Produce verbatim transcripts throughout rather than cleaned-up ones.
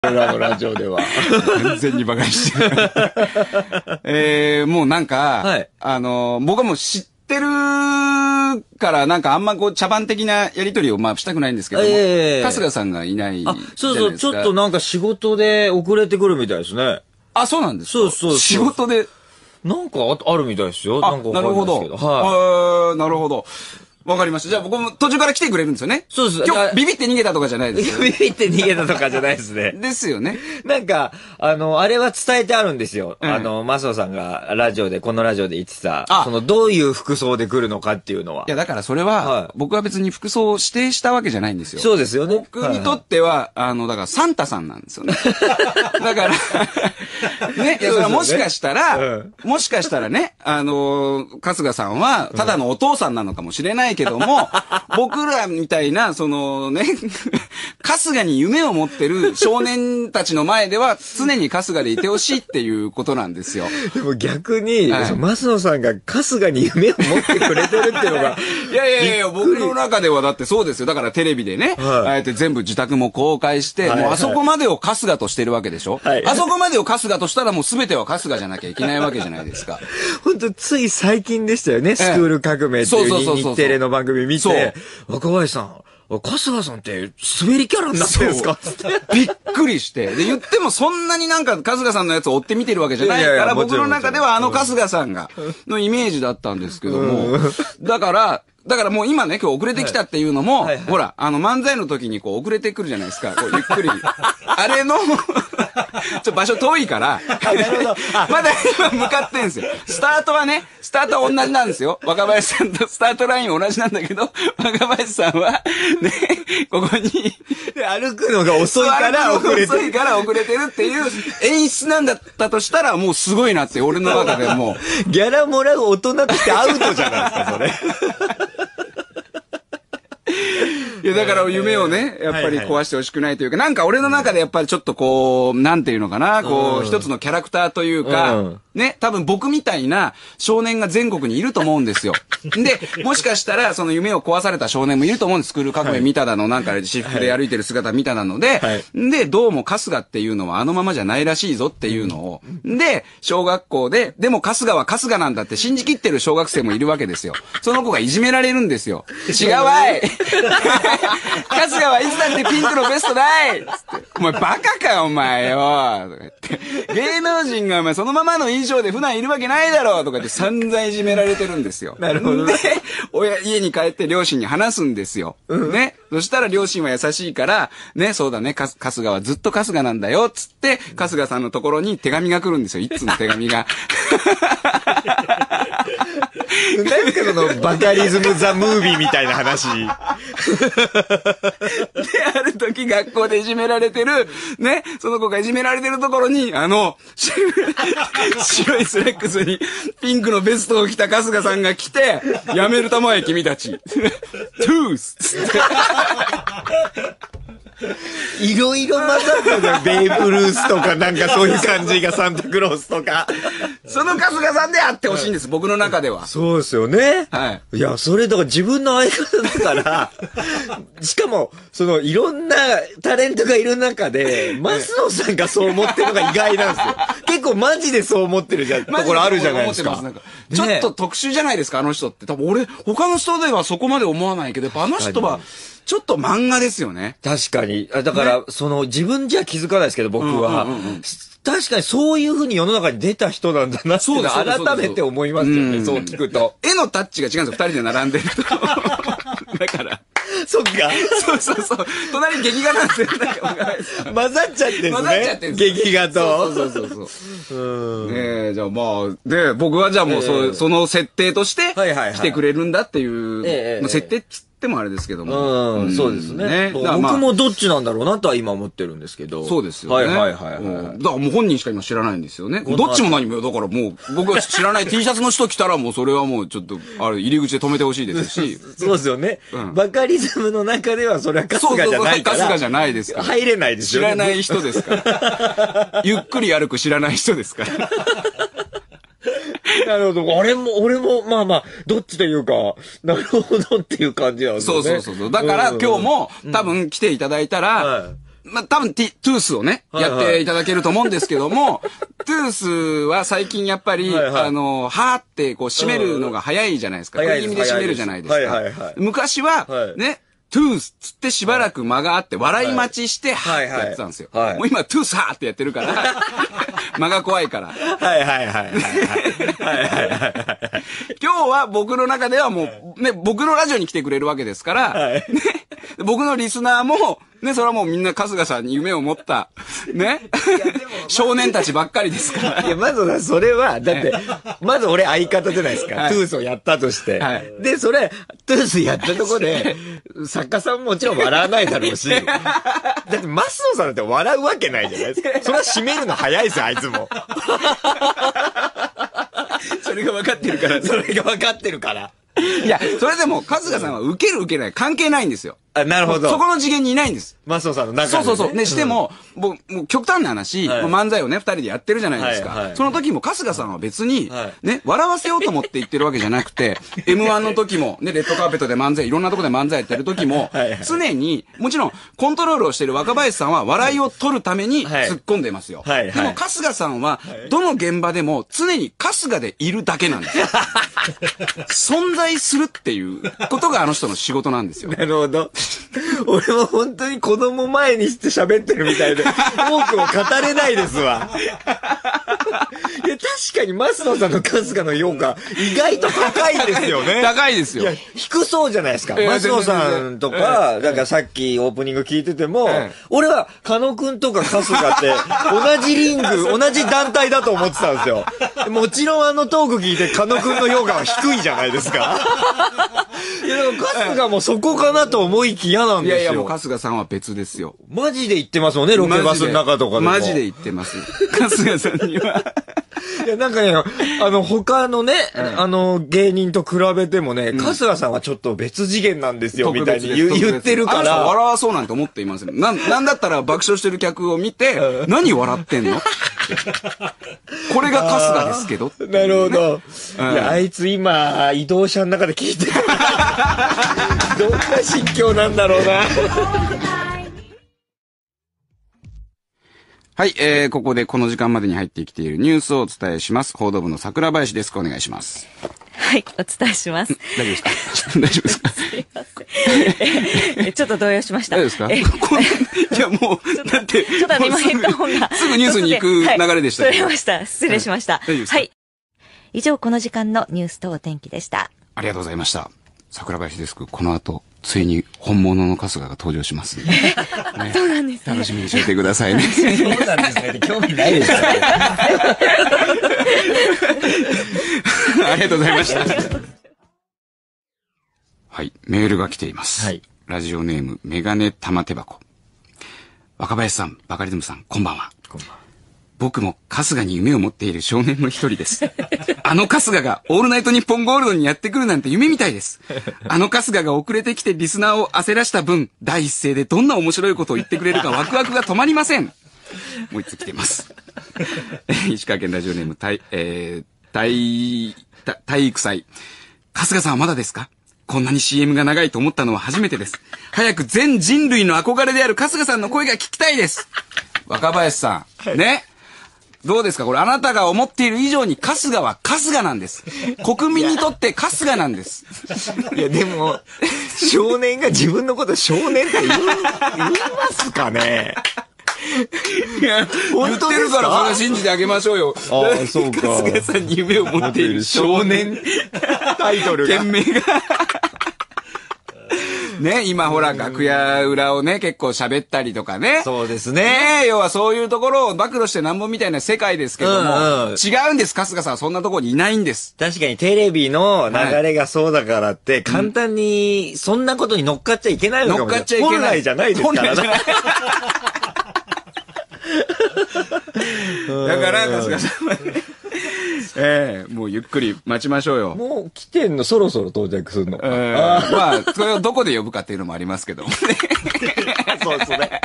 俺らのラジオでは。 完全に馬鹿にしてる。えー、もうなんか、はい、あの、僕はもう知ってるから、なんかあんまこう茶番的なやりとりをまあしたくないんですけども、えー、春日さんがいないじゃないですか。 あ、そうそう、ちょっとなんか仕事で遅れてくるみたいですね。 あ、そうなんですか。 そうそうそう。 仕事で。 なんかあるみたいですよ。 あ、 なんかなるほど。はい。なるほど。わかりました。じゃあ僕も途中から来てくれるんですよね。 そうです。 今日ビビって逃げたとかじゃないですよ、 ね。ビビって逃げたとかじゃないですね。 ですよね。 なんか、あの、あれは伝えてあるんですよ。うん、あの、マスオさんがラジオで、このラジオで言ってた、その、どういう服装で来るのかっていうのは。 いや、だからそれは、はい、僕は別に服装を指定したわけじゃないんですよ。 そうですよね。 僕にとっては、はいはい、あの、だからサンタさんなんですよね。だから、ね、いや、それはもしかしたら、うん、もしかしたらね、あの、春日さんは、ただのお父さんなのかもしれないけども、僕らみたいな、そのね、春日に夢を持ってる少年たちの前では常に春日でいてほしいっていうことなんですよ。 でも逆に、はい、マスノさんが春日に夢を持ってくれてるっていうのが。 いやいやいや、僕の中ではだってそうですよ。だからテレビでね、はい、あえて全部自宅も公開して、はいはい、もうあそこまでを春日としてるわけでしょ、はい、あそこまでを春日としたらもう全ては春日じゃなきゃいけないわけじゃないですか。 本当つい最近でしたよね、スクール革命っていう日テレの番組見て、若林さん、春日さんって滑りキャラになってるんですかびっくりして。で、言ってもそんなになんか春日さんのやつを追って見てるわけじゃないから、いやいや僕の中ではあの春日さんが、のイメージだったんですけども、だから、だからもう今ね、今日遅れてきたっていうのも、はいはいはい、ほら、あの漫才の時にこう遅れてくるじゃないですか。こうゆっくり。あれの、ちょっと場所遠いから、まだ今向かってんですよ。スタートはね、スタートは同じなんですよ。若林さんとスタートラインは同じなんだけど、若林さんは、ね、ここに、 歩くのが遅いから遅れてる。 遅いから遅れてるっていう演出なんだったとしたら、もうすごいなって、俺の中でもう。ギャラもらう大人としてアウトじゃないですか、それ。 いや、だから夢をね、やっぱり壊してほしくないというか、なんか俺の中でやっぱりちょっとこう、なんていうのかな、こう、一つのキャラクターというか、ね、多分僕みたいな少年が全国にいると思うんですよ。で、もしかしたらその夢を壊された少年もいると思うんです。スクール革命見ただの、なんか私服で歩いてる姿見たなので、で、どうも春日っていうのはあのままじゃないらしいぞっていうのを、で、小学校で、でも春日は春日なんだって信じきってる小学生もいるわけですよ。その子がいじめられるんですよ。違うわい春日はいつだってピンクのベストだいつって。お前バカかよお前よとか言って。芸能人がお前そのままの衣装で普段いるわけないだろうとか言って散々いじめられてるんですよ。 なるほどね。 で、親、家に帰って両親に話すんですよ。うん、ね。そしたら両親は優しいから、ね、そうだね、か春日はずっと春日なんだよ、つって、春日さんのところに手紙が来るんですよ。一通の手紙が。 なんかそのバカリズムザムービーみたいな話。で、 ある時学校でいじめられてる、ね、その子がいじめられてるところに、あの、白いスラックスにピンクのベストを着た春日さんが来て、やめるたまえ君たち。トゥースつって。 いろいろ混ざったじゃん。ベーブ・ルースとかなんかそういう感じがサンタクロースとか。 その春日さんであってほしいんです、僕の中では。 そうですよね。 はい。 いや、それだから自分の相方だから、しかも、そのいろんなタレントがいる中で、マスノさんがそう思ってるのが意外なんですよ。結構マジでそう思ってるじゃん、ところあるじゃないですか。 ちょっと特殊じゃないですか、あの人って。多分俺、他の人ではそこまで思わないけど、やっぱあの人は、ちょっと漫画ですよね。 確かに。だから、ね、その、自分じゃ気づかないですけど、僕は。確かにそういう風に世の中に出た人なんだなっていうのは改めて思いますよね、そう聞くと。 絵のタッチが違うんですよ、二人で並んでると。だから。 そっか。 そうそうそう。隣に劇画なんですよ。 混ざっちゃってんですね。混ざっちゃってんです。劇画と。 そうそうそうそう。うん。ねえ、じゃあまあ、で、僕はじゃあもうそ、その設定として、来てくれるんだっていう、設定ってもあれですけども。 うん、そうですね。僕もどっちなんだろうなとは今思ってるんですけど。 そうですよね。 はいはいはい。 だからもう本人しか今知らないんですよね。どっちも何も、だからもう、僕は知らない T シャツの人来たらもうそれはもうちょっと、あれ、入り口で止めてほしいですし。 そうですよね。バカリズムの中ではそれは春日じゃないから。 春日じゃないですから。 入れないですよね。知らない人ですから。ゆっくり歩く知らない人ですから。 なるほど。俺も、俺も、まあまあ、どっちというか、なるほどっていう感じなんですよね。 そうそうそう。だから、今日も、多分来ていただいたら、 まあ、多分、ティ、トゥースをね、はいはい、やっていただけると思うんですけども、トゥースは最近やっぱり、はいはい、あの、はーってこう閉めるのが早いじゃないですか。食い気味で閉めるじゃないですか。はいはいはい、昔は、はい、ね、トゥースつってしばらく間があって、笑い待ちして、はーってやってたんですよ。はいはい、もう今、トゥースはーってやってるから、間が怖いから。はいはいはいはい。今日は僕の中ではもう、ね、僕のラジオに来てくれるわけですから、はい、ね、僕のリスナーも、ね、それはもうみんな春日さんに夢を持った、ね、少年たちばっかりですから。 いや、まずそれは、だって、まず俺相方じゃないですか。はい、トゥースをやったとして。はい、で、それ、トゥースやったとこで、作家さんももちろん笑わないだろうし、だってマスノさんだって笑うわけないじゃないですか。それは締めるの早いですよ、あいつも。 それが分かってるから、 それが分かってるから。 いや、それでも、春日さんは受ける受けない関係ないんですよ。 あ、なるほど。 そこの次元にいないんです。 マスオさんの中で、ね。 そうそうそう。ね、しても、もう、もう極端な話、はい、漫才をね、二人でやってるじゃないですか。はいはい、その時も春日さんは別に、はい、ね、笑わせようと思って言ってるわけじゃなくて、エムワン の時も、ね、レッドカーペットで漫才、いろんなとこで漫才やってる時も、はいはい、常に、もちろん、コントロールをしている若林さんは、笑いを取るために突っ込んでますよ。はいはい、でも、春日さんは、どの現場でも、常に春日でいるだけなんですよ。存在するっていうことがあの人の仕事なんですよ。 なるほど。俺も本当に子供前にして喋ってるみたいで、多くを語れないですわ。いや、確かに増野さんの春日の評価、意外と高いんですよね。 高いですよ。いや、 低そうじゃないですか。増野さんとか、なんかさっきオープニング聞いてても、俺は、加野くんとか春日って、同じリング、同じ団体だと思ってたんですよ。もちろんあのトーク聞いて、加野くんの評価は低いじゃないですか。いや、でも春日もそこかなと思いきやなんですよ。いやいや、 もう春日さんは別ですよ。 マジで言ってますもんね、ロケバスの中とかでも。 マジで言ってます。春日さんには。 いや、なんかね、あの、他のね、うん、あの、芸人と比べてもね、うん、春日さんはちょっと別次元なんですよ、みたいに言言ってるから。 笑わそうなんて思っていません。なん、なんだったら爆笑してる客を見て、うん、何笑ってんのこれが春日ですけど。 なるほど。うん、いや、あいつ今、移動車の中で聞いてる。どんな心境なんだろうな。 はい、えー、ここでこの時間までに入ってきているニュースをお伝えします。報道部の桜林デスクお願いします。 はい、お伝えします。 大丈夫ですか大丈夫ですかすいません。ちょっと動揺しました。 大丈夫ですかえこんいや、もう、だって、 ちょっと今ヘッドホンが。 すぐニュースに行く流れでした。 はい、取れました。失礼しました。 はい、大丈夫ですかはい。 以上、この時間のニュースとお天気でした。 ありがとうございました。桜林デスク、この後、ついに本物の春日が登場します、ね。 そうなんですね。 楽しみにしていてくださいね。 そうなんですね。興味ないですから、ね。 ありがとうございました。はい、メールが来ています。はい。ラジオネーム、メガネ玉手箱。若林さん、バカリズムさん、こんばんは。こんばんは。僕も春日に夢を持っている少年の一人です。あの春日がオールナイトニッポンゴールドにやってくるなんて夢みたいです。あの春日が遅れてきてリスナーを焦らした分、第一声でどんな面白いことを言ってくれるかワクワクが止まりません。もう一つ来てます。石川県ラジオネーム、体、えー、体、体育祭。春日さんはまだですか？こんなに シーエム が長いと思ったのは初めてです。早く全人類の憧れである春日さんの声が聞きたいです。若林さん、はい、ね。どうですかこれあなたが思っている以上に春日は春日なんです。国民にとって春日なんです。 いやでも、少年が自分のこと少年って言い、言いますかねいや、言ってるからそれは信じてあげましょうよ。 ああ、そうか。 春日さんに夢を持っている少年タイトルが。件名が。ね、今ほら楽屋裏をね、結構喋ったりとかね。 そうですね。 ね、要はそういうところを暴露してなんぼみたいな世界ですけども、うんうん、違うんです、春日さんはそんなところにいないんです。 確かにテレビの流れがそうだからって、はい、簡単にそんなことに乗っかっちゃいけないのかもしれない。乗っかっちゃいけない。本来じゃないですからね。 だから春日さんはね、ええー、もうゆっくり待ちましょうよ。 もう来てんのそろそろ到着するの。 えー、あまあ、それをどこで呼ぶかっていうのもありますけどもね。 そうですね。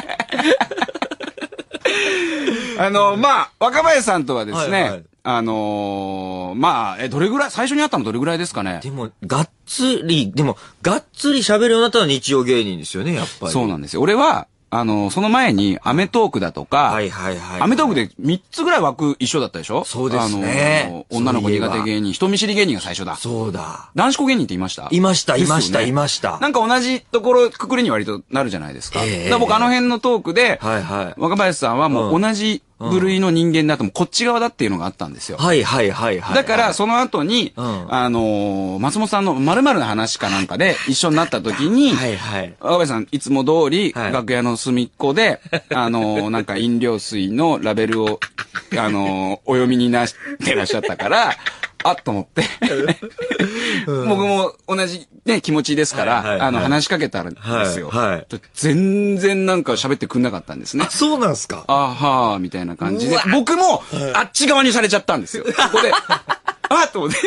あの、まあ、若林さんとはですね、はいはい、あのー、まあ、え、どれぐらい、最初に会ったのどれぐらいですかね。 でも、がっつり、でも、がっつり喋るようになったのは日曜芸人ですよね、やっぱり。 そうなんですよ。俺は、 あの、その前に、アメトークだとか、 はいはいはい。 アメトークでみっつぐらい枠一緒だったでしょ？ そうですね。 あの、女の子苦手芸人、人見知り芸人が最初だ。 そうだ。 男子校芸人っていました？ いました、いました、いました。 なんか同じところ、くくりに割となるじゃないですか。 えー、 だから僕あの辺のトークで、 はいはい。 若林さんはもう同じ部類の人間だともこっち側だっていうのがあったんですよ。 はいはいはいはい。 だからその後に、 うん、 あのー、松本さんの〇〇な話かなんかで一緒になった時に、 はいはい。 若林さんいつも通り、楽屋の隅っこで、はい、あのー、なんか飲料水のラベルを、あのー、お読みになってらっしゃったから、あっと思って、うん、僕も同じね、気持ちですから、はいはいはい、あの、話しかけたんですよ。はいはい、全然なんか喋ってくんなかったんですね。 あ、そうなんですか？ あはー、みたいな感じで。僕も、あっち側にされちゃったんですよ。そこで、あっと思って。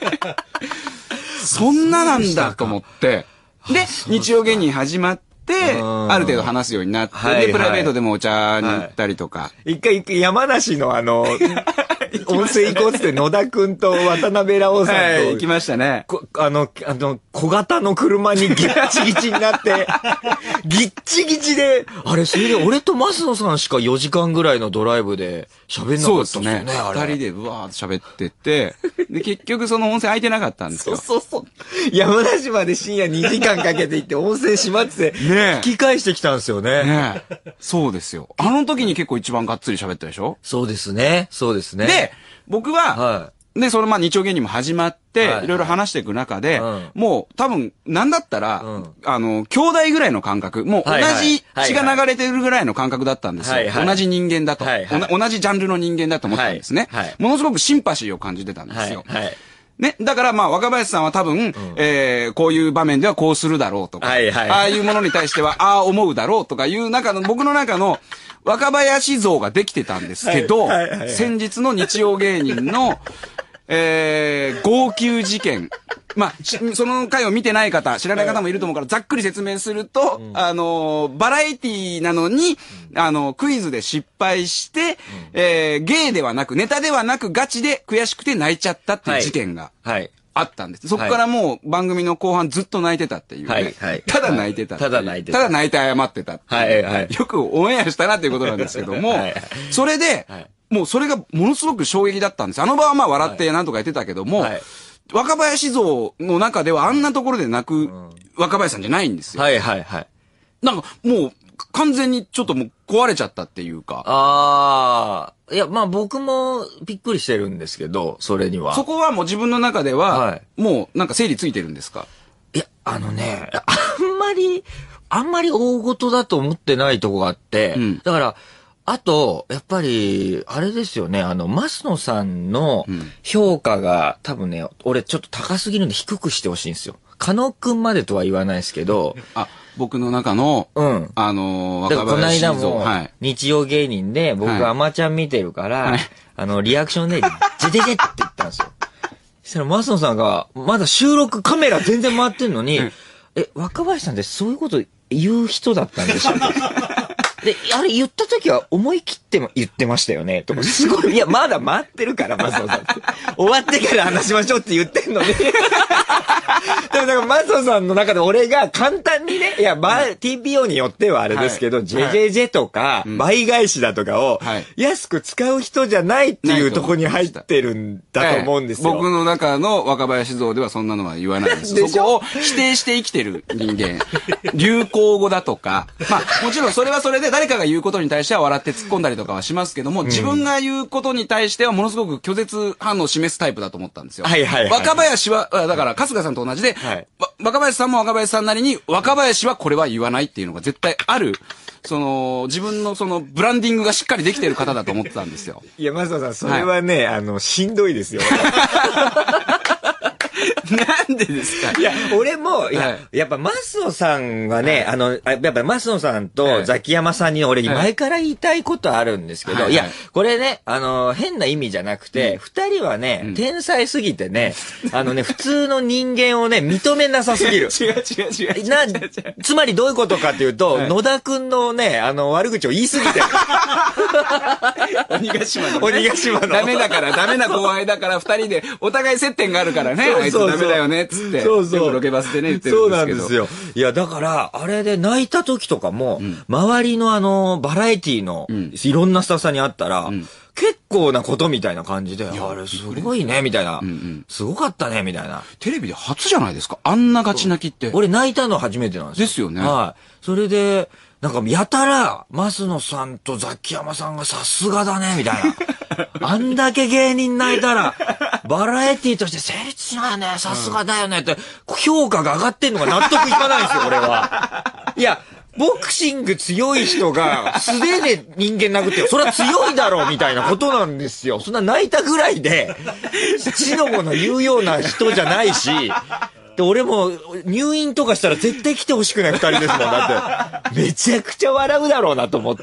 そんななんだと思って。で、日曜芸人始まって、ある程度話すようになって、はいはい、で、プライベートでもお茶に行ったりとか。はい、一回、一回山梨のあの、温泉行こうっつって野田くんと渡辺ラオさんと、はい、 行きましたね。 あの、あの、小型の車にギッチギチになって、ギッチギチで、あれ、それで俺と増野さんしかよじかんぐらいのドライブで喋んなかったですよね。そうですね。 二人でうわーって喋ってて、で、結局その温泉空いてなかったんですよ。 そうそうそう。山梨まで深夜にじかんかけて行って温泉閉まってて、ね、引き返してきたんですよね。 ねそうですよ。あの時に結構一番がっつり喋ったでしょ？ そうですね。そうですね。 で、僕は、はい、で、そのまあ日曜芸人も始まって、はいはい、いろいろ話していく中で、うん、もう多分、なんだったら、うん、あの、兄弟ぐらいの感覚、もう同じ血が流れてるぐらいの感覚だったんですよ。はいはい、同じ人間だと、はいはい、同じジャンルの人間だと思ったんですね、はいはい。ものすごくシンパシーを感じてたんですよ。はいはいね。だからまあ若林さんは多分、うん、えー、こういう場面ではこうするだろうとか、はいはい、ああいうものに対してはああ思うだろうとかいう中の、僕の中の若林像ができてたんですけど、はいはいはいはい、先日の日曜芸人の、えー、号泣事件。まあ、その回を見てない方、知らない方もいると思うから、ざっくり説明すると、うん、あの、バラエティなのに、うん、あの、クイズで失敗して、うん、えー、芸ではなく、ネタではなく、ガチで悔しくて泣いちゃったっていう事件が。はい。はいあったんです。そこからもう番組の後半ずっと泣いてたっていう、ね。はいはい。ただ泣いてた。 ただ泣いてた。 ただ泣いて謝ってた。はいはい。よくオンエアしたなっていうことなんですけども、はいはい、それで、はい、もうそれがものすごく衝撃だったんです。あの場はまあ笑ってなんとか言ってたけども、はい、若林像の中ではあんなところで泣く若林さんじゃないんですよ。はいはいはい。なんかもう完全にちょっともう壊れちゃったっていうか。 ああ。いや、まあ僕もびっくりしてるんですけど、それには。 そこはもう自分の中では、はい、もうなんか整理ついてるんですか？ いや、あのね、あんまり、あんまり大事だと思ってないとこがあって、うん、だから、あと、やっぱり、あれですよね、あの、増野さんの評価が、多分ね、俺ちょっと高すぎるんで低くしてほしいんですよ。加納くんまでとは言わないですけど、 あ、僕の中の、うん。あのー、若林像。 この間も、はい、日曜芸人で、僕、アマちゃん見てるから、はい、あの、リアクションで、ジェジェジェって言ったんですよ。そしたら、増野さんが、まだ収録カメラ全然回ってんのに、え、若林さんってそういうこと言う人だったんでしょで、あれ言った時は思い切っても言ってましたよねとか、すごい、いや、まだ待ってるから、増野さん。終わってから話しましょうって言ってんのに。でもだから、増野さんの中で俺が簡単にね、いや、まあ、ティーピーオー によってはあれですけど、はい、ジェジェジェとか、うん、倍返しだとかを、安く使う人じゃないっていうとこに入ってるんだと思うんですよ。 僕の中の若林像ではそんなのは言わないです。そこを否定して生きてる人間。流行語だとか、まあ、もちろんそれはそれで誰かが言うことに対しては笑って突っ込んだりとかはしますけども、うん、自分が言うことに対してはものすごく拒絶反応を示すタイプだと思ったんですよ。はいはいはい、若林は、だから春日さんと同じで、はい、若林さんも若林さんなりに、若林はこれは言わないっていうのが絶対ある、その、自分のその、ブランディングがしっかりできてる方だと思ってたんですよ。 いや、増野さん、それはね、はい、あの、しんどいですよ。 なんでですか？ いや、俺も、いや、はい、やっぱ、増野さんはね、はい、あの、やっぱ、増野さんとザキヤマさんに俺に前から言いたいことあるんですけど、はい、いや、これね、あの、変な意味じゃなくて、二、うん、人はね、うん、天才すぎてね、あのね、普通の人間をね、認めなさすぎる。 違う違う違う。 な、つまりどういうことかっていうと、はい、野田くんのね、あの、悪口を言いすぎてる。 鬼ヶ島の、ね。 鬼ヶ島の。 ダメだから、ダメな後輩だから、二人で、お互い接点があるからね。そうそうそうあいつダメだよね、つって。そうそう。ロケバスでね、言ってるんですけど。そうなんですよ。 いや、だから、あれで泣いた時とかも、うん、周りのあの、バラエティの、うん、いろんなスタッフさんに会ったら、うん結構なことみたいな感じで、あれすごいね、みたいな、うんうん。すごかったね、みたいな。 テレビで初じゃないですかあんなガチ泣きって。 俺泣いたの初めてなんですよ。 ですよね。 はい。それで、なんかやたら、増野さんとザキヤマさんがさすがだね、みたいな。あんだけ芸人泣いたら、バラエティとして成立しないよね、さすがだよねって、評価が上がってんのが納得いかないんですよ、俺は。いや、ボクシング強い人が素手で人間殴ってそれは強いだろうみたいなことなんですよ。そんな泣いたぐらいで、血のもの言うような人じゃないし、で、俺も入院とかしたら絶対来てほしくない二人ですもん。だって、めちゃくちゃ笑うだろうなと思って。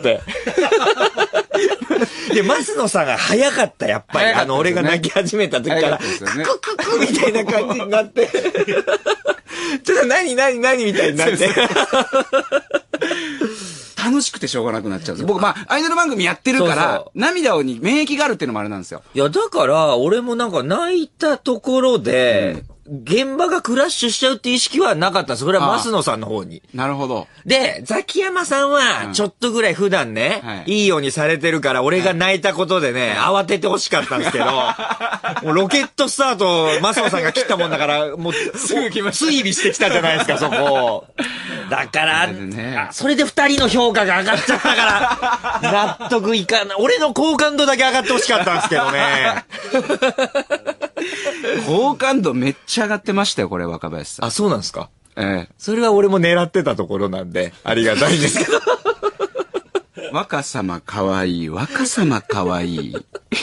で、増野さんが早かった、やっぱり。ね、あの、俺が泣き始めた時から、ククククみたいな感じになって、ちょっと何何何みたいになって。 楽しくてしょうがなくなっちゃうんですよ。僕、まあ、アイドル番組やってるから、そうそう涙に免疫があるっていうのもあれなんですよ。 いや、だから、俺もなんか泣いたところで、うん現場がクラッシュしちゃうって意識はなかったんです。それは増野さんの方に。 なるほど。 で、ザキヤマさんは、ちょっとぐらい普段ね、うんはい、いいようにされてるから、俺が泣いたことでね、はい、慌てて欲しかったんですけど、もうロケットスタート、増野さんが切ったもんだから、もう、すぐ来ました。追尾してきたじゃないですか、そこ。だから、ね、それで二人の評価が上がっちゃったから、納得いかない。俺の好感度だけ上がって欲しかったんですけどね。 好感度めっちゃ上がってましたよ、これ、若林さん。 あ、そうなんですかええ。 それは俺も狙ってたところなんで、ありがたいんですけど。 若様かわいい、若様かわいい。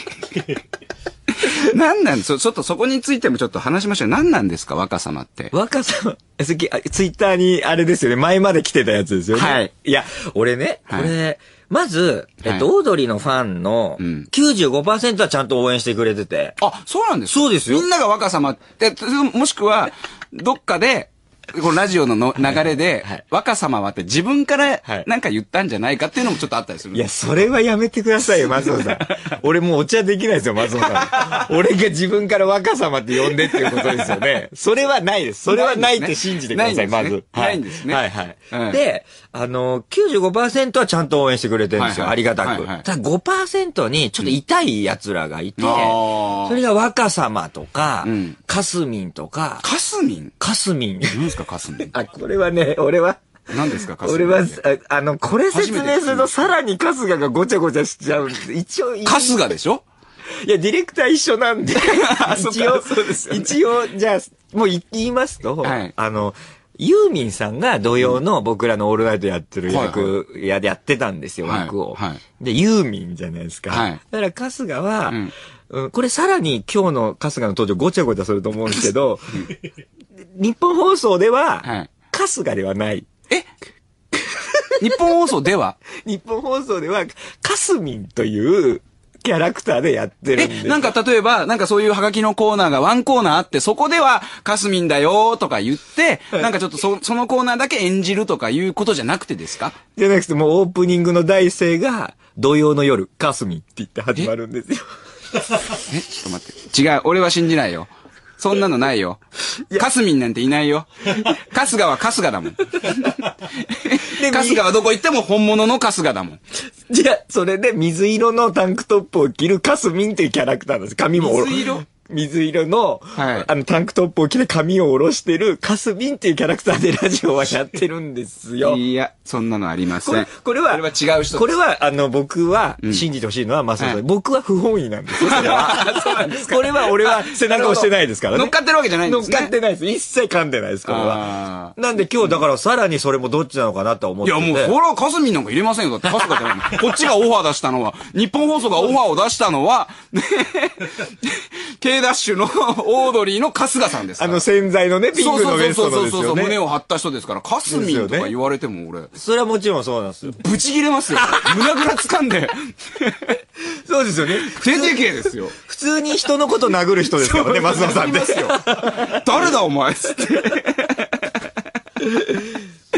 何なんですかちょっとそこについてもちょっと話しましょう。何なんですか若様って。 若様、ツイッターにあれですよね、前まで来てたやつですよね。 はい。 いや、俺ね、これ、はいまず、えっと、はい、オードリーのファンの きゅうじゅうごパーセント はちゃんと応援してくれてて。 あ、そうなんですかそうですよ。 みんなが若様って、もしくは、どっかで、このラジオのの流れで、はい、若様はって自分からなんか言ったんじゃないかっていうのもちょっとあったりする。 いや、それはやめてくださいよ、松尾さん。俺もうお茶できないですよ、松尾さん。俺が自分から若様って呼んでっていうことですよね。それはないです。それはないって信じてください、まず。 ないんですね。 はいはい。はい、で、あの、きゅうじゅうごパーセント はちゃんと応援してくれてるんですよ、はいはい、ありがたく。はいはい、ただ ごパーセント にちょっと痛い奴らがいて、うん、それが若様とか、うん、かすみんとか。 かすみんかすみん。 何ですか、かすみん。 あ、これはね、俺は。 何ですか、かすみん。俺は、あの、これ説明するとさらに春日がごちゃごちゃしちゃうんで、一応。 春日でしょいや、ディレクター一緒なんで。一応、そうですよね、一応、じゃあ、もう言いますと、はい、あの、ユーミンさんが土曜の僕らのオールナイトやってる役、うん、や、やってたんですよ、枠を。はいはい、で、ユーミンじゃないですか。はい、だから春日は、うんうん、これさらに今日の春日の登場ごちゃごちゃすると思うんですけど、日本放送では、はい、春日ではない。 え日本放送では日本放送では、かすみんというキャラクターでやってるんです。 え、なんか例えば、なんかそういうハガキのコーナーがワンコーナーあって、そこではかすみんだよとか言って、はい、なんかちょっとそ、そのコーナーだけ演じるとかいうことじゃなくてですかじゃなくてもうオープニングの第一声が、土曜の夜、かすみんって言って始まるんですよ。 え、ちょっと待って。違う。俺は信じないよ。そんなのないよ。かすみんなんていないよ。春日は春日だもん。春日はどこ行っても本物の春日だもん。 じゃあ、それで水色のタンクトップを着るかすみんっていうキャラクターなんです。髪も。 水色水色の、はい、あの、タンクトップを着て髪を下ろしてる、かすみんっていうキャラクターでラジオはやってるんですよ。 いや、そんなのありません。 これ、これは、 これは違う人です。 これは、あの、僕は、信じてほしいのは、まさに、はい、僕は不本意なんですよ、それは。そうなんですか。これは俺は背中をしてないですからね。 乗っかってるわけじゃないんですね。 乗っかってないです。一切噛んでないです、これは。なんで今日、だからさらにそれもどっちなのかなと思ってて。 いや、もう、それはかすみんなんか入れませんよ。だって、かすがじゃない。こっちがオファー出したのは、日本放送がオファーを出したのは、ね、K ダッシュの、オードリーの春日さんですから。 あの洗剤のね、ピンクのベストのですよね。そうそうそうそう、 胸を張った人ですから、かすみんとか言われても俺。 それはもちろんそうなんですよ。 ブチ切れますよ。胸ぐら掴んで。 そうですよね。 出てけですよ。 普通に人のこと殴る人ですからね、松野さんって。 誰だお前つって。 いや、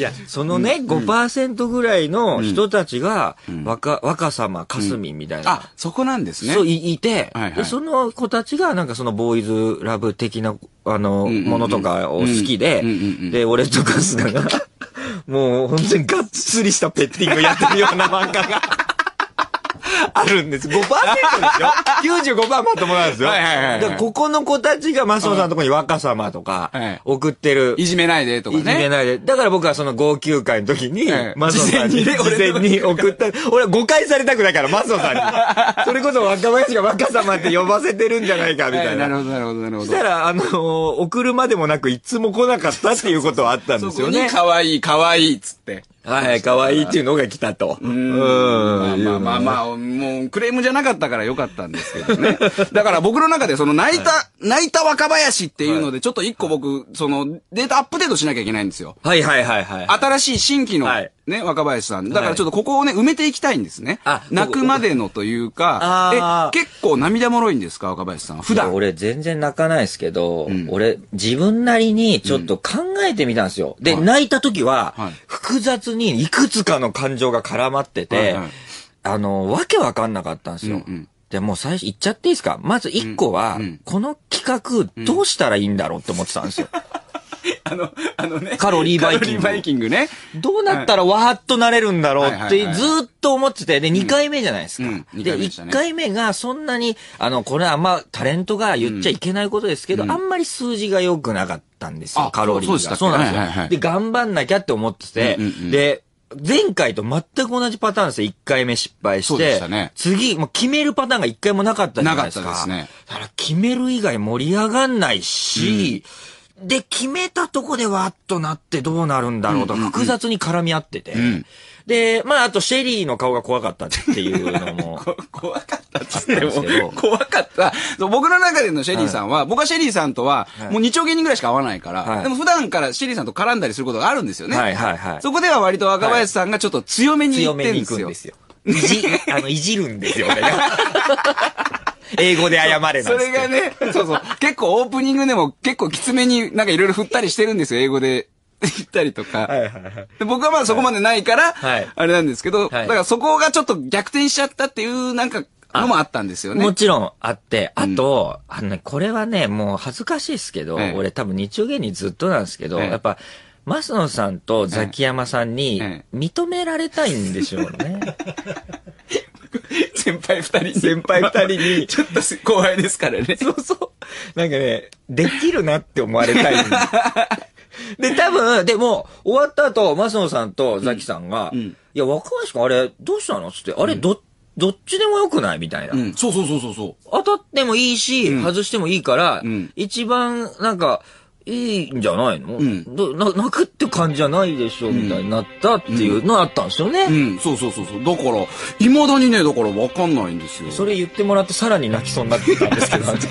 や、そのね、ごパーセントぐらいの人たちが、若、若様、かすみんみたいな。 あ、そこなんですね。 そう、い、いて、 はいはい、 で、その子たちが、なんかそのボーイズラブ的な、あの、ものとかを好きで、で、俺と春日が、もう本当にがっつりしたペッティングやってるような漫画が。あるんです。ごパーセントですよ。きゅうじゅうごパーセント まともなんですよ。はいはいはい、はい。だからここの子たちがマスオさんのところに若様とか、送ってる、はい。 いじめないでとかね。 いじめないで。だから僕はその号泣会の時に、はい、マスオさんに、事前に送った。俺は誤解されたくないから、マスオさんに。それこそ若林が若様って呼ばせてるんじゃないか、みたいな。 なるほど、なるほど、なるほど。 そしたら、あのー、送るまでもなく、いつも来なかったっていうことはあったんですよね。 そこに可愛い、可愛いっつって。 はい、可愛いっていうのが来たと。 うん。まあまあまあ、もうクレームじゃなかったからよかったんですけどね。だから僕の中でその泣いた、はい、泣いた若林っていうので、ちょっと一個僕、そのデータアップデートしなきゃいけないんですよ。 はいはいはいはい。 新しい新規のね、若林さん。だからちょっとここをね、埋めていきたいんですね。あ、泣くまでのというか、え、結構涙もろいんですか、若林さん。普段。 俺全然泣かないですけど、うん、俺自分なりにちょっと考えてみたんですよ。うん、で、はい、泣いた時は、複雑にいくつかの感情が絡まってて、はいはい、あの、わけわかんなかったんですよ。うんうん、でもう最初言っちゃっていいですか？まず一個は、うんうん、この企画どうしたらいいんだろうって思ってたんですよ。 あの、あのね。 カロリーバイキング。 カロリーバイキングね。 どうなったらわーっとなれるんだろうってずーっと思ってて、で、にかいめじゃないですか。うんうん、で、いっかいめがそんなに、あの、これあんまタレントが言っちゃいけないことですけど、うん、あんまり数字が良くなかったんですよ、カロリーが。 そうそうなんですよ、 はいはいはい。 で、頑張んなきゃって思ってて、うんうんうん、で、前回と全く同じパターンですよ。いっかいめ失敗して。 そうでしたね。 次、もう決めるパターンがいっかいもなかったじゃないですか。 なかったですね。 だから決める以外盛り上がんないし、うん、で、決めたとこでわっとなってどうなるんだろうと複雑に絡み合ってて。うんうんうん、で、まあ、あとシェリーの顔が怖かったっていうのも。 怖かったっつっても、怖かった。僕の中でのシェリーさんは、はい、僕はシェリーさんとは、もうに丁芸人ぐらいしか会わないから、はい、でも普段からシェリーさんと絡んだりすることがあるんですよね。はいはいはい。そこでは割と若林さんがちょっと強めに言ってるんですよ。強めに行くんですよ。 いじ、あの、いじるんですよ、俺が。英語で謝れなんですそれがね、そうそう。結構オープニングでも結構きつめになんかいろいろ振ったりしてるんですよ、英語で。言ったりとか。はいはいはい。で僕はまだそこまでないから、はい、あれなんですけど、はい、だからそこがちょっと逆転しちゃったっていうなんかのもあったんですよね。 もちろんあって、あと、うん、あのね、これはね、もう恥ずかしいですけど、ええ、俺多分日曜芸人ずっとなんですけど、ええ、やっぱ、増野さんとザキヤマさんに認められたいんでしょうね。ええ先輩二人に。 先輩二人に。 ちょっと後輩ですからね。 そうそう。なんかね、できるなって思われたいんで、多分、でも、終わった後、増野さんとザキさんが、うんうん、いや、若林君あれ、どうしたのつって、あれ、ど、どっちでもよくないみたいな、うん。 そうそうそうそうそう。 当たってもいいし、うん、外してもいいから、うん、一番、なんか、いいんじゃないの、うん、な泣くって感じじゃないでしょ、みたいになったっていうのあったんですよね。 うん、うん、そうそうそうそう。だから、未だにね、だから分かんないんですよ。 それ言ってもらってさらに泣きそうになってたんですけど。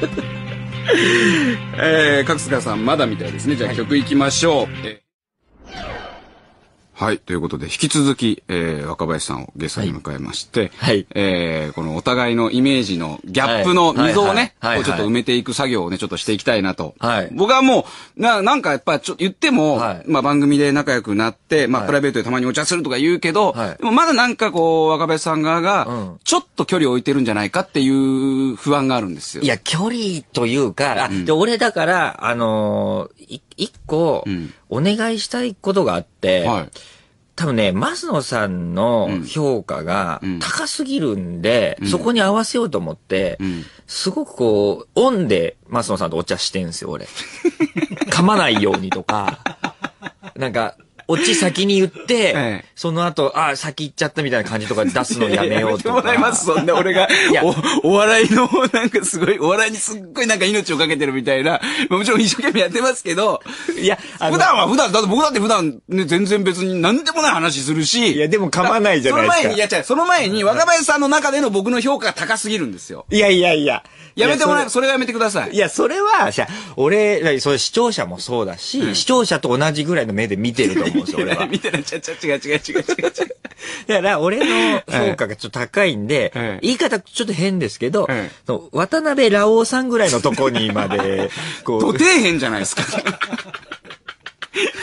えー、かつがさんまだみたいですね。じゃあ曲いきましょう。はい、えはい。ということで、引き続き、えー、若林さんをゲストに迎えまして、はい。えー、このお互いのイメージのギャップの溝をね、こうちょっと埋めていく作業をね、ちょっとしていきたいなと。はい。僕はもう、な、なんかやっぱちょっと言っても、はい、まあ番組で仲良くなって、まあプライベートでたまにお茶するとか言うけど、はい、でもまだなんかこう、若林さん側が、ちょっと距離を置いてるんじゃないかっていう不安があるんですよ。 いや、距離というか、うん、で俺だから、あのー、一個、お願いしたいことがあって、はい、多分ね、増野さんの評価が高すぎるんで、うん、そこに合わせようと思って、うん、すごくこう、オンで増野さんとお茶してんすよ、俺。噛まないようにとか、なんか、オチ先に言って、ええ、その後、あ、先行っちゃったみたいな感じとか出すのやめようとか。 やめてもらいます、そんな俺がお、お笑いの、なんかすごい、お笑いにすっごいなんか命をかけてるみたいな、もちろん一生懸命やってますけど、いや、普段は普段、だって僕だって普段ね、全然別に何でもない話するし。 いや、でも噛まないじゃないですか。 その前に、いや、違う、その前に若林さんの中での僕の評価が高すぎるんですよ。 いやいやいや。 やめてもらえ、それはやめてください。 いや、それは、じゃ俺、それ視聴者もそうだし、うん、視聴者と同じぐらいの目で見てると思うんですよ、俺は。 見てない、ちゃちゃ、違う違う違う違う違う。 だから、俺の評価がちょっと高いんで、はい、言い方ちょっと変ですけど、はい、渡辺ラオウさんぐらいのとこにまで、 こう。と底辺じゃないですか。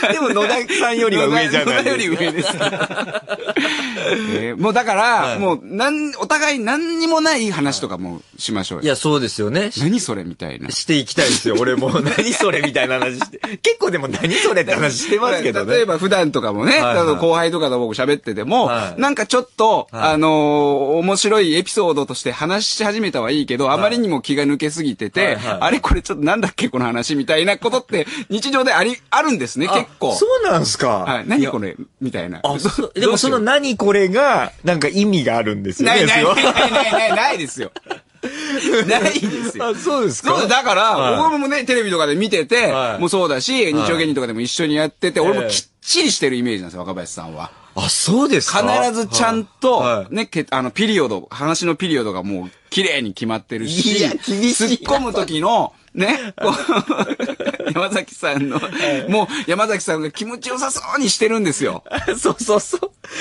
でも野田さんよりは上じゃない野田より上です。えー、もうだから、はい、もう、なん、お互い何にもない話とかもしましょうよ。 いや、そうですよね。 何それみたいな。 していきたいですよ、俺も。何それみたいな話して。結構でも何それって話してますけどね。 例えば普段とかもね、はいはい、後輩とかと僕喋ってても、はい、なんかちょっと、はい、あのー、面白いエピソードとして話し始めたはいいけど、はい、あまりにも気が抜けすぎてて、はいはい、あれこれちょっとなんだっけこの話みたいなことって日常であり、あるんですね、結構。 そうなんすか。 はい。何これみたいな。 あ、そ、でもその何これが、なんか意味があるんですよね。 ないないないないないないですよ。ないですよ。 あ、そうですか。 そうだから、はい、僕もね、テレビとかで見てて、はい、もうそうだし、日曜芸人とかでも一緒にやってて、はい、俺もきっちりしてるイメージなんですよ、若林さんは。 あ、そうですか。 必ずちゃんと、はい、ね、あの、ピリオド、話のピリオドがもう、綺麗に決まってるし、 いや、厳しい。 突っ込む時の、ね、こう、山崎さんの、もう山崎さんが気持ちよさそうにしてるんですよ。 そうそうそう。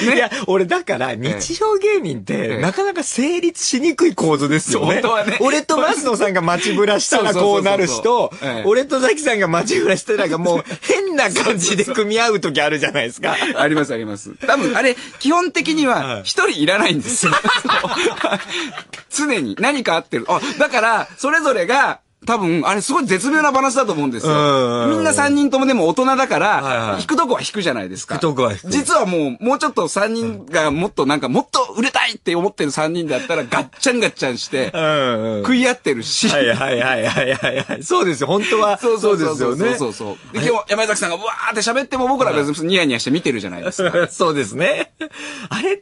ね、いや、俺だから日常芸人って、なかなか成立しにくい構図ですよね。 本当はね。 俺と増野さんが街ぶらしたらこうなるしと、俺とザキさんが街ぶらしたらがもう変な感じで組み合う時あるじゃないですか。 ありますあります。多分あれ、基本的には一人いらないんですよ。常に何か合ってる。あ、だから、それぞれが、多分、あれすごい絶妙なバランスだと思うんですよ。みんな三人ともでも大人だから、はいはい、引くとこは引くじゃないですか。 引くとこは引く。 実はもう、もうちょっと三人がもっとなんか、もっと売れたいって思ってる三人だったら、ガッチャンガッチャンして、食い合ってるし。 はいはいはいはいはい。そうですよ、本当は。 そうそうですよね。そうそうそう。で、今日山崎さんがわーって喋っても僕らは別にニヤニヤして見てるじゃないですか。 そうですね。あれって、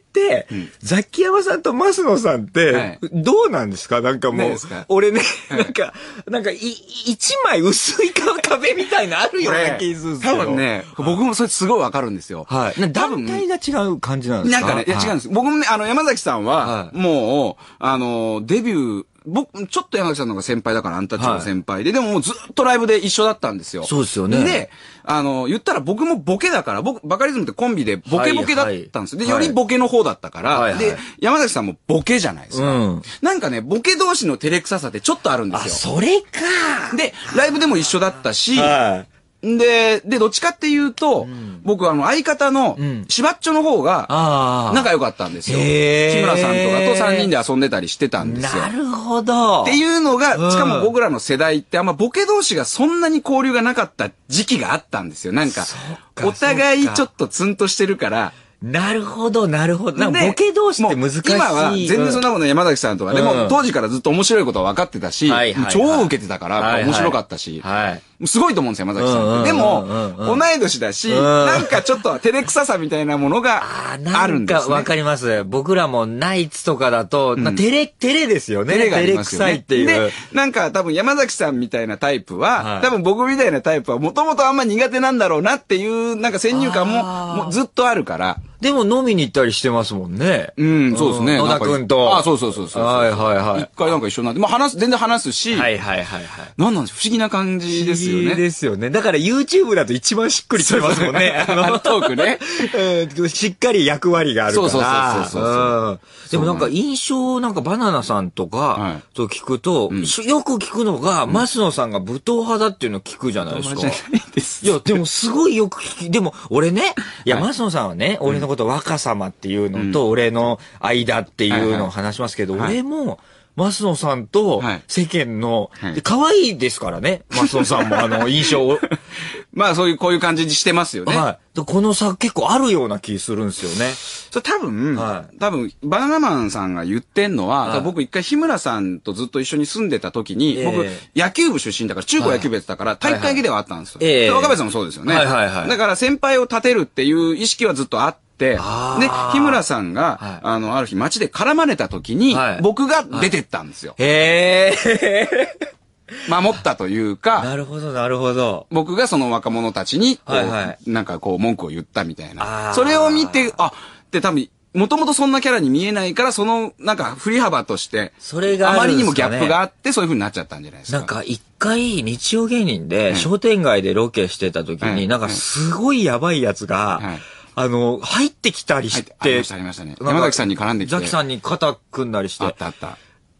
うん、ザキヤマさんと増野さんって、はい、どうなんですかなんかもう、俺ね、はい、なんか、なんか、い、一枚薄い壁みたいなあるような気するんですよ。 多分ね、僕もそれすごいわかるんですよ。 はい。多分。団体が違う感じなんですか？ なんかね、いや違うんです。僕もね、あの、山崎さんは、もう、あの、デビュー、僕、ちょっと山崎さんの方が先輩だから、アンタッチャブル先輩で、でももうずっとライブで一緒だったんですよ。 そうですよね。 で、あの、言ったら僕もボケだから、僕、バカリズムってコンビでボケボケだったんですよ。で、よりボケの方だったから、で、山崎さんもボケじゃないですか。なんかね、ボケ同士の照れくささってちょっとあるんですよ。 あ、それか。 で、ライブでも一緒だったし、で、で、どっちかっていうと、うん、僕、あの、相方の、しばっちょの方が、仲良かったんですよ。日村さんとかとさんにんで遊んでたりしてたんですよ。 なるほど。 っていうのが、しかも僕らの世代って、あんまボケ同士がそんなに交流がなかった時期があったんですよ。なんか、お互いちょっとツンとしてるから、 なるほど、なるほど。なんかボケ同士って難しい。 今は全然そんなことない山崎さんとか、でも当時からずっと面白いことは分かってたし、超受けてたから面白かったし、すごいと思うんですよ、山崎さんって。でも、同い年だし、なんかちょっと照れくささみたいなものがあるんですね。 なんかわかります。僕らもナイツとかだと、照れ、照れですよね。 照れがあり照れくますよね。 さいっていう。 で、なんか多分山崎さんみたいなタイプは、多分僕みたいなタイプはもともとあんま苦手なんだろうなっていう、なんか先入観ももうずっとあるから。 でも飲みに行ったりしてますもんね。 うん、そうですね。 野田くんと。 あ、そうそうそうそう。 はいはいはい。 一回なんか一緒になって、まあ話す、全然話すし。 はいはいはいはい。 なんなんです不思議な感じですよね。 不思議ですよね。だから YouTube だと一番しっくりしてますもんね。 あのトークね。 うん。しっかり役割があるから。 そうそうそうそう。 でもなんか印象、なんかバナナさんとかと聞くと、よく聞くのが、増野さんが武闘派だっていうのを聞くじゃないですか。 じゃないです。 いや、でもすごいよく聞き、でも俺ね、いや、増野さんはね、俺のこと若様っていうのと、俺の間っていうのを話しますけど、俺も、増野さんと世間の、可愛いですからね、増野さんもあの印象を。 まあそういう、こういう感じにしてますよね。 はい。この差結構あるような気するんですよね。 それ多分、はい、多分、バナナマンさんが言ってんのは、はい、僕一回日村さんとずっと一緒に住んでた時に、えー、僕、野球部出身だから、中高野球部やってたから、体育会系ではあったんですよ。はいはい、若林さんもそうですよね。はいはいはい。だから先輩を立てるっていう意識はずっとあって、で、日村さんが、はい、あの、ある日街で絡まれた時に、はい、僕が出てったんですよ。 へー。 守ったというか、 なるほど、なるほど。 僕がその若者たちに、こう、はいはい、なんかこう、文句を言ったみたいな。それを見て、あ、で多分、もともとそんなキャラに見えないから、その、なんか、振り幅として、 それがあまりにもギャップがあって、そういう風になっちゃったんじゃないですか。 なんか、一回、日曜芸人で、商店街でロケしてた時に、なんか、すごいやばいやつが、はいあの、入ってきたりして。 ありました、ありましたね。山崎さんに絡んできて。 ザキさんに肩組んだりして。 あったあった。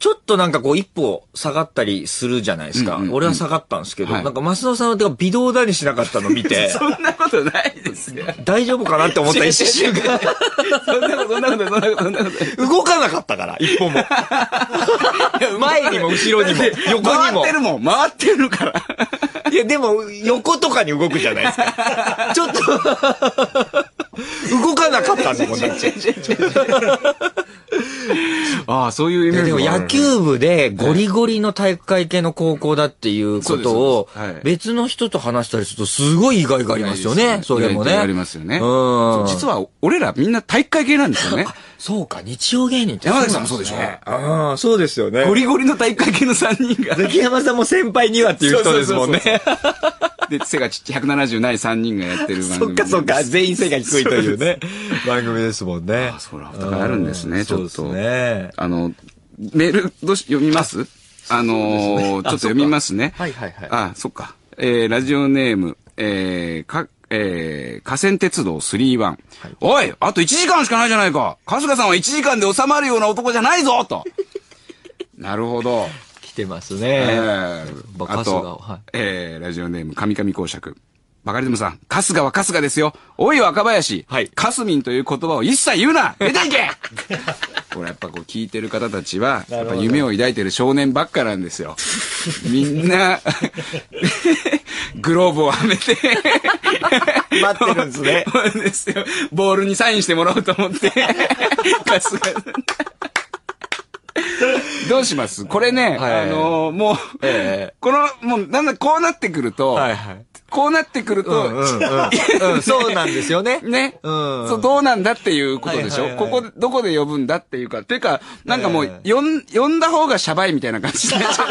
ちょっとなんかこう一歩下がったりするじゃないですか。うんうんうん、俺は下がったんですけど、はい、なんか増野さんは微動だにしなかったの見て。 そんなことないですよ。 大丈夫かなって思った一瞬が。 そんなこと、そんなこと、そんなこと、そんなこと。 動かなかったから、一歩も。前にも後ろにも、横にも。 回ってるもん、回ってるから。 いや、でも、横とかに動くじゃないですか。ちょっと、動かなかったんだもん、だって。 ああ、そういうイメージ。 でも野球部でゴリゴリの体育会系の高校だっていうことを、別の人と話したりするとすごい意外がありますよね。それもね。 ありますよね。実は、俺らみんな体育会系なんですよね。 そうか、日曜芸人って山崎さんもそうでしょ。 ああ、そうですよね。 ゴリゴリの体育会系のさんにんが。 ザキヤマさんも先輩にはっていう人ですもんね。 で、背がちっちゃいひゃくななじゅうないさんにんがやってる番組。 そっかそっか、全員背が低いというね、番組ですもんね。 ああ、そら、お互いあるんですね、ちょっと。 そうですね。 あの、メール、どうし、読みますあのー、ちょっと読みますね。 はいはいはい。 あ、そっか。えー、ラジオネーム、えー、か、えー、河川鉄道さんじゅういち。はい、おいあといちじかんしかないじゃないか春日さんはいちじかんで収まるような男じゃないぞとなるほど。 来てますね。えー、あと、はい、えー、ラジオネーム、神々公爵。バカリズムさん、春日は春日ですよ。おい若林。はい。かすみんという言葉を一切言うな出ていけこれやっぱこう聞いてる方たちは、やっぱ夢を抱いてる少年ばっかなんですよ。みんな、グローブをはめて、 待ってるんですね。 そうですよ。ボールにサインしてもらおうと思って、春日。どうしますこれね、はい、あのー、もう、えー、この、もう、なんだ、こうなってくると、はいはい、こうなってくると、 うんうんうんうん、そうなんですよね。 ね、うん。そう、どうなんだっていうことでしょ、はいはいはい、ここ、どこで呼ぶんだっていうか、っていうか、なんかもう、呼ん、呼んだ方がシャバいみたいな感じになっちゃう。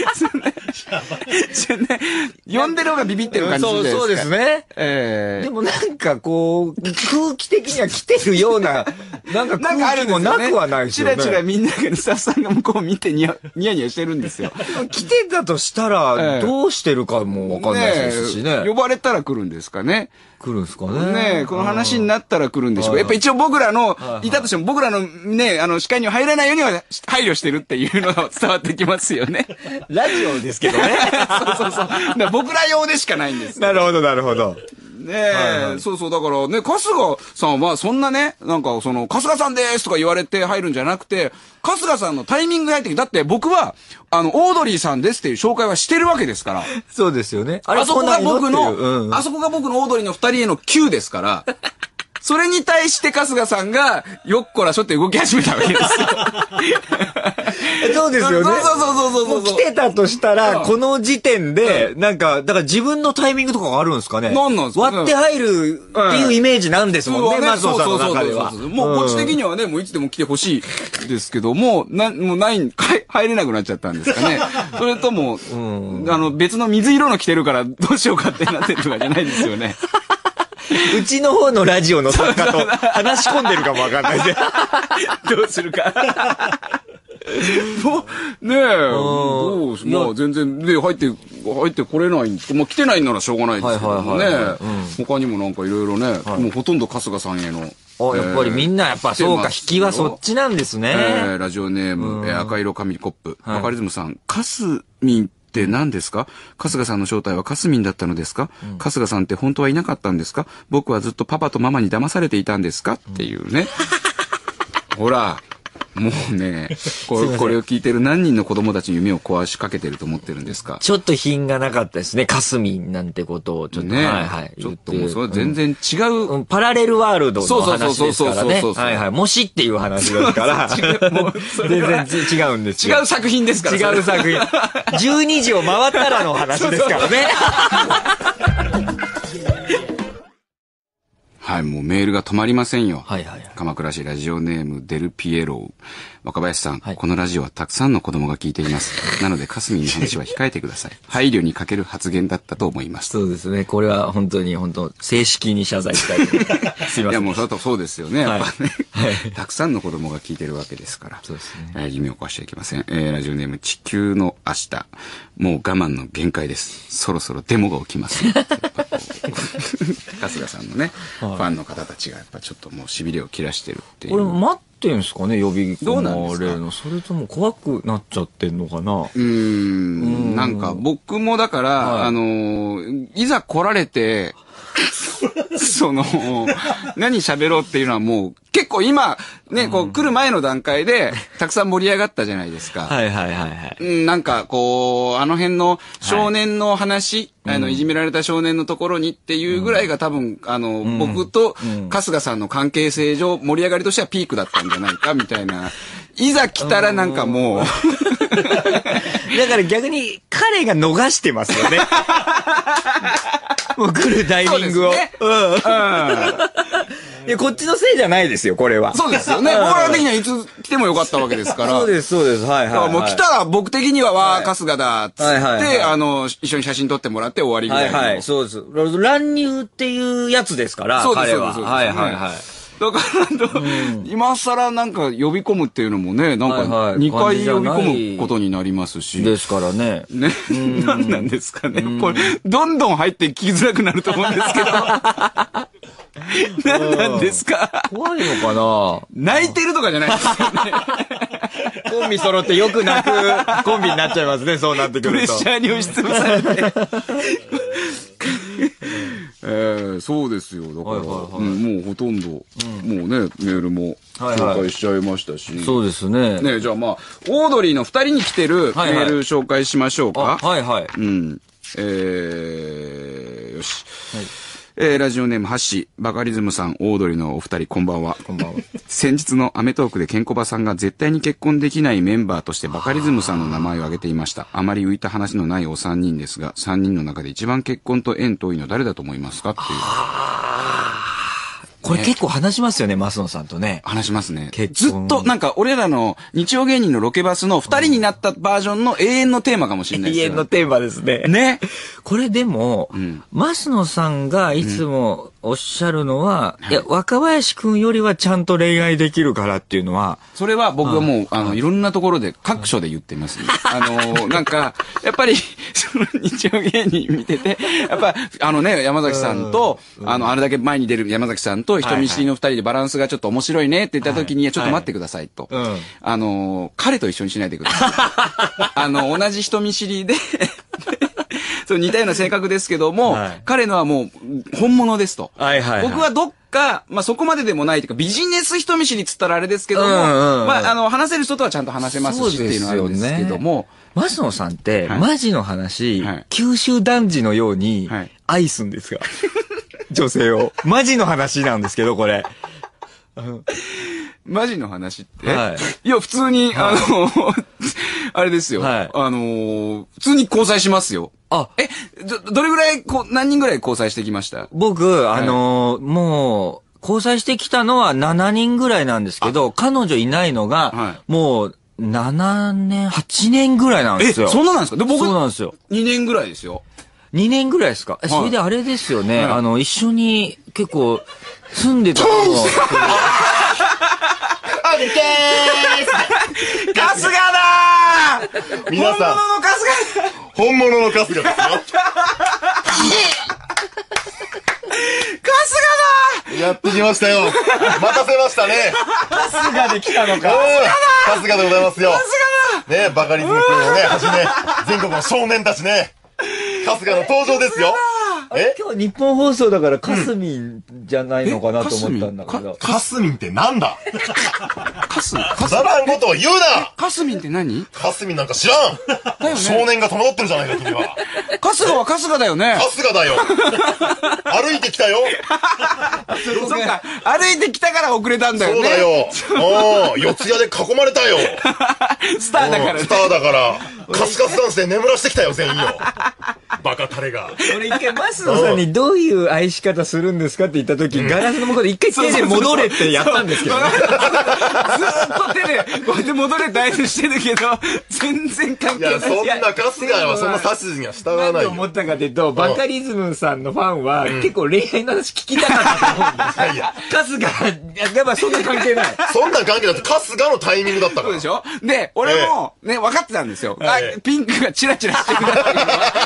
呼んでる方がビビってる感じですか、 そう、そうですね。 えー、でもなんかこう、空気的には来てるような、なんか空気もなくはないですよね。 チラチラみんながスタッフさんが向こう見てニヤニヤニヤしてるんですよ。 来てたとしたら、どうしてるかもわかんないですしね。 呼ばれたら来るんですかね。 来るんですかね。 ねこの話になったら来るんでしょう。やっぱ一応僕らの、いたとしても僕らのね、あの、視界には入らないようには配慮してるっていうのが伝わってきますよね。 ラジオですけどね。 そうそうそう。僕ら用でしかないんです。 なるほど、なるほど。 ねえ、はいはい、そうそう、だからね、春日さんはそんなね、なんかその、春日さんですとか言われて入るんじゃなくて、春日さんのタイミングで入ってきて、だって僕は、あの、オードリーさんですっていう紹介はしてるわけですから。 そうですよね。 あれ、あそこが僕の、うん、あそこが僕のオードリーの二人への Q ですから、それに対して春日さんが、よっこらしょって動き始めたわけですよ。 そうですよね。 そうそうそうそうそう。 来てたとしたら、この時点で、なんか、だから自分のタイミングとかがあるんですかね。 なんなんですか割って入るっていうイメージなんですもんね、松尾さんの中では。 もう、こっち的にはね、もういつでも来てほしいですけども、な、もうない、入れなくなっちゃったんですかね。それとも、あの、別の水色の着てるからどうしようかってなってるとかじゃないですよね。 うちの方のラジオの作家と話し込んでるかもわかんないで。 どうするか。もう、ねえ、どうす、まあ全然、で、入って、入ってこれないんですか。まあ来てないんならしょうがないですけどもね。他にもなんかいろいろね、はい、もうほとんど春日さんへの。 あ、やっぱりみんなやっぱそうか、引きはそっちなんですね。 えー、ラジオネーム、えー、赤色紙コップ。バカリズムさん、かすみんって何ですか？春日さんの正体はかすみんだったのですか？うん、春日さんって本当はいなかったんですか？僕はずっとパパとママに騙されていたんですか？っていうね。ほら。もうね、これ、これを聞いてる何人の子供たちに夢を壊しかけてると思ってるんですか？ ちょっと品がなかったですね。かすみんなんてことをちょっと、ね、はいはい。 ちょっともうそれ全然違う、 うん。パラレルワールドの話ですからね。はいはい。もしっていう話ですから。もう全然違うんですよ。 違う作品ですから。 違う作品。じゅうにじを回ったらの話ですからね。 はい、もうメールが止まりませんよ。 はいはいはい。 鎌倉市ラジオネームデルピエロー。若林さん、はい、このラジオはたくさんの子供が聞いています。なので、かすみんの話は控えてください。配慮に欠ける発言だったと思います。 そうですね。これは本当に、本当正式に謝罪したい。すいません。 いや、もうそうですよね。やっぱね、はい。たくさんの子供が聞いてるわけですから。そうですね。えー、夢を壊しちゃいけません。えー、ラジオネーム地球の明日。もう我慢の限界です。そろそろデモが起きます。 春日さんのね、はい、ファンの方たちがやっぱちょっともう痺れを切らしてるっていう。 これ待ってんすかね、呼び込まれるの。 どうなんですか？ それとも怖くなっちゃってんのかな。うーん。なんか僕もだから、はい、あの、いざ来られて、その、何喋ろうっていうのはもう、結構今、ね、こう来る前の段階で、たくさん盛り上がったじゃないですか。 はいはいはいはい。 うん、なんかこう、あの辺の少年の話、はい、あの、いじめられた少年のところにっていうぐらいが多分、あの、うん、僕と春日さんの関係性上、盛り上がりとしてはピークだったんじゃないか、みたいな。いざ来たらなんかもう。 だから逆に彼が逃してますよね。もう来るタイミングを。ね、うん。うん。いや、こっちのせいじゃないですよ、これは。 そうですよね。僕ら的にはいつ来てもよかったわけですから。 そうです、そうです。はいはい、はい。 だからもう来たら僕的には、わー、春日だ、っつって、はいはいはい、あの、一緒に写真撮ってもらって終わりぐらいの。 はいはい、そうです。乱入っていうやつですから、 そうです、 彼は。 そうです。 はいはいはい。 だから、うん、今更なんか呼び込むっていうのもね、なんかにかい呼び込むことになりますし。 ですからね。 ね。何なんですかね。これ、どんどん入って聞きづらくなると思うんですけど。何なんですか。 怖いのかな。 泣いてるとかじゃないですよね。 コンビ揃ってよく泣くコンビになっちゃいますね、そうなってくると。 プレッシャーに押しつぶされて。えー、そうですよ。だから、はいはいはい、うん、もうほとんど、うん、もうね、メールも紹介しちゃいましたし。はいはい、 そうですね。 ね、じゃあまあ、オードリーの二人に来てるメール紹介しましょうか。 はいはい。はいはい、 うん。えー、よし。はい、えー、ラジオネームハッシー、バカリズムさん、オードリーのお二人、こんばんは。 こんばんは。 先日のアメトークでケンコバさんが絶対に結婚できないメンバーとしてバカリズムさんの名前を挙げていました。あまり浮いた話のないお三人ですが、三人の中で一番結婚と縁遠いの誰だと思いますかっていう。 これ結構話しますよね、増野さんとね。 話しますね。ずっと、なんか、俺らの日曜芸人のロケバスの二人になったバージョンの永遠のテーマかもしれないですよ。 永遠のテーマですね。 ね。 これでも、うん、増野さんがいつもおっしゃるのは、うん、いや、若林くんよりはちゃんと恋愛できるからっていうのは。 それは僕はもう、はい、あの、いろんなところで、各所で言ってますね。あの、なんか、やっぱり、その日曜芸人見てて、やっぱ、あのね、山崎さんと、あの、あれだけ前に出る山崎さんと、人見知りの二人でバランスがちょっと面白いねって言った時に、はい、ちょっと待ってくださいと。はいはい、あの、彼と一緒にしないでください。あの、同じ人見知りで、そう似たような性格ですけども、はい、彼のはもう本物ですと。 はいはいはい、 僕はどっか、まあ、そこまででもないというか、ビジネス人見知りっつったらあれですけども、うんうんうん、まあ、あの、話せる人とはちゃんと話せますしっていうのはあるんですけども、 増野さんって、はい、マジの話、はい、九州男児のように愛すんですよ。はい、女性を。マジの話なんですけど、これ。 マジの話って、はい、いや、普通に、はい、あの、あれですよ。はい、あの、普通に交際しますよ。 あ、 え、ど、どれぐらい、こう、何人ぐらい交際してきました？ 僕、あのー、はい、もう、交際してきたのはしちにんぐらいなんですけど、彼女いないのが、はい、もう、ななねん、はちねんぐらいなんですよ。 え、そんななんですか？で、僕、 そうなんですよ。 にねんぐらいですよ。 にねんぐらいですか？はい、それであれですよね、はい、あの、一緒に結構、住んでたのも、 オーケー春日だー皆さん。本物の春日だ本物の春日ですよ。春日だやってきましたよ。待たせましたね。 春日で来たのか。 春日でございますよ。春日だね、バカリズム君をね、はじめ、全国の少年たちね、春日の登場ですよ。 え今日日本放送だからカスミンじゃないのかなと思ったんだけど。 カスミンってなんだカス、 くだらんことを言うなカスミンって何カスミンなんか知らんだよね。少年が戸惑ってるじゃないか、君は。 春日は春日だよね。 春日だよ。歩いてきたよ。 そうか、歩いてきたから遅れたんだよね。 そうだよ。おー、四谷で囲まれたよ。 スターだからね。 スターだから、カスカスダンスで眠らしてきたよ、全員を。バカタレが。 俺一回増野さんにどういう愛し方するんですかって言った時、ガラスの向こうで一回手で戻れってやったんですけどね。ずーっと手で、こうやって戻れって合図してるけど、全然関係ない。 いや、そんな春日はそんな指図には従わないよ。 何を思ったかというと、バカリズムさんのファンは、結構恋愛の話聞きたかったと思うんですよ。いや、春日、やっぱそんな関係ない。 そんな関係だって春日のタイミングだったから。 そうでしょで、俺も、ね、分かってたんですよ。あ、ピンクがチラチラしてくるっていうのは。ね。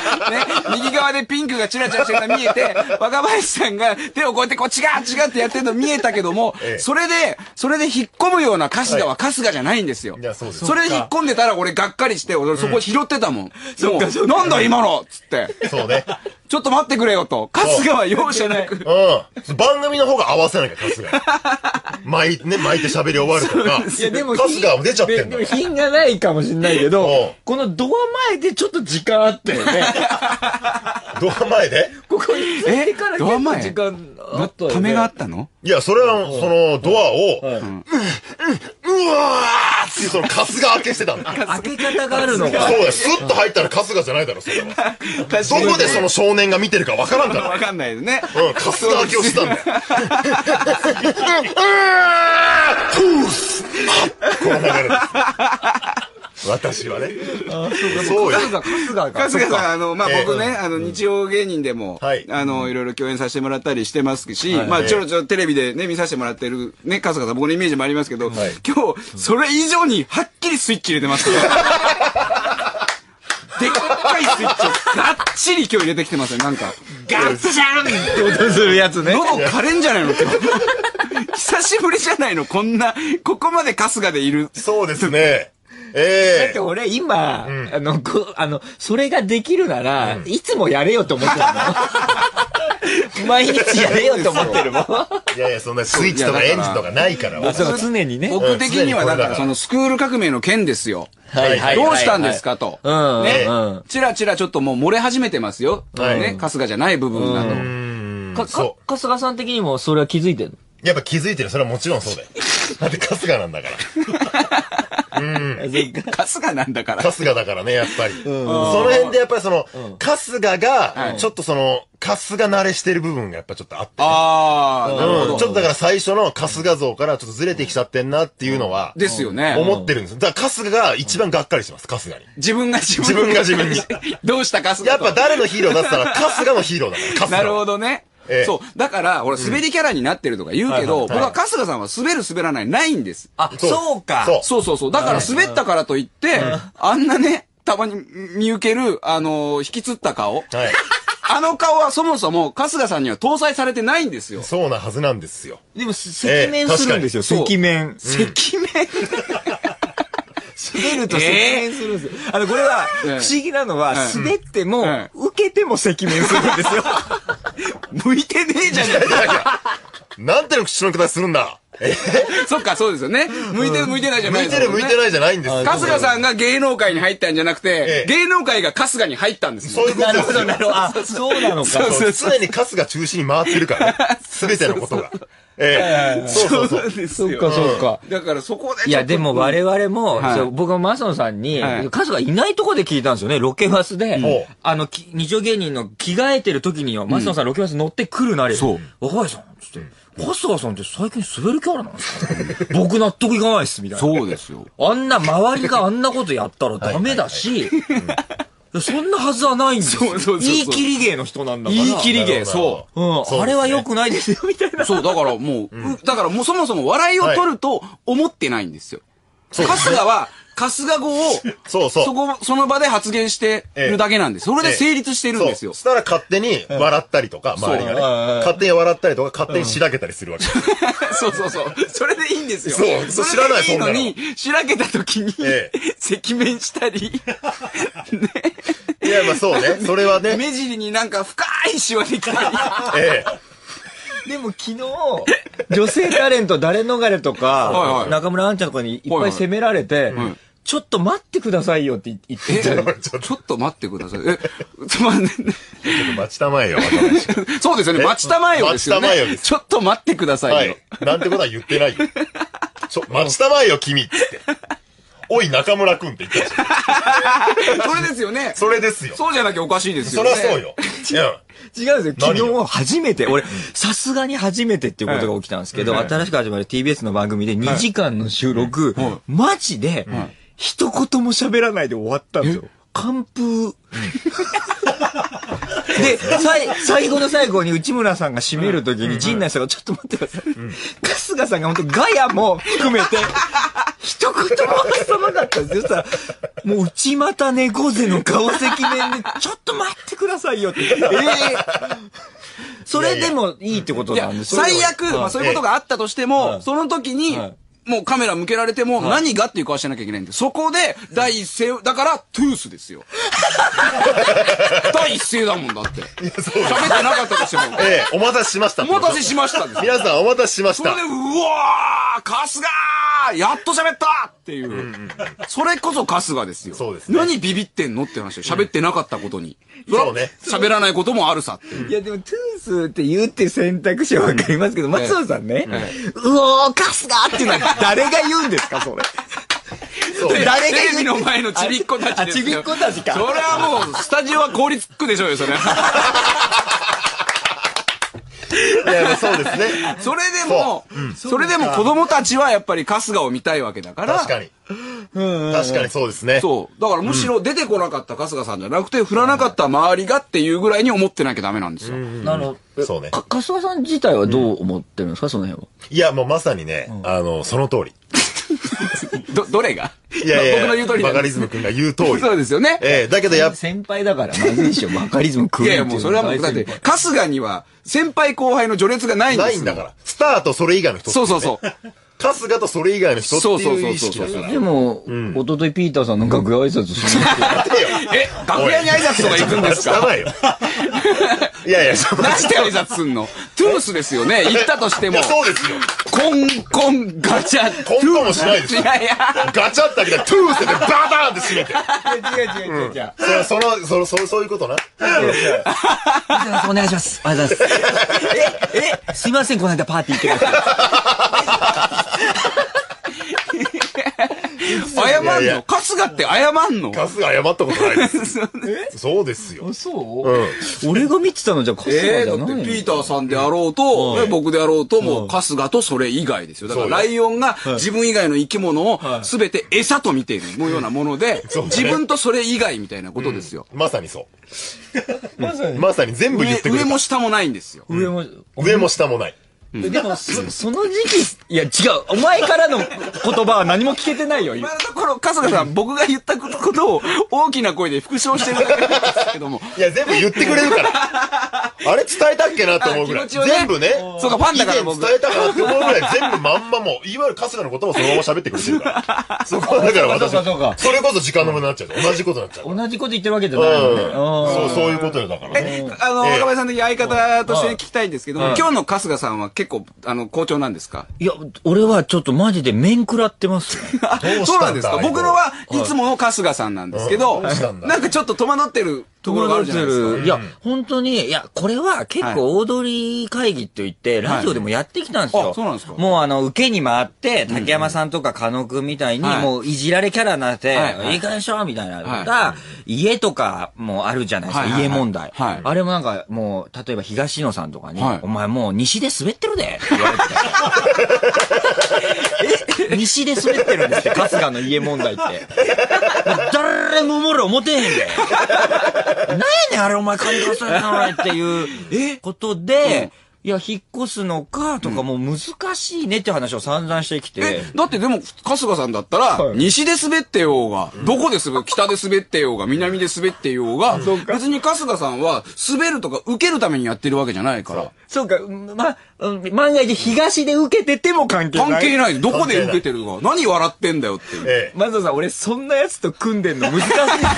右側でピンクがチラチラしてるのが見えて、若林さんが手をこうやってこう違う違うってやってるの見えたけども、ええ、それで、それで引っ込むような春日は春日じゃないんですよ。いや、そうです。それで引っ込んでたら俺がっかりして、俺そこ拾ってたもん。そっか、なんだ今のつって。そうね。ちょっと待ってくれよと。春日は容赦なく。 うん。番組の方が合わせなきゃ、春日。巻いて、ね、巻いて喋り終わるとか。いや、でも、春日は出ちゃってんだ。 でも品がないかもしれないけど、このドア前でちょっと時間あったよね。 ドア前でここに、え、からドア前時間あったよね。ためがあったの？ いや、それは、その、ドアを、うん、うん、うわーっていう、その、春日開けしてたんだ。 開け方があるのか。 そうだよ。スッと入ったら春日じゃないだろ、それは。どこでその少年が見てるかわからんから。 わかんないですね。 うん、春日開けをしたんだよ。この流れです。私はね。あそうそうよ。春日が。 春日さん、あの、まあ、僕ね、あの、日曜芸人でも、あの、いろいろ共演させてもらったりしてますし、まあ、ちょろちょろテレビでね、見させてもらってるね、春日さん、僕のイメージもありますけど、今日、それ以上にはっきりスイッチ入れてますから。でっかいスイッチをがっちり今日入れてきてますよ、なんか。 ガッツシャンって音するやつね。 喉枯れんじゃないの今日。久しぶりじゃないのこんな、ここまで春日でいる。 そうですね。ええー。だって俺今、うん、あの、こ、あの、それができるなら、うん、いつもやれよと思ってるの。毎日やれよと思ってるもん。 いやいや、そんなスイッチとかエンジンとかないから。 そう常にね。 僕的にはだから、そのスクール革命の件ですよ。はいはい。どうしたんですかと。ね。チラチラちょっともう漏れ始めてますよ。ね。春日じゃない部分など。か、春日さん的にもそれは気づいてるの？ やっぱ気づいてる。それはもちろんそうだよ。だって春日なんだから。うん。 春日なんだから。 春日だからね、やっぱり。その辺でやっぱりその、春日が、ちょっとその、春日慣れしてる部分がやっぱちょっとあって。ああ、なるほど。ちょっとだから最初の春日像からちょっとずれてきちゃってんなっていうのは。 ですよね。 思ってるんです。だから春日が一番がっかりしてます、春日に。 自分が自分自分が自分に。 どうした春日。 やっぱ誰のヒーローだったら春日のヒーローだから、春日。 なるほどね。ええ、そう。だから、俺、滑りキャラになってるとか言うけど、僕は春日さんは滑る滑らないないんです。 あ、そうか。 そうそうそう。だから滑ったからといって、あんなね、たまに見受ける、あの、引きつった顔。はい。あの顔はそもそも春日さんには搭載されてないんですよ。 そうなはずなんですよ。 でも、赤面するんですよ、赤面。 赤面滑ると赤面するんですよ。あの、これは、不思議なのは、滑っても、受けても赤面するんですよ。 向いてねえじゃねえか。 なんての口の形するんだ。 そっか、そうですよね。向いてる向いてないじゃないですか。向いてる向いてないじゃないんです。 春日さんが芸能界に入ったんじゃなくて、芸能界が春日に入ったんです。 そういうことですよ。 なるほど、あ、そうなのか。 常に春日中心に回ってるから、すべてのことが。ええ、そうそうそう。 そうか、そうか。 だからそこで。 いや、でも我々も、僕はマサノさんに、春日いないとこで聞いたんですよね、ロケバスで。あの、日常芸人の着替えてる時には、マサノさんロケバス乗ってくるなり。そう。若林さん、つって。春日さんって最近滑るキャラなんですか僕納得いかないっす、みたいな。 そうですよ。 あんな、周りがあんなことやったらダメだし、そんなはずはないんですよ。そうそうそう。言い切り芸の人なんだから。 言い切り芸、そう。 うん。あれは良くないですよ、みたいな。 そう、だからもう、だからもうそもそも笑いを取ると思ってないんですよ。春日は、春日語を、そうそう。そこ、その場で発言してるだけなんです。それで成立してるんですよ。 そしたら勝手に笑ったりとか、周りがね。勝手に笑ったりとか、勝手にしらけたりするわけ。 そうそうそう。それでいいんですよ。 そう、知らない、そんなの。 いいのに、しらけた時に、赤面したり、ね。 いや、まあそうね。それはね。 目尻になんか深いシワできたり。ええ。でも昨日、女性タレント誰逃れとか、中村アンちゃんとかにいっぱい責められて、ちょっと待ってくださいよって言ってた。 ちょっと待ってください。え、ちょっと待って。 待ちたまえよ。 そうですよね。待ちたまえよですよね。待ちたまえよ。ちょっと待ってくださいよ。 なんてことは言ってないよ。ちょ、待ちたまえよ、君っつって。おい、中村くんって言ったじゃん。それですよね。 それですよ。 そうじゃなきゃおかしいですよね。 そりゃそうよ。 違うんですよ。昨日初めて、俺、さすがに初めてっていうことが起きたんですけど、新しく始まる ティービーエス の番組でにじかんの収録、マジで、一言も喋らないで終わったんですよ。完封。で、最後の最後に内村さんが締めるときに陣内さんがちょっと待ってください。春日さんが本当ガヤも含めて、 一言も発さなかったんですよ。そしたら、もう内股猫背の顔赤面で、ちょっと待ってくださいよって。えー、それでもいいってことなんですよ。 最悪、まあそういうことがあったとしても、その時に、もうカメラ向けられても何がっていう顔しなきゃいけないんで、そこで第一声、だからトゥースですよ。第一声だもんだって。喋ってなかったとしても。 ええ、お待たせしました。 お待たせしましたです。 皆さんお待たせしました。 それで、うわー春日やっと喋ったっていう。うんうん、それこそ春日ですよ。 そうですね。 何ビビってんのって話よ。喋ってなかったことに。 そうね。 喋らないこともあるさって。 いやでも、トゥースって言うっていう選択肢はわかりますけど、松尾さんね、うおー、春日っていうのは誰が言うんですか、それ。 誰がテレビの前のちびっ子たちですよ。 ちびっ子たちか。 それはもう、スタジオは凍りつくでしょうよ、それ。 いや、そうですね。 それでも、そ, それでも子供たちはやっぱり春日を見たいわけだから。 確かに。確かにそうですね。 そう。だからむしろ出てこなかった春日さんじゃなくて、振らなかった周りがっていうぐらいに思ってなきゃダメなんですよ。 なるほど。 そうね。 春日さん自体はどう思ってるんですか、その辺は。 いや、もうまさにね、あの、その通り。 ど、どれがいやいや、 僕の言う通りバカリズム君が言う通り。 そうですよね。 ええ、だけどやっぱ。 先輩だからまずいでしょ、バカリズム君。 いやいや、もうそれはもう、だって、春日には先輩後輩の序列がないんですよ。 ないんだから。スターとそれ以外の人、 ね。そうそうそう。 春日とそれ以外の人っていう意識だから。 でも、おとといピーターさんの楽屋挨拶しましたよ。 え、楽屋に挨拶とか行くんですか？ ないよ。いやいや、 何して挨拶すんの？トゥースですよね。行ったとしても。 そうですよ。 コンコンガチャ。 コンコンもしないですよ。 いやいや。 ガチャって開けて、トゥースってバターンって閉めて。 違う違う違う違う。 その、その、その、そういうことな。 お願いします。ありがとうございます。え、え、すいません、この間パーティー行ってください。 謝んの？春日って謝んの？ 春日謝ったことないです。そうですよ。 そう？俺が見てたのじゃ春日じゃないの？ えー、だってピーターさんであろうと、僕であろうと、もう春日とそれ以外ですよ。だからライオンが自分以外の生き物を全て餌と見ているようなもので、自分とそれ以外みたいなことですよ。 まさにそう。まさに。まさに全部言ってくれた。 上も下もないんですよ。 上も、 上も下もない。 でも、そ、その時期、いや違う、お前からの言葉は何も聞けてないよ、 今のところ、春日さん、僕が言ったことを大きな声で復唱してるだけなんですけども。 いや、全部言ってくれるから。あれ伝えたっけなと思うぐらい。全部ね。 そうか、ファンだから僕。 伝えたかなって思うぐらい、全部まんまも、いわゆる春日のこともそのまま喋ってくれてるから。そこはだから私、それこそ時間の無駄になっちゃう。同じことになっちゃう。 同じこと言ってるわけじゃないよね。 そう、そういうことよ、だからね。 あの、若林さん的相方として聞きたいんですけども、今日の春日さんは結構、あの、好調なんですか？ いや、俺はちょっとマジで面食らってますね。 そうなんですか？僕のはいつもの春日さんなんですけど、なんかちょっと戸惑ってるところがあるじゃないですか。 いや、本当に、いや、これは結構大通り会議といって、ラジオでもやってきたんですよ。 そうなんですか？ もうあの、受けに回って、竹山さんとか加納くんみたいに、もういじられキャラになって、いいかでしょみたいなのが、家とかもあるじゃないですか、家問題。あれもなんか、もう、例えば東野さんとかに、お前もう西で滑ってるでって言われて。え西で滑ってるんですって、春日の家問題って。誰ももろ思てへんで。なんやねんあれお前感動するなっていうことで、いや、引っ越すのかとかもう難しいねって話を散々してきて。 え、だってでも、春日さんだったら、西で滑ってようが、どこで滑る、北で滑ってようが、南で滑ってようが、別に春日さんは滑るとか受けるためにやってるわけじゃないから。 そうか、ま、万が一東で受けてても関係ない。 関係ない。どこで受けてるか。何笑ってんだよっていう。 ええ、松尾さん、俺そんなやつと組んでんの難しい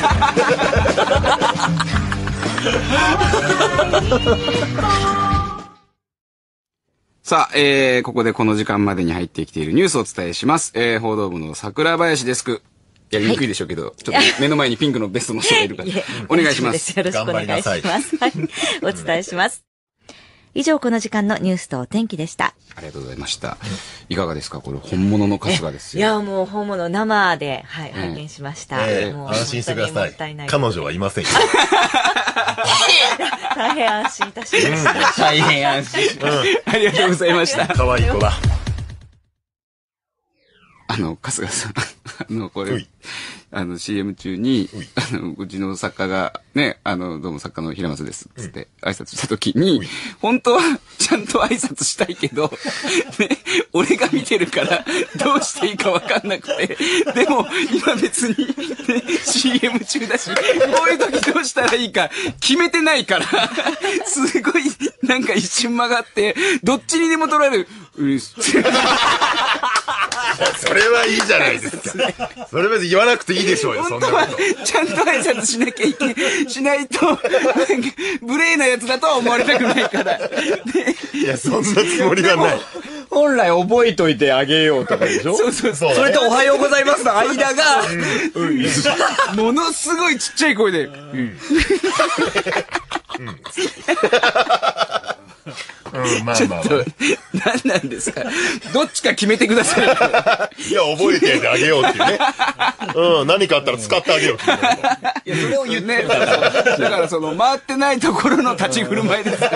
さあ、えー、ここでこの時間までに入ってきているニュースをお伝えします。えー、報道部の桜林デスク。やりにくいでしょうけど、はい、ちょっと目の前にピンクのベストの人がいるから。お願いします。 よろしくお願いします。はい。お伝えします。以上、この時間のニュースとお天気でした。 ありがとうございました。いかがですか？これ本物の春日ですよ。 いや、もう本物生で、はい、うん、拝見しました。 えー、もう安心してください。彼女はいませんよ。 大変安心いたしました。うん、 大変安心。 うん、ありがとうございました。 可愛い子だ。 あの、春日さん、あの、これ、 あの シーエム 中に、あの、うちの作家が、ね、あの、どうも作家の平松です、つって挨拶した時に、本当はちゃんと挨拶したいけど、ね、俺が見てるから、どうしていいかわかんなくて、でも、今別に、ね、シーエム 中だし、こういう時どうしたらいいか決めてないから、すごい、なんか一瞬曲がって、どっちにでも取られる。うっすそれはいいじゃないですか。それ別に言わなくていいでしょうよ、そんなこと。 ちゃんと挨拶しなきゃいけ、しないと、なんか、無礼なやつだとは思われたくないから。 いや、そんなつもりはない。 本来覚えといてあげようとかでしょ。 そうそうそう。 それとおはようございますの間が、 ものすごいちっちゃい声で、うん。 うん、まあまあ、まあ。 何なんですか。どっちか決めてください。 いや、覚えててあげようっていうね。うん、何かあったら使ってあげようっていう。 いや、それを言ってだからその、回ってないところの立ち振る舞いですから。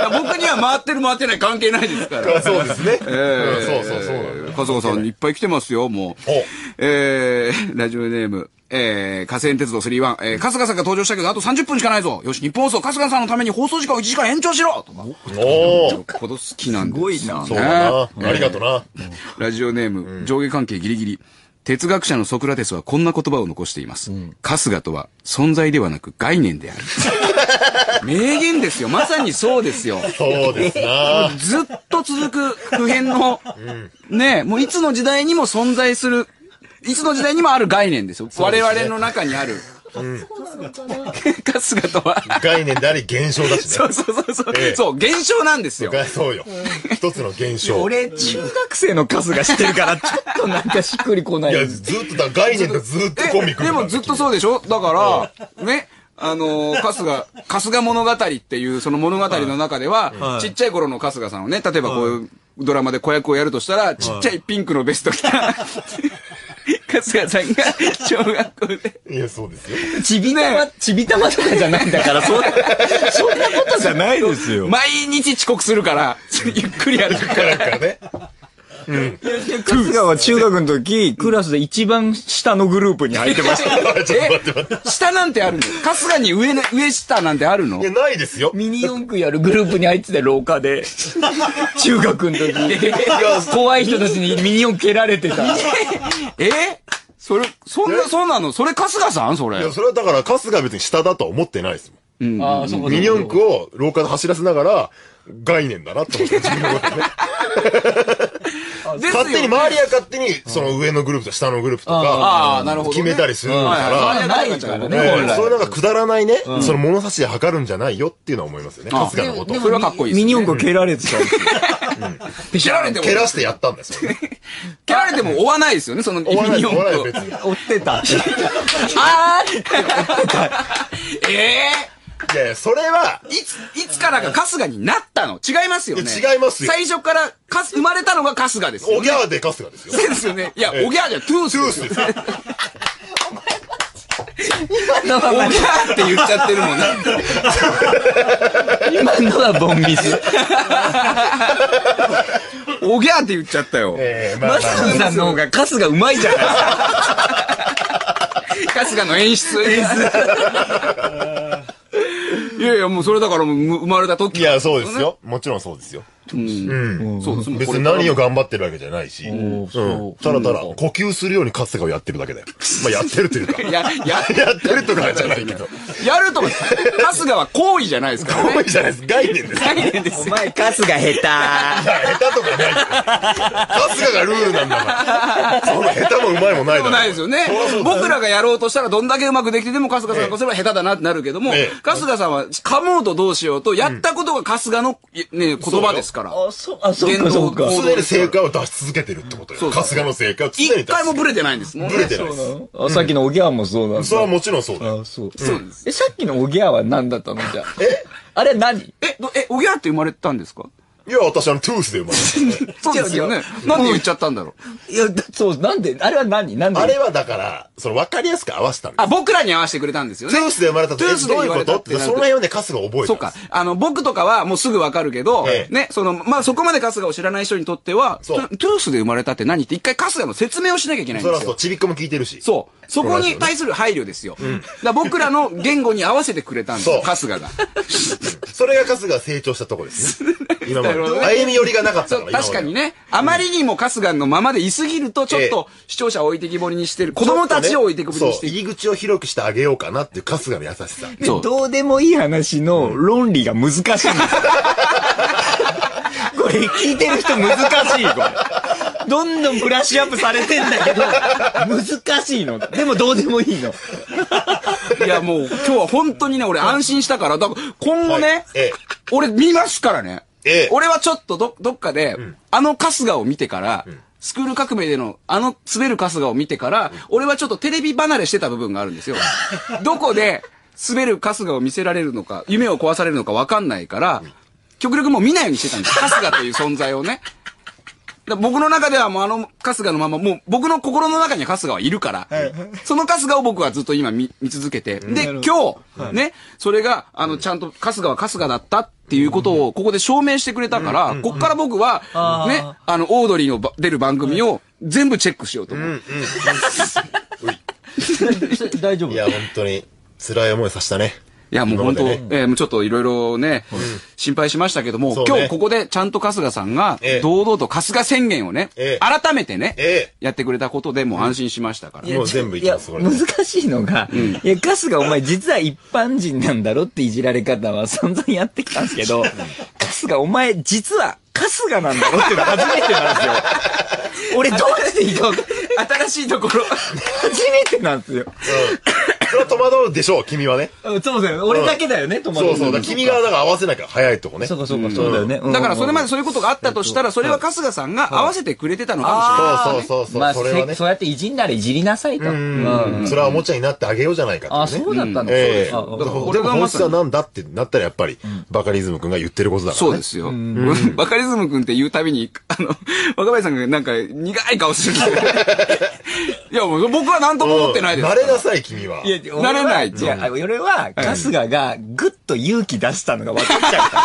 僕には回ってる回ってない関係ないですから。 そうですね。 えー、 うん、そうそうそうなんだ。 春日さんいっぱい来てますよ、もう。えー、ラジオネーム。えー、河川鉄道スリーワン、えー、春日さんが登場したけど、あとさんじゅっぷんしかないぞ。よし、日本放送、春日さんのために放送時間をいちじかん延長しろとか。 おー。 よっぽど好きなんです。すごいな。 そうだな。ありがとうな。 ラジオネーム、上下関係ギリギリ。哲学者のソクラテスはこんな言葉を残しています。春日とは存在ではなく概念である。名言ですよ。まさにそうですよ。 そうですな。 ずっと続く普遍の、ね、もういつの時代にも存在する、いつの時代にもある概念ですよ。我々の中にある。うん。春日とは。 概念であり現象だしね。 そうそうそうそう。ええ、そう、現象なんですよ。 そうよ。一つの現象。 俺、中学生の春日知ってるから、ちょっとなんかしっくりこない。 いや、ずっとだ、概念でずっとコミック。 でもずっとそうでしょ。だから、ね。あのー、春日、春日物語っていうその物語の中では、はい、ちっちゃい頃の春日さんをね、例えばこういうドラマで子役をやるとしたら、はい、ちっちゃいピンクのベスト着た、はい、春日さんが小学校で。 いや、そうですよ。 ちびたま、ちびたまとかじゃないんだから、そんな、そんなことじゃないですよ。 毎日遅刻するから、ゆっくり歩くから。からね。 うん。春日は中学の時、クラスで一番下のグループに入ってました。 ちょっと待って待って。下なんてあるの？春日に上ね、上下なんてあるの？ いや、ないですよ。 ミニ四駆やるグループに入ってて廊下で。中学の時。いや、怖い人たちにミニ四駆蹴られてた。 えそれ、そんな、そうなの？それ春日さんそれ。 いや、それはだから春日は別に下だとは思ってないですもん。うん。ああ、そうか。ミニ四駆を廊下で走らせながら、概念だなって思って自分のことね。勝手に周りは勝手にその上のグループと下のグループとか決めたりするからないからね。 そういうなんかくだらないね、その物差しで測るんじゃないよっていうのは思いますよね。春日のこと。 それはかっこいいです。 ミニ四駆蹴られてたんですよ。 蹴られても蹴らしてやったんですよ。 蹴られても追わないですよね、そのミニ四駆を。 追ってた。あーええいやいや、それは、 いつ、いつからか春日になったの？違いますよね。 違いますよ。 最初から、かす、生まれたのが春日ですよね。 おぎゃーで春日ですよ。 そうですよね。いや、おぎゃーじゃ、トゥース。トゥースです。今のはおぎゃーって言っちゃってるもんね。 今のはボンミス。 おぎゃーって言っちゃったよ。 えー、まあ、マスさんの方が春日うまいじゃないですか。 春日の演出。演出。いやいや、もうそれだからもう生まれた時。 いや、そうですよ。もちろんそうですよ。うん。そうです。別に何を頑張ってるわけじゃないし。うん。ただただ、呼吸するように春日をやってるだけだよ。まあ、やってるというか。や、や、やってるとかじゃないけど。 やるとか、春日は行為じゃないですか。 行為じゃないです。概念です。 概念です。 お前、春日下手。いや、 下手とかない。春日がルールなんだから。その下手もうまいもないだろ。 ないですよね。僕らがやろうとしたらどんだけうまくできてても春日さんがすれば下手だなってなるけども、春日さんは噛もうとどうしようと、やったことが春日のね、言葉ですから。 あ、そう、あ、そうか、そうか。 常に成果を出し続けてるってことよ。春日の成果を常に出し続けてる。 一回もブレてないんですもんね。 ブレてないです。 さっきのおぎゃーもそうなんだ。 それはもちろんそうだよ。 あ、そう。そうです。え、さっきのおぎゃーは何だったのじゃあ。 えあれ何え、え、おぎゃーって生まれたんですか？ いや、私あの、トゥースで生まれた、ね。 そうですよね。なんで言っちゃったんだろう。いや、そう、なんで、あれは何なんであれはだから、その、わかりやすく合わせたんです。 あ、僕らに合わせてくれたんですよね。 トゥースで生まれたと、 トゥースで言われたって。 その辺をね、春日覚えてる。 そうか。あの、僕とかはもうすぐわかるけど、ええ、ね、その、まあ、そこまで春日を知らない人にとっては、トゥースで生まれたって何って一回春日の説明をしなきゃいけないんですよ。 そらそう、ちびっこも聞いてるし。 そう。そこに対する配慮ですよ。うん、だ僕らの言語に合わせてくれたんですよ、春日が。 それが春日が成長したとこですね。今まで。歩み寄りがなかったから。 確かにね。あまりにも春日のままでいすぎると、ちょっと視聴者を置いてきぼりにしてる。子供たちを置いてきぼりにしてる。 入り口を広くしてあげようかなっていう春日の優しさ。 どうでもいい話の論理が難しいんですよ。これ聞いてる人難しい、これ。どんどんブラッシュアップされてんだけど、難しいの。でもどうでもいいの。 いやもう今日は本当にね、俺安心したから、だから今後ね、はいええ、俺見ますからね。ええ、俺はちょっとど、どっかで、うん、あの春日を見てから、うん、スクール革命でのあの滑る春日を見てから、うん、俺はちょっとテレビ離れしてた部分があるんですよ。どこで滑る春日を見せられるのか、夢を壊されるのか分かんないから、うん、極力もう見ないようにしてたんです。春日という存在をね。僕の中ではもうあの春日のまま、もう僕の心の中には春日はいるから、はい、その春日を僕はずっと今 見, 見続けて、で、今日、はい、ね、それが、あの、ちゃんと春日は春日だったっていうことをここで証明してくれたから、うん、こっから僕は、うん、ね、あの、オードリーの出る番組を全部チェックしようと思う。うんうん、 大丈夫？ いや、本当に辛い思いさせたね。 いや、もう本当、ね、えー、ちょっといろいろね、うん、心配しましたけども、ね、今日ここでちゃんと春日さんが、堂々と春日宣言をね、えー、改めてね、えー、やってくれたことでもう安心しましたから。 うん、もう全部いきます、 いや、難しいのが、うん、いや、春日お前実は一般人なんだろっていじられ方は散々やってきたんですけど、春日お前実は春日なんだろっていうのは初めてなんですよ。俺どうしていいか新しいところ。 初めてなんですよ。うんそれは戸惑うでしょう、君はね。 そうだよ。俺だけだよね、戸惑う。そうそう。君がだから合わせなきゃ早いとこね。 そうかそうか、そうだよね。 だからそれまでそういうことがあったとしたら、それは春日さんが合わせてくれてたのかもしれない。そうそうそう。 まあ、そうやっていじんならいじりなさいと。 それはおもちゃになってあげようじゃないかと。 あ、そうだったの。 ええ。俺が本質はなんだってなったらやっぱり、バカリズム君が言ってることだから。 そうですよ。バカリズム君って言うたびに、あの、若林さんがなんか苦い顔するんですよ。いや、僕は何とも思ってないです。 慣れなさい、君は。 いや、慣れない。 いや、俺は、春日がぐっと勇気出したのが分かっちゃうから。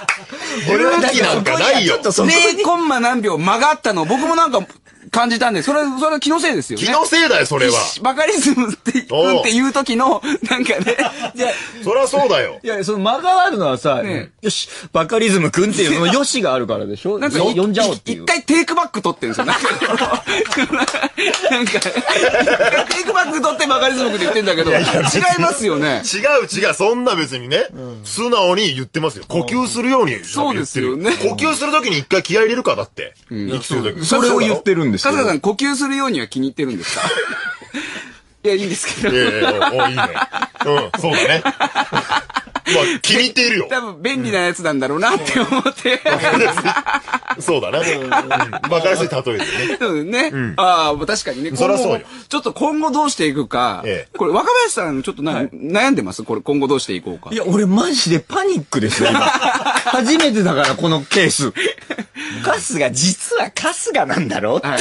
俺は勇気なんかないよ。 ゼロコンマ何秒曲がったの僕もなんか感じたんで、それ、それは気のせいですよね。 気のせいだよ、それは。 バカリズムって、うんって言う時の、なんかね。 いや、そりゃそうだよ。 いや、その間があるのはさ、よし、バカリズムくんっていう、そのよしがあるからでしょ。なんか、呼んじゃおうっていう。 一回テイクバック取ってるんですよ。なんか、なんか、テイクバック取ってバカリズムくんって言ってんだけど、違いますよね。 違う違う、そんな別にね、素直に言ってますよ。呼吸するように。 そうですよね。 呼吸する時に一回気合い入れるか、だって。息する時。 それを言ってるんですよ。 春日さん、呼吸するようには気に入ってるんですか？いや、いいんですけど。 いやいや、お、いいね。うん、そうだね。まあ、気に入っているよ。 多分、便利なやつなんだろうなって思って。 そうだね。バカらしい例えでね。 そうね。ああ、確かにね。 そりゃそうよ。 ちょっと今後どうしていくか。これ、若林さん、ちょっとな悩んでます？これ、今後どうしていこうか。 いや、俺マジでパニックですよ、今。初めてだから、このケース。春日、実は春日なんだろって。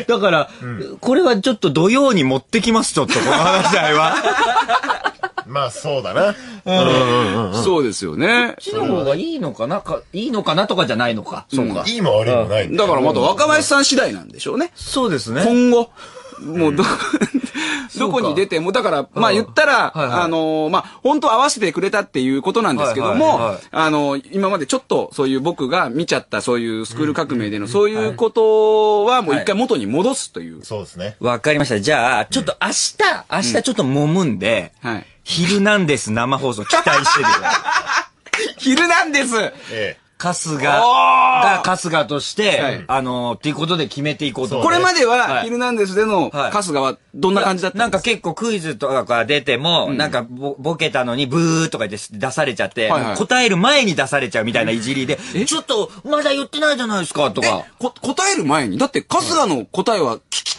だから、これはちょっと土曜に持ってきます、ちょっと、この話し合いは。 まあ、そうだな。 そうですよね。 こっちの方がいいのかなか、いいのかなとかじゃないのか。そうか。 いいも悪いもない。 だからまた若林さん次第なんでしょうね。 そうですね。 今後。もうど、どこに出ても、だから、まあ言ったら、あの、まあ本当合わせてくれたっていうことなんですけども、あの、今までちょっとそういう僕が見ちゃったそういうスクール革命でのそういうことはもう一回元に戻すという。 そうですね。 わかりました。じゃあ、ちょっと明日、明日ちょっと揉むんで、はい。ヒルナンデス生放送期待してるよ。 ヒルナンデスええ。春日が春日として、はい、あのー、っていうことで決めていこうと思う。 これまでは、ヒルナンデスでの春日はどんな感じだったんですか？ なんか結構クイズとかが出ても、うん、なんかボボケたのにブーとかで出されちゃって、はいはい、答える前に出されちゃうみたいないじりで、ちょっとまだ言ってないじゃないですかとか。 こ答える前にだって春日の答えは聞きた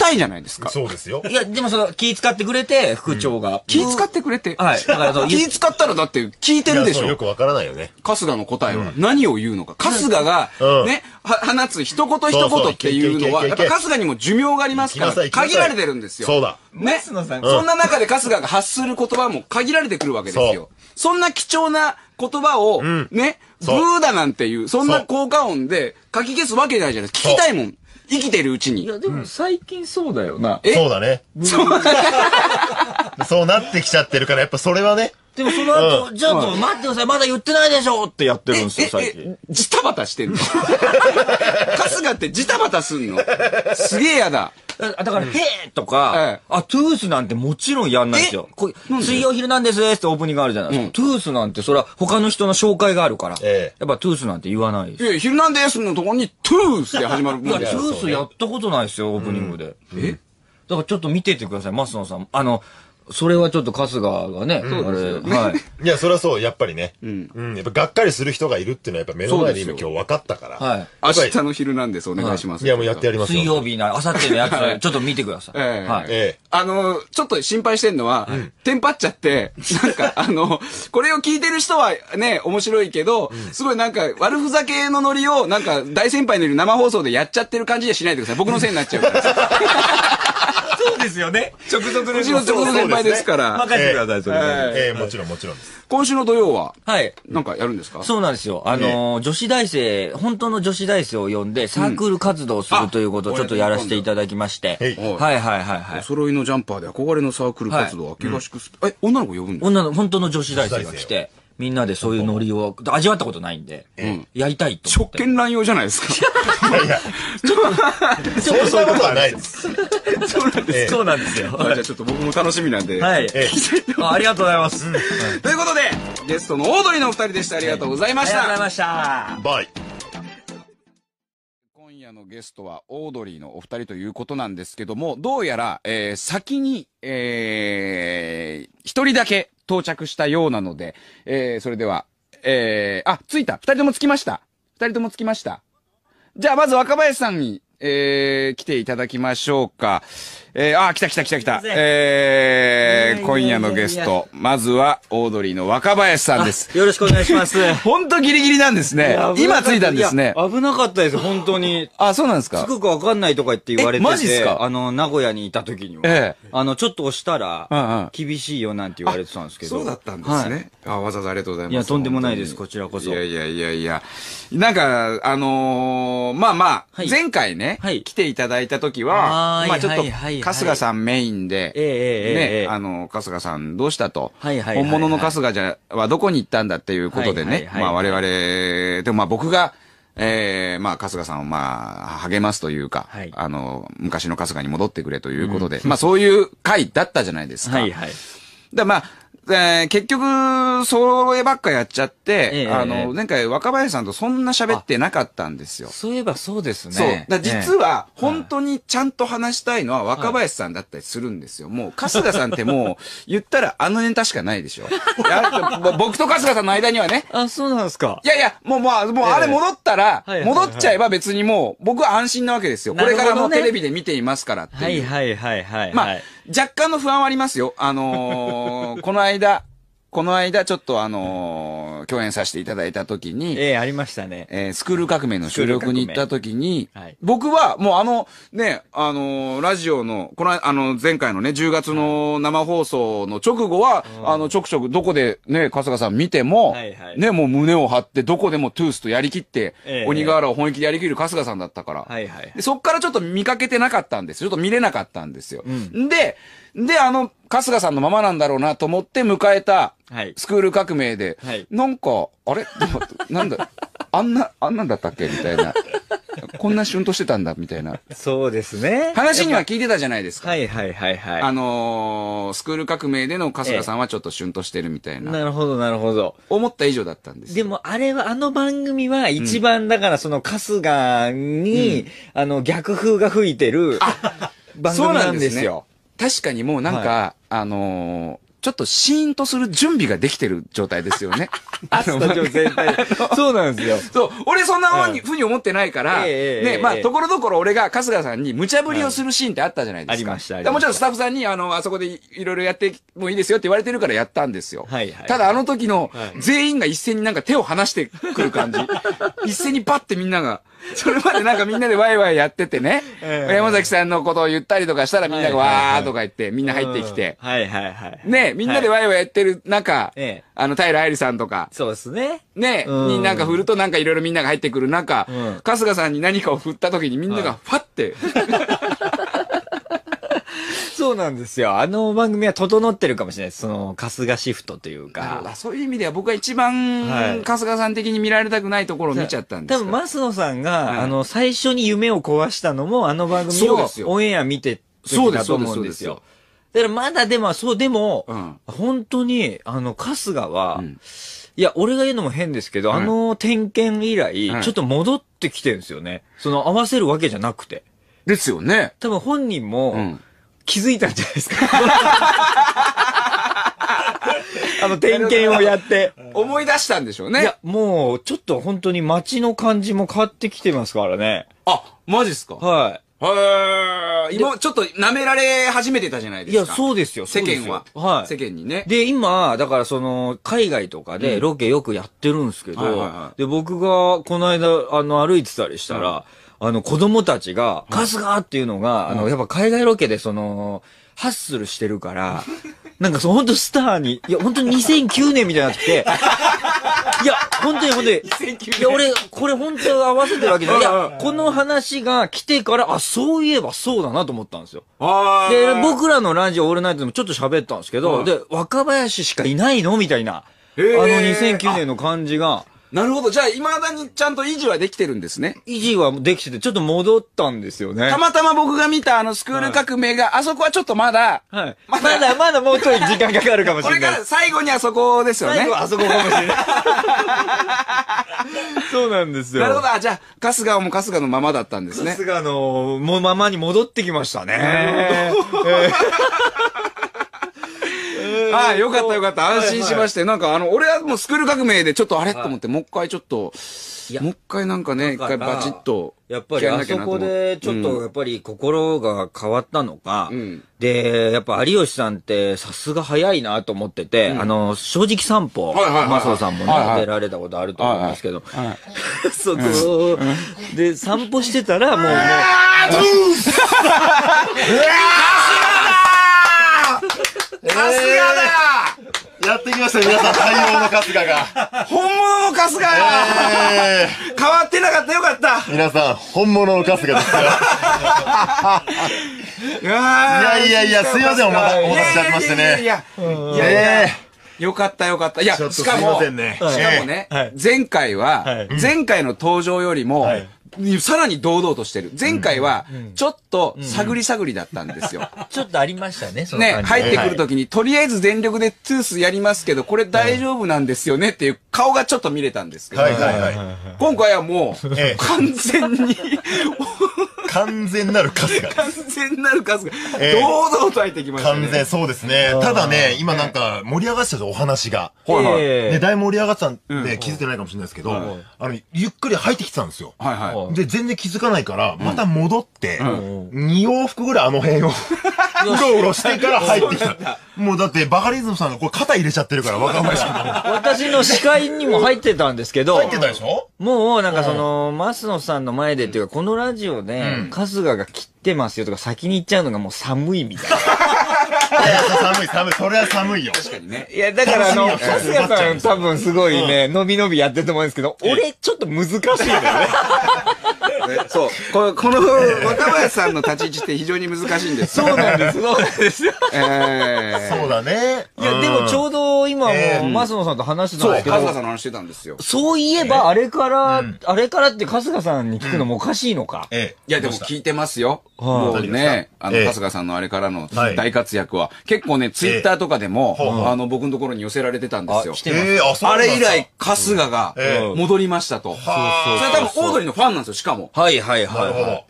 たいじゃないですか。 そうですよ。 いや、でもその、気使ってくれて、副長が。 気使ってくれて。 はい。だからそう、 気使ったらだって聞いてるでしょ。 よくわからないよね。 春日の答えは。何を言うのか。春日が、ね、放つ一言一言っていうのは、やっぱ春日にも寿命がありますから、限られてるんですよ。 そうだ。 ね。そんな中で春日が発する言葉も限られてくるわけですよ。そんな貴重な言葉を、ね、ブーだなんていう、そんな効果音で書き消すわけないじゃないですか。聞きたいもん。生きてるうちに。 いや、でも最近そうだよな。 えそうだね。そうそうなってきちゃってるから、やっぱそれはね。 でもその後、ちょっと待ってください、まだ言ってないでしょってやってるんですよ、最近。 ジタバタしてんの春日ってジタバタすんのすげえやだ。 だから、へーとか、あ、トゥースなんてもちろんやんないですよ。水曜昼なんですってオープニングあるじゃないですか。トゥースなんて、それは他の人の紹介があるから。やっぱトゥースなんて言わないです。 え、昼なんですのところにトゥースで始まるもん。 いや、トゥースやったことないですよ、オープニングで。えだからちょっと見ててください、増野さん。あの、それはちょっと春日がね、あれ、はい。 いや、それはそう、やっぱりね。うん。やっぱがっかりする人がいるっていうのはやっぱ目の前で今今日分かったから。 はい。明日の昼なんですお願いします。 いや、もうやってやりますよ。 水曜日な、あさってのやつ、ちょっと見てください。 はい。あの、ちょっと心配してんのは、テンパっちゃって、なんか、あの、これを聞いてる人はね、面白いけど、すごいなんか悪ふざけのノリを、なんか大先輩のように生放送でやっちゃってる感じでしないでください。僕のせいになっちゃうから。 そうですよね。直属のうちの直属先輩ですから。 任せてください、それ。 ええ、もちろんもちろんです。 今週の土曜は、 はい。 なんかやるんですか？ そうなんですよ。あの、女子大生、本当の女子大生を呼んで、サークル活動をするということをちょっとやらせていただきまして。はいはいはいはい。 お揃いのジャンパーで憧れのサークル活動、秋合宿スペ、え、女の子呼ぶんですか？ 女の、本当の女子大生が来て。みんなでそういうノリを味わったことないんで、やりたいと思って。 職権乱用じゃないですか。 いやいや、ちょっと、そんなことはないです。 そうなんです。そうなんですよ。 じゃあちょっと僕も楽しみなんで。 はい。ありがとうございます。 ということで、ゲストのオードリーのお二人でした。ありがとうございました。 ありがとうございました。 バイ。 今夜のゲストはオードリーのお二人ということなんですけども、どうやら、えー、先に、えー、一人だけ到着したようなので、えー、それでは、えー、あ、着いた。二人とも着きました。二人とも着きました。じゃあ、まず若林さんに、えー、来ていただきましょうか。えー、あ、来た来た来た来た。えー、今夜のゲスト、まずは、オードリーの若林さんです。 よろしくお願いします。 ほんとギリギリなんですね。今着いたんですね。 危なかったです、本当に。 あ、そうなんですか。 着くかわかんないとか言って言われてて。 マジっすか？ あの、名古屋にいた時には。ええ。あの、ちょっと押したら、厳しいよなんて言われてたんですけど。 そうだったんですね。あ、わざわざありがとうございます。 いや、とんでもないです、こちらこそ。 いやいやいやいや。なんか、あのー、まあまあ、前回ね、来ていただいた時は、まあちょっと、春日さんメインで、ね、あの、春日さんどうしたと。本物の春日じゃ、はどこに行ったんだっていうことでね、まあ我々、でもまあ僕が、ええ、まあ、春日さんをまあ、励ますというか、はい、あの、昔の春日に戻ってくれということで、うん、まあそういう回だったじゃないですか。はいはい。だまあ、えー、結局、そればっかやっちゃって、ええ、あの、ええ、前回若林さんとそんな喋ってなかったんですよ。 そういえばそうですね。 そう。だ実は、本当にちゃんと話したいのは若林さんだったりするんですよ。もう、春日さんってもう、言ったらあのネタしかないでしょ。僕と春日さんの間にはね。 あ、そうなんですか。 いやいや、もうまあ、もうあれ戻ったら、戻っちゃえば別にもう、僕は安心なわけですよ。これからもうテレビで見ていますからっていう。 はいはいはいはい。 まあ、若干の不安はありますよ。あのー、この間、この間、ちょっとあのー、共演させていただいたときに、 ええー、ありましたね。 えー、スクール革命の収録に行ったときに、はい、僕はもうあの、ね、あのー、ラジオの、この、あの、前回のね、じゅうがつの生放送の直後は、うん、あの、ちょくちょくどこでね、春日さん見ても、はいはい、ね、もう胸を張って、どこでもトゥースとやりきって、えー、鬼瓦を本気でやりきる春日さんだったから、はいはい、でそっからちょっと見かけてなかったんです。ちょっと見れなかったんですよ。うん、で、で、あの、春日さんのままなんだろうなと思って迎えた、スクール革命で、はい、なんか、あれなんだ、あんな、あんなんだったっけみたいな。こんなシュンとしてたんだ、みたいな。 そうですね。 話には聞いてたじゃないですか。 はいはいはいはい。 あのー、スクール革命での春日さんはちょっとシュンとしてるみたいな。 なるほどなるほど。 思った以上だったんです。 でもあれは、あの番組は一番、だからその春日に、うん、あの、逆風が吹いてる番組なんですよ。 確かにもうなんか、はい、あのー、 ちょっとシーンとする準備ができてる状態ですよね。 あの、スタジオ全体。そうなんですよ。 そう。俺そんなふうに思ってないから、ね、まあ、ところどころ俺が春日さんに無茶ぶりをするシーンってあったじゃないですか。 ありました。 もちろんスタッフさんに、あの、あそこでいろいろやってもいいですよって言われてるからやったんですよ。はいはい。ただあの時の全員が一斉になんか手を離してくる感じ。一斉にバッてみんなが、それまでなんかみんなでワイワイやっててね、山崎さんのことを言ったりとかしたらみんながわーとか言ってみんな入ってきて。 はいはいはい。 ね、みんなでワイワイやってる中、あの、平愛理さんとか。 そうですね。 ね、になんか振るとなんかいろいろみんなが入ってくる中、春日さんに何かを振った時にみんながファって。 そうなんですよ。あの番組は整ってるかもしれないです。その、春日シフトというか。 そういう意味では僕は一番、春日さん的に見られたくないところを見ちゃったんです。 多分、増野さんが、あの、最初に夢を壊したのも、あの番組をオンエア見てそうだと思うんですよ。だからまだでも、そう、でも、本当に、あの、春日は、いや、俺が言うのも変ですけど、あの点検以来、ちょっと戻ってきてるんですよね。その、合わせるわけじゃなくて。 ですよね。 多分本人も、気づいたんじゃないですか。あの、点検をやって。 思い出したんでしょうね。 いや、もう、ちょっと本当に街の感じも変わってきてますからね。 あ、マジっすか？ はい。 へー。今、ちょっと舐められ始めてたじゃないですか。 いや、そうですよ、 世間は。はい。世間にね。 で、今、だからその、海外とかでロケよくやってるんですけど、で、僕がこの間、あの、歩いてたりしたら、あの、子供たちが、春日っていうのが、あの、やっぱ海外ロケでその、ハッスルしてるから、なんかその本当スターに、いや、本当ににせんきゅうねんみたいになってきて、いや、本当に本当に、いや、俺、これ本当合わせてるわけじゃない。いや、この話が来てから、あ、そういえばそうだなと思ったんですよ。で、僕らのラジオオールナイトでもちょっと喋ったんですけど、で、若林しかいないのみたいな、あのにせんきゅうねんの感じが、 なるほど。じゃあ、未だにちゃんと維持はできてるんですね。 維持はできてて、ちょっと戻ったんですよね。 たまたま僕が見たあのスクール革命が、はい、あそこはちょっとまだ、 はい。まだ、まだ、まだもうちょい時間かかるかもしれない。 これから最後にあそこですよね。 最後あそこかもしれない。そうなんですよ。 なるほど。あ、じゃあ、春日も春日のままだったんですね。 春日の、もうままに戻ってきましたね。なるほど。えーああ、よかったよかった。安心しまして。なんかあの、俺はもうスクール革命でちょっとあれと思って、もう一回ちょっと、もう一回なんかね、一回バチッと。 やっぱりあそこでちょっとやっぱり心が変わったのか。で、やっぱ有吉さんってさすが早いなと思ってて、あの、正直散歩、マスオさんもね、出られたことあると思うんですけど、そこで散歩してたらもう、もう、 春日だやってきました皆さん、太陽の春日が。 本物の春日、えー、変わってなかったよかった。 皆さん、本物の春日ですよ。いやいやいや、すいません、お待たせしちゃってましてね。いやいやいや。 よかったよかった。いや、しかも、しかもね、前回は、前回の登場よりも、さらに堂々としてる。前回は、ちょっと探り探りだったんですよ。 ちょっとありましたね、そのね、入ってくるときに、とりあえず全力でトゥースやりますけど、これ大丈夫なんですよねっていう顔がちょっと見れたんですけど、今回はもう、完全に、 完全なる春日。 完全なる春日。堂々と入ってきましたね。 完全、そうですね。ただね、今なんか盛り上がってたお話が。ね、だいぶ盛り上がってたんで気づいてないかもしれないですけど、あの、ゆっくり入ってきてたんですよ。はいはい。で、全然気づかないから、また戻って、に往復ぐらいあの辺を、うろうろしてから入ってきた。もうだって、バカリズムさんがこれ肩入れちゃってるから、若林君。 私の視界にも入ってたんですけど、 入ってたでしょ？ もうなんかその、増野さんの前でっていうか、このラジオで、春日が切ってますよとか先に言っちゃうのがもう寒いみたいな。 いや、寒い寒い。それは寒いよ。 確かにね。 いや、だからあの、春日さん多分すごいね、のびのびやってると思うんですけど、俺ちょっと難しいんだよね。 そう。この、この若林さんの立ち位置って非常に難しいんです。 そうなんです、そうなんですよ。 えー、そうだね。 いや、でもちょうど今も、増野さんと話してたんですけど。 そう、春日さんの話してたんですよ。 そういえば、あれから、あれからって春日さんに聞くのもおかしいのか。 いや、でも聞いてますよ。もうね、あの、春日さんのあれからの大活躍は、結構ね、ツイッターとかでも、あの、僕のところに寄せられてたんですよ。あれ以来、春日が戻りましたと。それ多分、オードリーのファンなんですよ、しかも。 はいはいはい。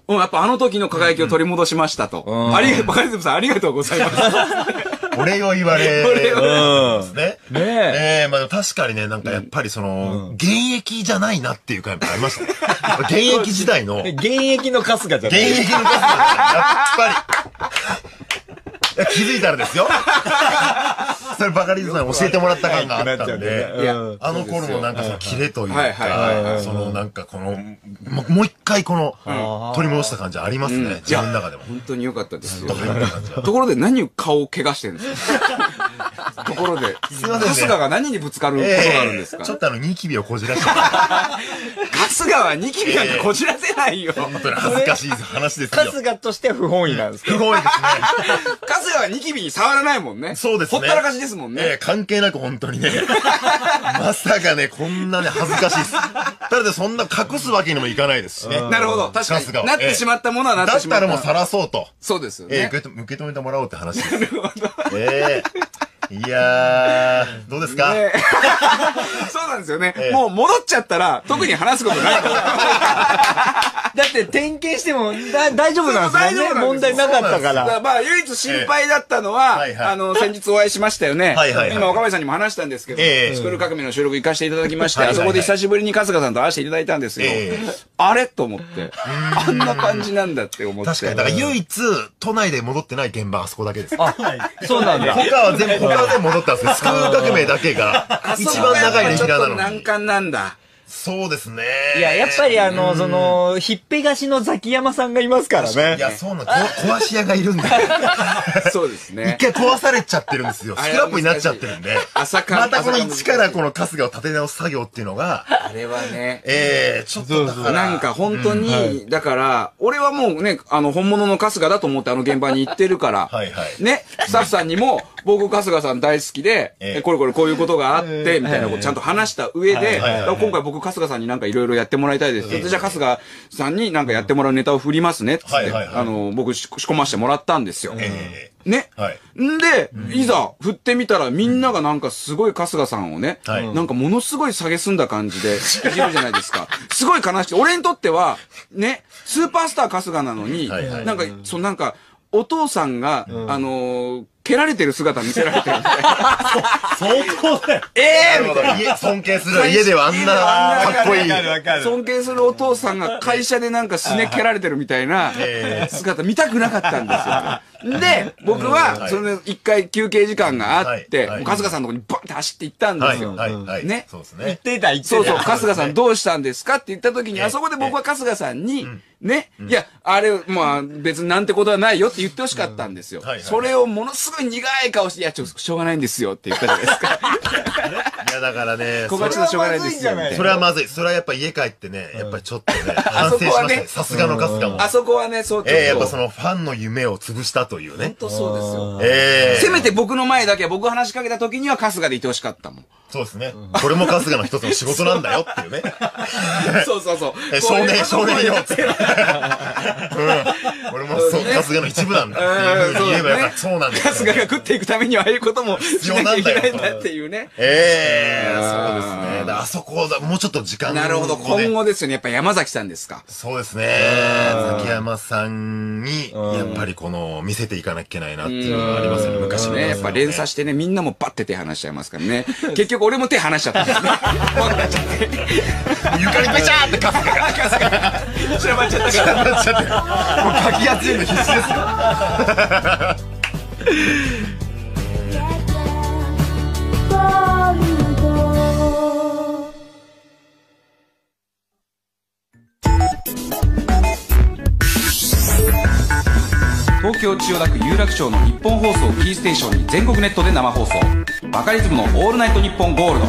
やっぱあの時の輝きを取り戻しましたと。ありがとう、バカリズムさんありがとうございます。 俺お礼を言われるんですね。 ねえ。 ええ、まあ確かにね、なんかやっぱりその、現役じゃないなっていうかやっぱありましたね。現役時代の。 現役の春日じゃない。 現役の春日じゃない。やっぱり。いや気づいたらですよ。それバカリズムさんに教えてもらった感があったんで、いや、あの頃のなんかそのキレというか、そのなんかこの、もう一回この、取り戻した感じありますね、自分の中でも。 本当に良かったですよ。ところで何顔を怪我してるんですか？ところで、 すいませんね。 春日が何にぶつかることがあるんですか？ ちょっとあの、ニキビをこじらして。春日はニキビなんかこじらせないよ。 本当に恥ずかしい話ですよ。 春日としては不本意なんですか？ 不本意ですね。 春日はニキビに触らないもんね。 そうですね。 ほったらかしですもんね。 ええ、関係なく本当にね。まさかね、こんなね、恥ずかしいです。ただそんな隠すわけにもいかないですしね。 なるほど。確かに。なってしまったものはなってしまった。 だったらもう晒そうと。 そうですよね。 ええ、受け止めてもらおうって話です。なるほど。ええ。いやー、どうですか、 ね、そうなんですよね、ええ。もう戻っちゃったら、特に話すことないから。 だって点検してもだ大丈夫なんですよね。問題なかったから。 からまあ、唯一心配だったのは、ええ、あの、先日お会いしましたよね。はいはいはい、今、岡林さんにも話したんですけど、ええ、スクール革命の収録行かせていただきまして、はいはいはい、あそこで久しぶりに春日さんと会わせていただいたんですよ。ええ、あれと思って。あんな感じなんだって思って。 確かに。だから唯一、都内で戻ってない現場はあそこだけです。 あ、そうなんだ。 他は全部、他は全部戻ったんですよ。スクール革命だけが、一番長いレギュラーなのに。 難関なんだ。 そうですね。 いや、やっぱりあの、その、ひっぺがしのザキヤマさんがいますからね。 いや、そうなん、壊し屋がいるんだよ。 そうですね。 一回壊されちゃってるんですよ。スクラップになっちゃってるんで。朝から。またこの一からこの春日を立て直す作業っていうのが。 あれはね。 ええ、ちょっとだから。 なんか本当に、だから、俺はもうね、あの、本物の春日だと思ってあの現場に行ってるから。はいはい。ね、スタッフさんにも、僕春日さん大好きで、これこれこういうことがあって、みたいなことちゃんと話した上で、今回僕春日さんになんかいろいろやってもらいたいです。じゃあ春日さんになんかやってもらうネタを振りますね。って、あの、僕仕込ましてもらったんですよ。ね。んで、いざ振ってみたらみんながなんかすごい春日さんをね、なんかものすごい下げすんだ感じでいじるじゃないですか。すごい悲しい。俺にとっては、ね、スーパースター春日なのに、なんか、そうなんか、お父さんが、あの、蹴られてる姿見せられてるみたいな。 相当だよ。ええみたいな。尊敬する。家ではあんなかっこいい。 尊敬するお父さんが会社でなんかすね蹴られてるみたいな姿見たくなかったんですよ。で、僕は、その一回休憩時間があって、春日さんのとこにバンって走って行ったんですよ。ね。 そうですね。言ってた、言ってた。 そうそう、春日さんどうしたんですかって言った時に、あそこで僕は春日さんに、ね、いや、あれ、まあ別になんてことはないよって言ってほしかったんですよ。それをものすごい苦い顔して、いや、ちょっとしょうがないんですよって言ったじゃないですか。 いや、だからね、 ここはちょっとしょうがないですよ。 それはまずい。それはやっぱ家帰ってね、やっぱりちょっとね、反省しましたね。さすがの春日も。 あそこはね、そう、 ええ、やっぱそのファンの夢を潰したというね。 本当そうですよ。 ええ。 せめて僕の前だけ僕話しかけた時には春日でいてほしかったもん。 そうですね。これも春日の一つの仕事なんだよっていうね。 そうそうそう。 少年、少年よって。うん。俺もそう、春日の一部なんだっていうふうに言えばやっぱそうなんですよ。 春日が食っていくためにはああいうことも必要なんだよ。っていうね。 ええ、そうですね。あそこだ、もうちょっと時間なるほど。今後ですよね。やっぱ山崎さんですか。 そうですね。崎山さんに、やっぱりこの、見せていかなきゃいけないなっていうのがありますよね。昔のね。やっぱ連鎖してね、みんなもバッて手離しちゃいますからね。結局俺も手離しちゃったんですね。怖くなっちゃって。 床にべちゃーってカスが。カスが。散らばっちゃったから。 散らばっちゃって。もうかき集めるの必死ですよ。 東京千代田区有楽町の日本放送キーステーションに全国ネットで生放送、バカリズムのオールナイトニッポンゴールド。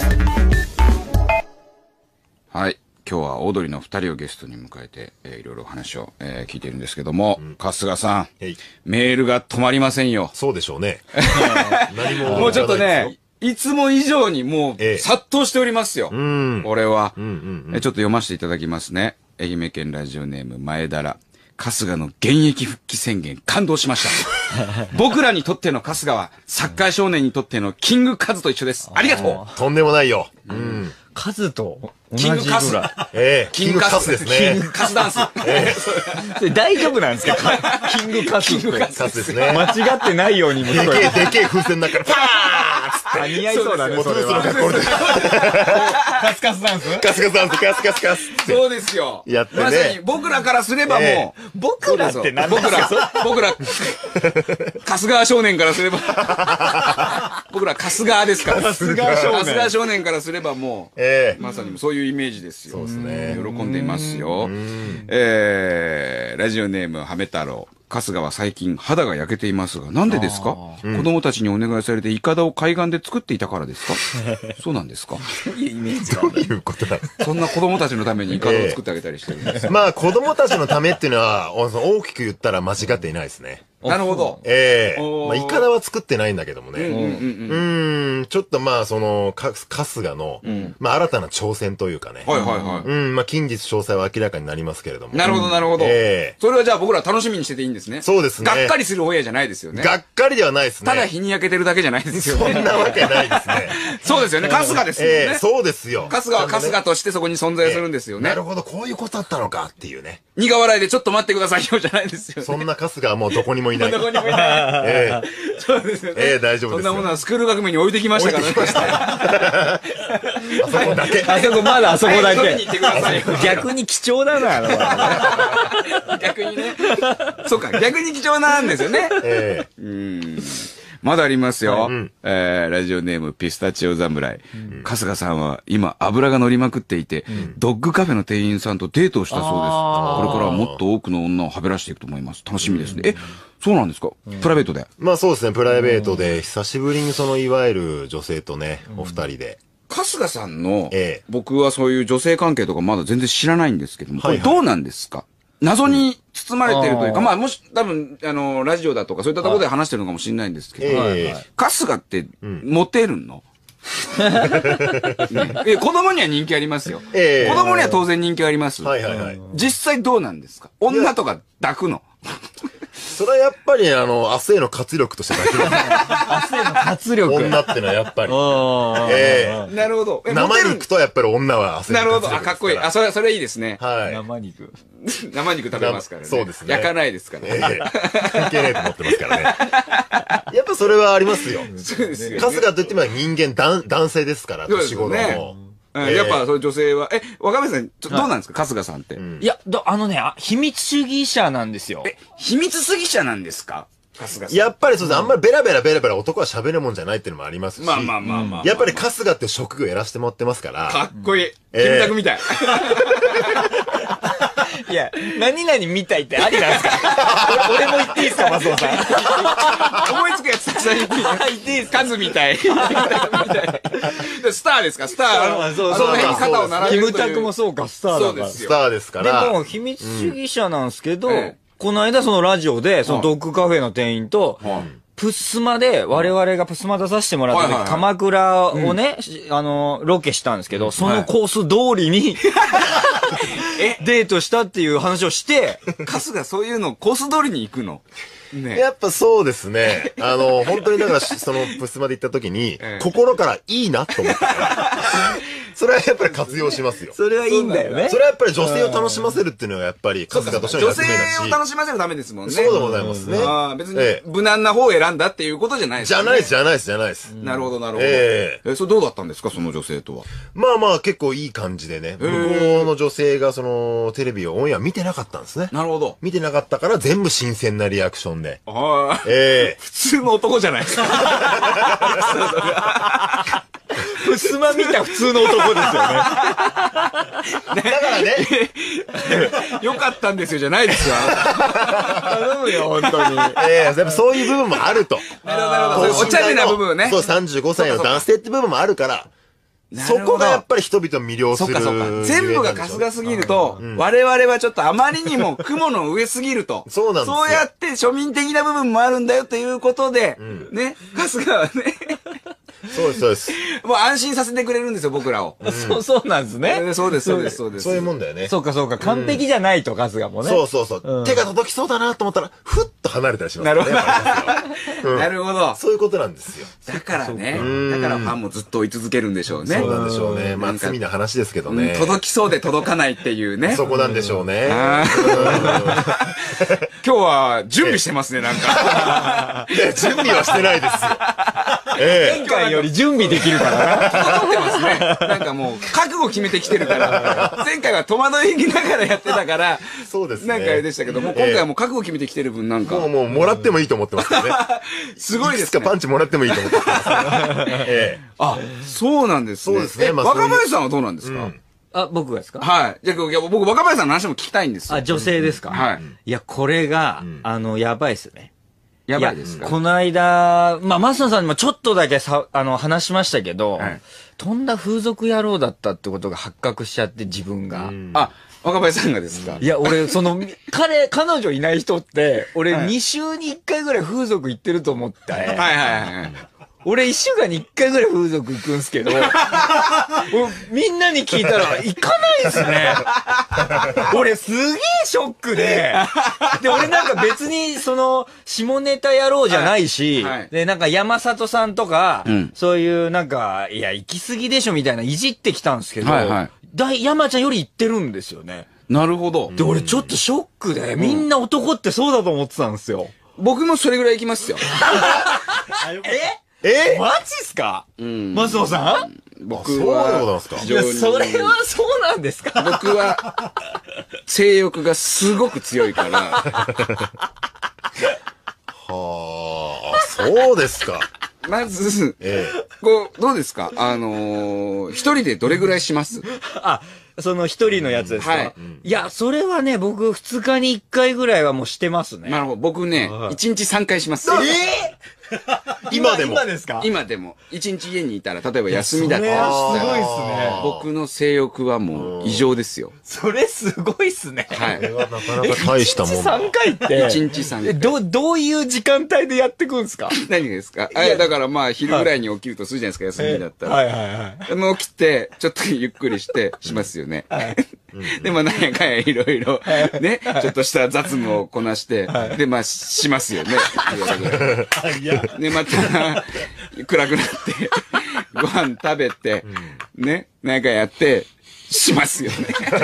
はい、今日はオードリーのふたりをゲストに迎えて、えー、いろいろ話を、えー、聞いているんですけども、うん、春日さん、メールが止まりませんよ。 そうでしょうね。 何ももうちょっとね、いつも以上にもう殺到しておりますよ。ええ、俺は、うんうんうん、え。ちょっと読ませていただきますね。愛媛県ラジオネーム前田ら。春日の現役復帰宣言感動しました。僕らにとっての春日はサッカー少年にとってのキングカズと一緒です。ありがとう。 とんでもないよ。うん。 数と同キングカスじぐらい。 ええ、キングカスですね。 カスダンス。 それ大丈夫なんですかキングカスって。 キングカカスですね。 間違ってないようにも聞こえる。 でけえ、でけえ風船の中から、パーンあ、似合いそうだね、それは。 カスカスダンスカスカスダンス、カスカスカス。 そうですよ。 やってねまさに僕らからすればもう、 僕らって何僕ら、僕ら、春日少年からすれば、僕ら春日ですから。 春日少年春日少年からすればもう、 ええ。 まさにそういうイメージですよ。そうですね喜んでいますよ。えー、ラジオネーム、はめ太郎。春日は最近肌が焼けていますが、なんでですか、子供たちにお願いされてイカダを海岸で作っていたからですかそうなんですかどういうイメージどういうことだそんな子供たちのためにイカダを作ってあげたりしてるんです。 まあ、子供たちのためっていうのは、お大きく言ったら間違っていないですね。 なるほど。 ええおーまあ、イカダは作ってないんだけどもね。 うんうんうんうーん、ちょっとまあ、その、か、春日の、まあ、新たな挑戦というかね。 はいはいはうん、まあ、近日詳細は明らかになりますけれども。 い。なるほどなるほど。 ええそれはじゃあ僕ら楽しみにしてていいんですね。 そうですねがっかりする親じゃないですよね。 がっかりではないですね。 ただ日に焼けてるだけじゃないですよね。 そんなわけないですね。 そうですよね。春日ですよね。 ええそうですよ。 春日は春日としてそこに存在するんですよね。 なるほど、こういうことだったのかっていうね。 苦笑いでちょっと待ってくださいよじゃないですよね。 そんな春日はもうどこにもいない。 どこにもいない。 えそうですよね。 ええ大丈夫ですよそんなものはスクール学部に置いてきましたからね。 えあそこだけ。 あそこ、まだあそこだけはい取りに行ってくださいよ。 逆に貴重だな、 逆にね。そうか、逆に貴重なんですよね。 ええうんまだありますよ。 んえーラジオネームピスタチオ侍。春日さんは今油が乗りまくっていて、ドッグカフェの店員さんとデートをしたそうです。これからはもっと多くの女をはべらしていくと思います。楽しみですね。え、そうなんですか、プライベートで。 まあそうですね、プライベートで、久しぶりにその、いわゆる女性とね、お二人で。 春日さんの、 ええ僕はそういう女性関係とかまだ全然知らないんですけども、こはいはいれどうなんですか、謎に包まれてるというか、まあもし、多分、あの、ラジオだとかそういったところで話してるのかもしれないんですけど、 ええ春日って、モテるの、ねえ子供には人気ありますよ。 ええ子供には当然人気あります。 はいはいはい。 実際どうなんですか、女とか抱くの。 それはやっぱり、あの、明日への活力としてだけど、 活力。 女ってのはやっぱり。 あええなるほど。えモ生テる肉とやっぱり女は明日へのなるほど。あ、 活力ですらかっこいい。あ、それ、それいいですね。 はい。 生肉。 生肉食べますからね。 そうですね焼かないですからね。 ええ関係ないと思ってますからね。やっぱそれはありますよ。 そうですよね。 春日といっても人間男、男性ですから、 そうです年頃ねの。 うんええやっぱ、そういう女性は、え、若林さん、ちょどうなんですか、春日さんって。 いや、どあのね、あ秘密主義者なんですよ。 え、秘密主義者なんですか春日さん。 やっぱりそうです。あんまりベラベラベラベラ男は喋るもんじゃないっていうのもありますし。 まあまあまあまあ。 やっぱり春日って職業やらせてもらってますから。 かっこいい。 えキムタクみたい。 いや、何々みたいってありなんですか俺俺も言っていいですか、マスオさん。 思いつくやつたくさん言っていい。 言っていいですカズみたい。スターですか、スター。 あそうあの辺に肩を並キべるという。 ムタクもそうか、スターだから。 そうですよ。 スターですから。 でも、秘密主義者なんですけど、 うんええこの間そのラジオで、そのドッグカフェの店員と、 はいプスマで、我々がプスマ出させてもらった時、 はいはいはい鎌倉をね、しあの、ロケしたんですけど、そのコース通りに、デートしたっていう話をして、 春日そういうのコース通りに行くの。ね。 やっぱそうですね。あの、本当にだから、その、プスまで行った時に、 ええ心からいいなと思ったから、それはやっぱり活用しますよ。 それはいいんだよねそ。れはやっぱり女性を楽しませるっていうのがやっぱり春日としての女役目だし。 性を楽しませるためですもんね。 そうでございますね。 ああ、別にええ無難な方を選んだっていうことじゃないですよね。 じゃないです、じゃないです、じゃないです。 なるほど、なるほど。 ええ、それどうだったんですか、その女性とは。 まあまあ結構いい感じでね、向こうの女性がそのテレビをオンエア見てなかったんですね。 なるほど。 見てなかったから全部新鮮なリアクションで。 ああ、 ええ普通の男じゃないですか。 プスマ見た普通の男ですよね。 だからね、 よかったんですよ、じゃないですよ。 頼むよ、本当に。 ええやっぱそういう部分もあると。 なるほど、なるほど。そういうお茶目な部分ね。 そう、さんじゅうごさいの男性って部分もあるから、そこがやっぱり人々を魅了する。 そっかそっか。全部が春日すぎると、我々はちょっとあまりにも雲の上すぎると。 そうなんですよそうやって庶民的な部分もあるんだよということで、ね、春日はね、 そうです、そうです。 もう安心させてくれるんですよ、僕らを。 そう、そうなんですね。 そうです、そうです、そうです。 そういうもんだよね。 そうかそうか、完璧じゃないと、春日もね。 そうそうそう。手が届きそうだなと思ったら、ふっと離れたりしますなるほど。 ど。なるほど。 そういうことなんですよ。 だからね。だからファンもずっと追い続けるんでしょうね。 そうなんでしょうね。まあ、罪な話ですけどね。 届きそうで届かないっていうね。 そこなんでしょうね。 今日は準備してますね、なんか。 いや、準備はしてないですよ。え前回より準備できるからな。 整ってますね。なんかもう、覚悟決めてきてるから。前回は戸惑いながらやってたから、 そうですね。 なんかあれでしたけども、今回はもう覚悟決めてきてる分なんか。 もう、もう、もらってもいいと思ってますからね。 すごいですね。いくつかパンチもらってもいいと思ってます。ええ。 あ、そうなんですね。 そうですね。 若林さんはどうなんですか？ あ、僕がですか？ はい。じゃあ、僕、若林さんの話も聞きたいんですよ。 あ、女性ですか？ はい。 いや、これが、あの、やばいっすね。 やばいですか？ この間、まあ、マスノさんにもちょっとだけさ、あの、話しましたけど、とんだ風俗野郎だったってことが発覚しちゃって、自分が。 あ、若林さんがですか？ いや、俺、その、彼、彼女いない人って、俺、に週にいっかいぐらい風俗行ってると思って。はいはいはい。 俺一週間に一回ぐらい風俗行くんすけど、みんなに聞いたら行かないですね。俺すげえショックで、で、俺なんか別にその、下ネタ野郎じゃないし、はいはい、で、なんか山里さんとか、うん、そういうなんか、いや、行き過ぎでしょみたいないじってきたんですけど、はいはい、だ山ちゃんより行ってるんですよね。 なるほど。 で、俺ちょっとショックで、みんな男ってそうだと思ってたんですよ。 僕もそれぐらい行きますよ。 ええマジっすか？うん。マスオさん？ 僕は。そうなんですか？ いや、それはそうなんですか？ 僕は、性欲がすごく強いから。はあ、そうですか。 まず、ええ、こう、どうですか？あのー、一人でどれぐらいします？ あ、その一人のやつですか？はい。いや、それはね、僕二日に一回ぐらいはもうしてますね。 なるほど。僕ね、一日三回します。 えぇ今でも。 今ですか？ 今でも。一日家にいたら、例えば休みだったらしたら。 それはすごいっすね。 僕の性欲はもう異常ですよ。 それすごいっすね。 はい。 それはなかなか大したもんだ。 一日三回って。 一日三回。 ど、どういう時間帯でやってくんですか？ 何がですか？あ、だからまあ、昼ぐらいに起きるとするじゃないですか、休みだったら。 はいはいはい。 もう起きて、ちょっとゆっくりして、しますよね。はい。で、まあ、なんやかんやいろいろ、ね、ちょっとした雑務をこなして、で、まあ、しますよね。で、また、暗くなって、ご飯食べて、ね、なんかやって、しますよね。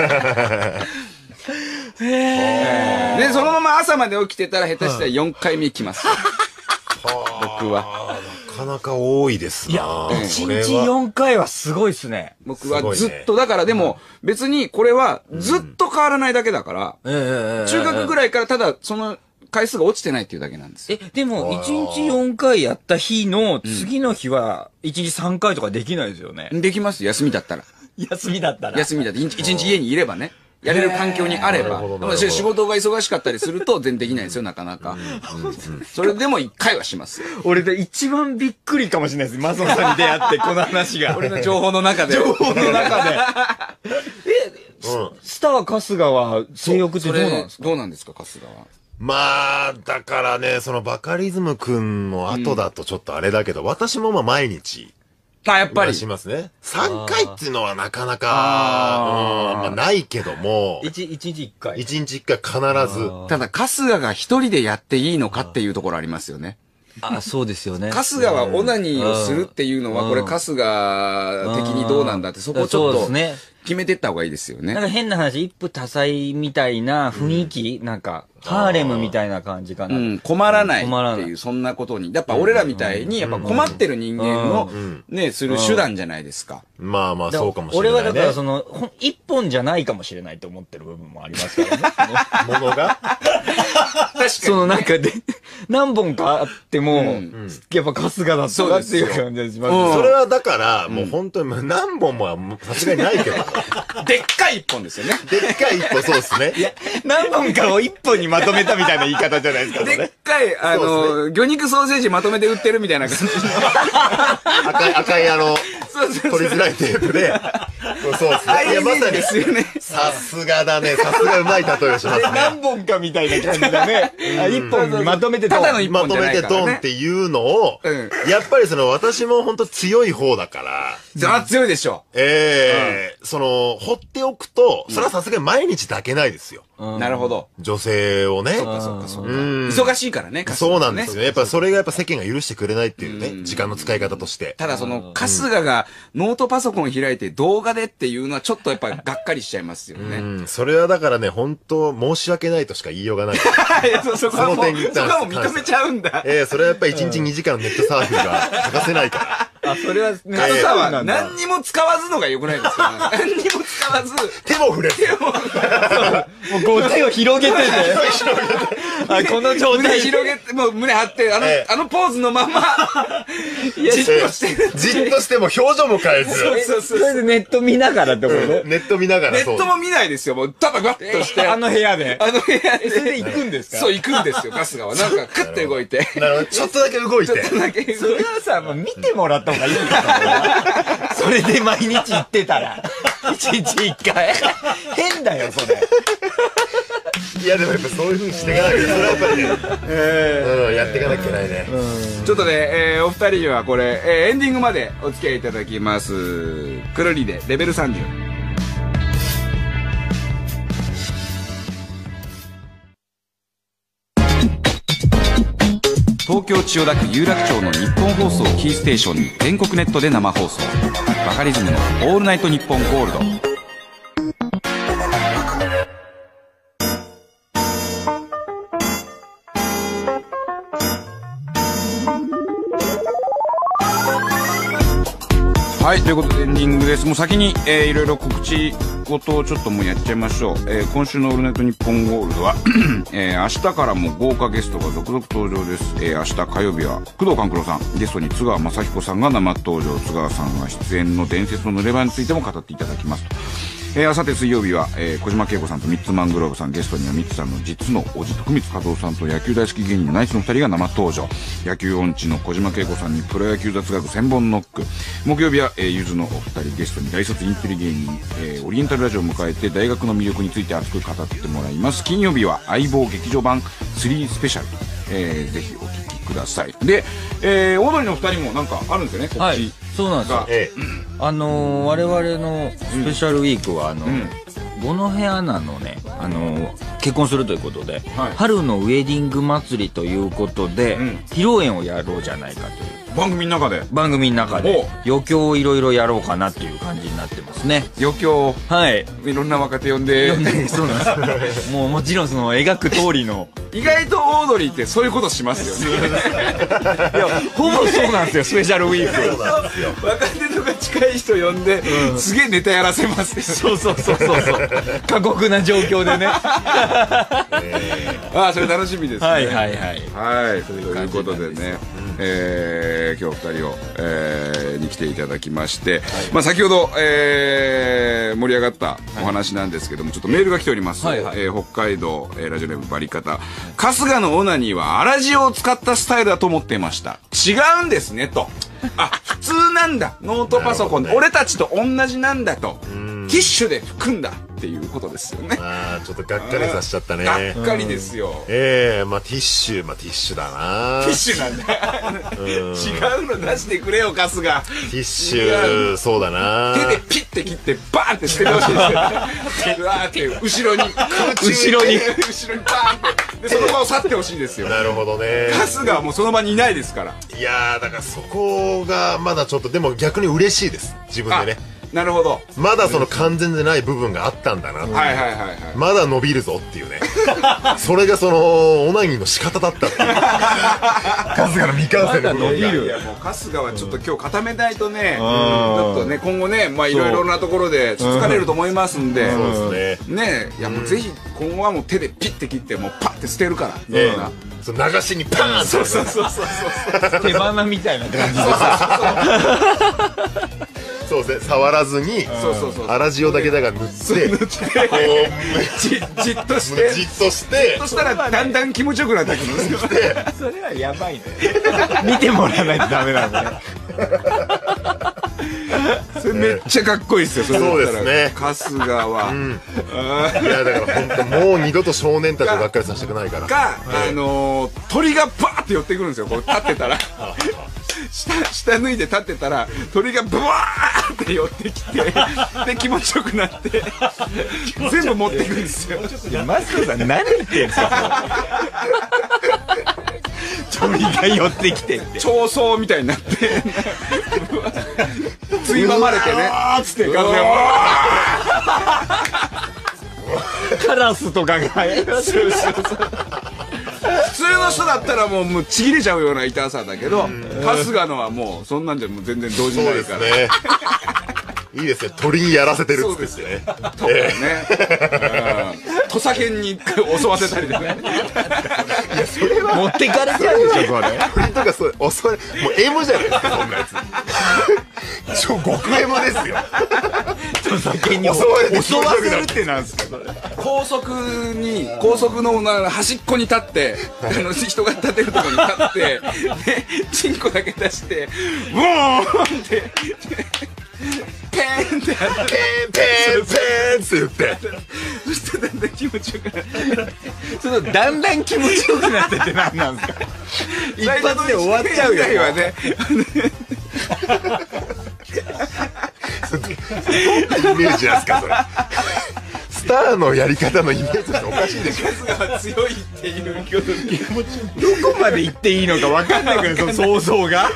へで、そのまま朝まで起きてたら下手したらよんかいめ来ます。僕は。 なかなか多いですな。いや、 いちにちよんかいはすごいっすね。 僕はずっと、だからでも、別にこれはずっと変わらないだけだから、中学ぐらいからただその回数が落ちてないっていうだけなんですよ。 え、でもいちにちよんかいやった日の次の日はいちにちさんかいとかできないですよね。 できます、休みだったら。 休みだったら。 休みだって、いちにち家にいればね。やれる環境にあれば。仕事が忙しかったりすると全然できないですよ、なかなか。それでも一回はしますよ。 俺で一番びっくりかもしれないです。マソンさんに出会って、この話が。 俺の情報の中で。 情報の中で。え、スター春日は性欲ってどうなんですか？ どうなんですか、春日は。 まあ、だからね、そのバカリズムくんの後だとちょっとあれだけど、私もまあ毎日。 あ、やっぱり。 しますね。さんかいっていうのはなかなか、あまあないけども。 一、一日一回。 一日一回必ず。 ただ、春日が一人でやっていいのかっていうところありますよね。 あ、そうですよね。 春日はオナニーをするっていうのは、これ春日的にどうなんだって、そこをちょっと決めてった方がいいですよね。 なんか変な話、一夫多妻みたいな雰囲気、なんか、ハーレムみたいな感じかな。 うん、困らないっていう、そんなことに。やっぱ俺らみたいに、やっぱ困ってる人間の、ね、する手段じゃないですか。 まあまあ、そうかもしれない。俺はだから、その、一本じゃないかもしれないと思ってる部分もありますからね。 ものが確かに。 そのなんかで、何本かあっても、やっぱ春日だったなっていう感じがします。 それはだから、もう本当に何本もはさすがにないけど。 でっかい一本ですよね。 でっかい一本、そうですね。 いや、何本かを一本にまとめたみたいな言い方じゃないですか。 でっかい、あの、魚肉ソーセージまとめて売ってるみたいな感じの。 赤い、赤いあの、取りづらいテープで、 そうですね。いや、まさにですよね。 さすがだね。さすがうまい例えをしますね。 何本かみたいな感じだね。一本にまとめてドン。 ただの一まと本じゃないからね。 めてドンっていうのを、 うんやっぱりその私も本当強い方だから、 じゃあ強いでしょ。 ええその、放っておくと、それはさすがに毎日抱けないですよ。 なるほど。 女性をね。 そっかそっかそっか。 うん忙しいからね、 そうなんですよね。 ね。やっぱそれがやっぱ世間が許してくれないっていうね、時間の使い方として。 ただその、春日がノートパソコン開いて動画でっていうのはちょっとやっぱがっかりしちゃいますよね。 うん、それはだからね、本当申し訳ないとしか言いようがない。 いやそそこはもう、 その点にそこはもう認めちゃうんだ。 ええそれはやっぱりいちにちにじかんのネットサーフィンが欠かせないから。 あ、それはね、 春日はなんだ何にも使わずのが良くないですか？何にも使わず。 手も触れて。 もうこう手を広げてね。あ、この状胸態。 広げて、もう胸張って、あの、 ええあのポーズのまま、じっとしてる。 じっとしても表情も変えず。 そうそうそう。 それでネット見ながらってことね。 ネット見ながらそう。 ネットも見ないですよ。もう、ただガッとして。 あの部屋で。 あの部屋で。 それで行くんですか？ そう、行くんですよ、春日は。なんか、クッて動いて。 なるほど。ちょっとだけ動いて。 だけそれはさ、もう見てもらった方がいいかと思う。それで毎日行ってたら。一日一回。変だよ、それ。 いやでもやっぱそういう風にしていかなきゃ、それはやっぱりね、うん、やっていかなきゃいけないね。 ちょっとね、えーお二人にはこれ、えーエンディングまでお付き合いいただきます。くるりでレベルさんじゅう。東京千代田区有楽町の日本放送キーステーションに全国ネットで生放送。バカリズムのオールナイトニッポンゴールド。はい、ということでエンディングです。もう先に、えー、いろいろ告知事をちょっともうやっちゃいましょう。えー、今週のオールナイトニッポンゴールドは、えー、明日からも豪華ゲストが続々登場です。えー、明日火曜日は工藤官九郎さん、ゲストに津川雅彦さんが生登場。津川さんが出演の伝説の濡れ場についても語っていただきます。えー、あさって水曜日は、えー、小島慶子さんとミッツマングローブさん、ゲストにはミッツさんの実の叔父徳光和夫さんと野球大好き芸人のナイツの二人が生登場。野球音痴の小島慶子さんにプロ野球雑学千本ノック。木曜日は、えー、ゆずのお二人、ゲストに大卒インテリ芸人、えー、オリエンタルラジオを迎えて大学の魅力について熱く語ってもらいます。金曜日は相棒劇場版スリースペシャル、えー、ぜひお聞きください。で、えー、オードリーの二人もなんかあるんですよね、告知。 はい、そうなんですよ。 えあのー、我々のスペシャルウィークは、あのー、五戸アナのね、あのー、結婚するということで、 はい、 春のウェディング祭りということで、うん、披露宴をやろうじゃないかという。 番組の中で番組の中で余興をいろいろやろうかなっていう感じになってますね。 余興、 はい、 いろんな若手呼んで呼んでそうなんですもうもちろんその描く通りの意外とオードリーってそういうことしますよね。 いやほぼそうなんですよ、スペシャルウィーク。 そうなんですよ。 若手とか近い人呼んで、うん、すげえネタやらせますよ。 そうそうそうそうそう過酷な状況でね。 えー、ああそれ楽しみですね。 はいはいはいはい、ということでね、えー、今日ふたりを、えー、に来ていただきまして、はい、まあ、先ほど、えー、盛り上がったお話なんですけども、ちょっとメールが来ております、はいはい、えー、北海道、えー、ラジオネームバリカタ。春日のオナニーはアラジオを使ったスタイルだと思っていました。違うんですねと。あ、普通なんだ、ノートパソコンで、ね、俺たちと同じなんだと。ティッシュで拭くんだっていうことですよね。 ああ、ちょっとがっかりさせちゃったね。 がっかりですよ。 ええー、まあティッシュ、まあティッシュだな。 ティッシュなんだ。違うの出してくれよ、春日。ティッシュ、そうだな。 手でピッて切ってバーンって捨ててほしいですよ。うわーって後ろに、 後ろに、 後ろにバーンって。で、その場を去ってほしいですよ。 なるほどね。 春日はもうその場にいないですから。 いやー、だからそこがまだちょっと、でも逆に嬉しいです。自分でね。 なるほど。 まだその完全でない部分があったんだなっていう。 はいはいはいはい。 まだ伸びるぞっていうね。それがそのオナニーの仕方だったっていう。春日の未完成の部分が。 いやもう春日はちょっと今日固めないとね、ちょっとね今後ね、まあいろいろなところで疲れると思いますんで、 そうですね。 ね、いやもうぜひ今後はもう手でピッて切ってもうパッて捨てるから。 ええ。その流しにパーン。 そうそうそうそうそう。 手花みたいな感じでさ。 そうですね、触らずにアラジオだけだから塗ってこうじ, じっとしてじっとしてそしたらだんだん気持ちよくなってくるんですよ。 それはやばいね。見てもらわないとダメなんだね。 それめっちゃかっこいいですよ、それだったら。 そうですね。 春日は。 うん。いや、だから本当もう二度と少年たちをがっかりさせたくないから。 か、あのー、鳥がバーって寄ってくるんですよ、こう立ってたら。下、下脱いで立ってたら、鳥がブワーって寄ってきて、で、気持ちよくなって、全部持ってくるんですよ。 いや、マスオさん何言ってんすか鳥が寄ってきてって。 長草みたいになって、ついばまれてね。 あーっつって、カラスとかが。 普通の人だったらもう、もうちぎれちゃうような痛さだけど、春日のはもうそんなんじゃもう全然動じないから。 そうですね。いいですね。鳥にやらせてるっつってね。 そうですね。土佐犬に襲わせたりでね。 いや、それは持ってかれちゃうでしょ、それ。 鳥とかそう、襲われ、もう M じゃないですか、そんなやつ。超極 M ですよ。 土佐犬に襲われて襲わせるってなんですか、それ。 高速に、高速の端っこに立って、あの、人が立てるところに立って、で、チンコだけ出して、ブーンって、ペーンってやって、 ペーン、ペーン、ペーンって言って。 そしてだんだん気持ちよくなって。 そのだんだん気持ちよくなってって何なんですか。一発で終わっちゃうよ。 はね。 どんなイメージなんですか、それ。スターのやり方のイメージっておかしいでしょ。 春日は強いっていう気持ち。 どこまで行っていいのか分かんないからその想像が。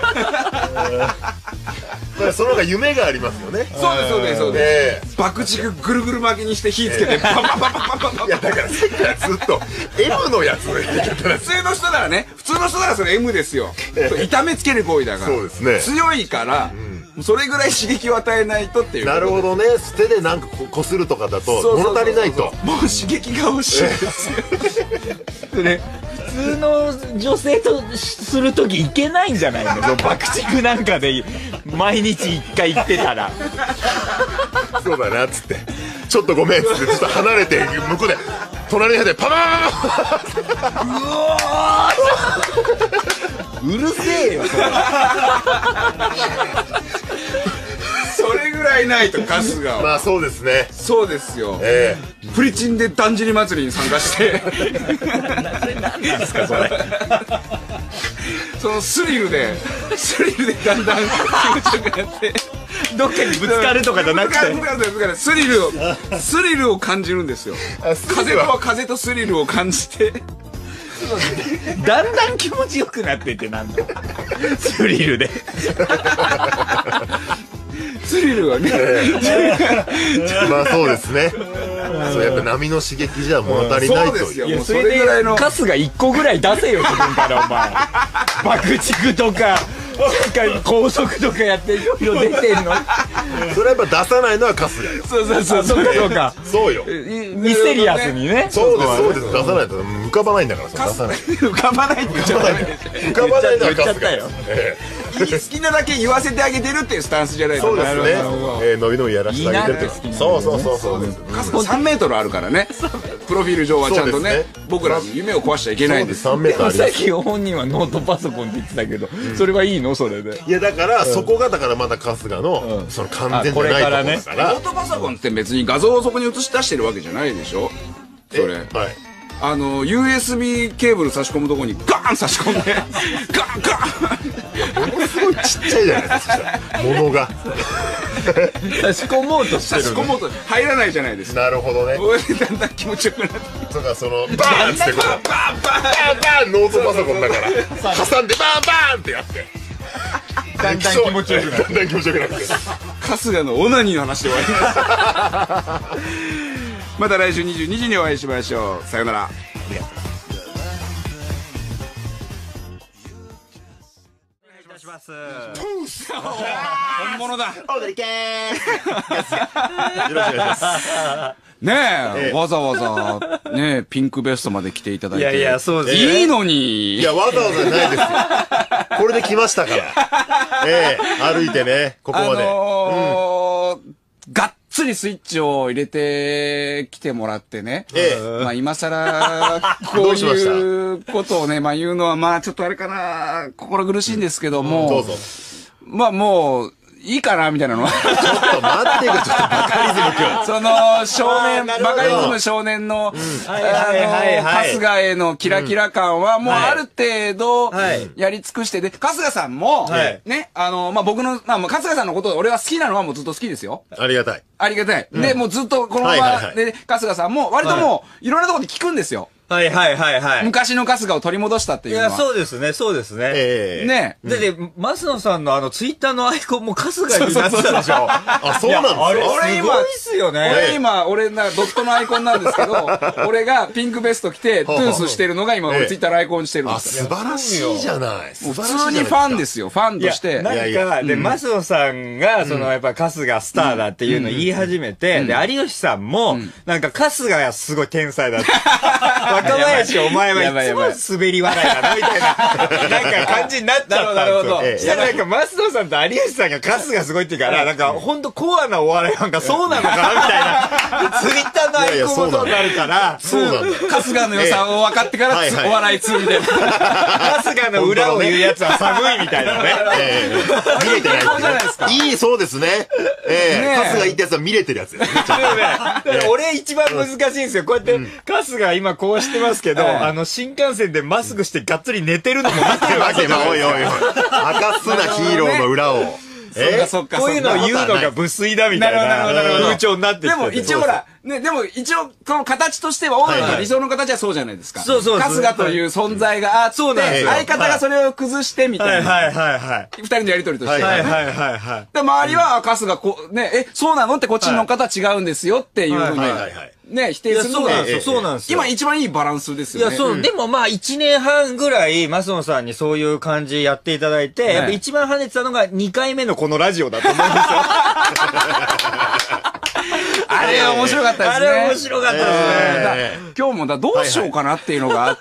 その方が夢がありますよね。 そうですそうですそうです。爆竹ぐるぐる巻きにして火つけてパパパパパパパ。 いやだからさっきからずっと M のやつのやり方。 普通の人ならね、普通の人ならそれ M ですよ。痛めつける行為だから。 そうですね。 強いから。それぐらい刺激を与えないとっていう。 なるほどね。手でなんかこするとかだと物足りないと。 もう刺激が欲しいですよ。 ね、普通の女性とするときいけないんじゃないの。爆竹なんかで毎日一回行ってたら。 そうだなっつって。ちょっとごめんっつってちょっと離れて向こうで隣に入ってパパーン。うわうるせえよ。 それぐらいないと春日は。 まあそうですね。 そうですよ。 ええ。プリチンでだんじり祭りに参加して。 何なんですかそれ。 そのスリルでスリルでだんだん気持ちよくなって。 どっかにぶつかるとかじゃなくてスリルをスリルを感じるんですよ。風とは風とスリルを感じて。 だんだん気持ちよくなってってなんだ。スリルで。 スリルはね。 まあそうですね。そうやっぱ波の刺激じゃ物足りないという。 いやそれぐらいのカスがいっこぐらい出せよ自分からお前。爆竹とか。なんか高速とかやっていろいろ出てんの。 それやっぱ出さないのは春日よ。 そうそうそうそうかそうか。 そうよ。 ミステリアスにね。 そうですそうです。出さないと浮かばないんだから。出さない。 浮かばないって言っちゃった。 浮かばないのは春日よ。 好きなだけ言わせてあげてるっていうスタンスじゃないですか。 そうですね。え伸び伸びやらせてあげてるって。そうそうそうそうです。 春日さんメートルあるからね。プロフィール上はちゃんとね。僕ら夢を壊しちゃいけないんです。 さんメートルあります。 さっき本人はノートパソコンって言ってたけど、それはいいのそれで。 いやだからそこがだからまだ春日のその完全じゃないところだから。 ノートパソコンって別に画像をそこに映し出してるわけじゃないでしょ。それ。はい。あの ユーエスビー ケーブル差し込むとこにガーン差し込んでガンガン。 ものすごいちっちゃいじゃないですか。物が差し込もうとしてる。 差し込もうと入らないじゃないですか。 なるほどね。 だんだん気持ちよくなって。 そうかそのバーンってこうバーンバーンノートパソコンだから挟んでバーンバーンってやって。 だんだん気持ちよくなる。 だんだん気持ちよくなって。 春日のオナニーの話で終わります。また来週にじゅうにじにお会いしましょう。さよなら。ありがとう。 お願いいたします。 本物だ。 おどりけーす。よろしくお願いします。 ねえ、わざわざ、ねえ、ピンクベストまで着ていただいて。 いやいや、そうです。 いいのに。 いや、わざわざないですよ。これで来ましたから。ええ、歩いてね、ここまで。 あのー、がっつりスイッチを入れてきてもらってね。 ええ。 まあ今更、こういうことをね、まあ言うのは、まあちょっとあれかな、心苦しいんですけども。 どうぞ。 まあもう、 いいかなみたいなのは。 ちょっと待ってくれ、ちょっとバカリズム君。 その、少年、バカリズム少年の、あの、春日へのキラキラ感は、もうある程度、やり尽くして、で、春日さんも、ね、あの、まあ、僕の、まあ、春日さんのこと、俺は好きなのはもうずっと好きですよ。 ありがたい。 ありがたい。で、もうずっとこのまま、で、春日さんも、割ともう、いろんなところで聞くんですよ。 はいはいはいはい。 昔の春日を取り戻したっていうのは。 いや、そうですね、そうですね。 ええ。 ねで、で、増野さんのあの、ツイッターのアイコンも春日になってたでしょ。 あ、そうなんですか？ あれ、 俺今、 すごいっすよね。 俺今、俺な、ドットのアイコンなんですけど、俺がピンクベスト着て、トゥースしてるのが今、俺ツイッターのアイコンしてるんあ、 ですよ。 素晴らしいじゃない。 普通にファンですよ、ファンとして。 なんか、で、増野さんが、その、やっぱ春日スターだっていうのを言い始めて、で、有吉さんも、なんか春日がすごい天才だって。若林、お前はいつも滑り笑いだな、みたいな、なんか感じになっちゃったんですよ。したらなんか、増野さんと有吉さんが春日すごいって言うから、なんか、ほんとコアなお笑いなんかそうなのかな、みたいな。ツイッターのアイコンもそうなるから、 そうなんだ。 春日の良さを分かってから、お笑い通みたいな。 春日の裏を言うやつは寒いみたいなね。 見れてないじゃないですか。いい、そうですね。ええ。春日いいってやつは見れてるやつですね。 俺一番難しいんですよ。こうやって、春日今こうしてますけど、あの、新幹線でマスクしてがっつり寝てるのも見てるわけだ。 おいおいおい。明かすなヒーローの裏を。 えそっかそっか。 こういうのを言うのが無粋だみたいな風潮になってきて。 でも一応ほら、ね、でも一応、この形としては、オードリーの理想の形はそうじゃないですか。 そうそう。 春日という存在があって、相方がそれを崩してみたいな。 はいはいはい。 二人のやりとりとして。 はいはいはいはい。 で、周りは春日こう、ね、え、そうなのってこっちの方は違うんですよっていうふうに。ね、否定するのが、 そうなんですよ。 今一番いいバランスですよね。 いや、そう、でもまあ一年半ぐらい、増野さんにそういう感じやっていただいて、やっぱ一番跳ねてたのがにかいめのこのラジオだと思うんですよ。 あれ面白かったですね。 あれ面白かったですね。 今日もだ、どうしようかなっていうのがあって、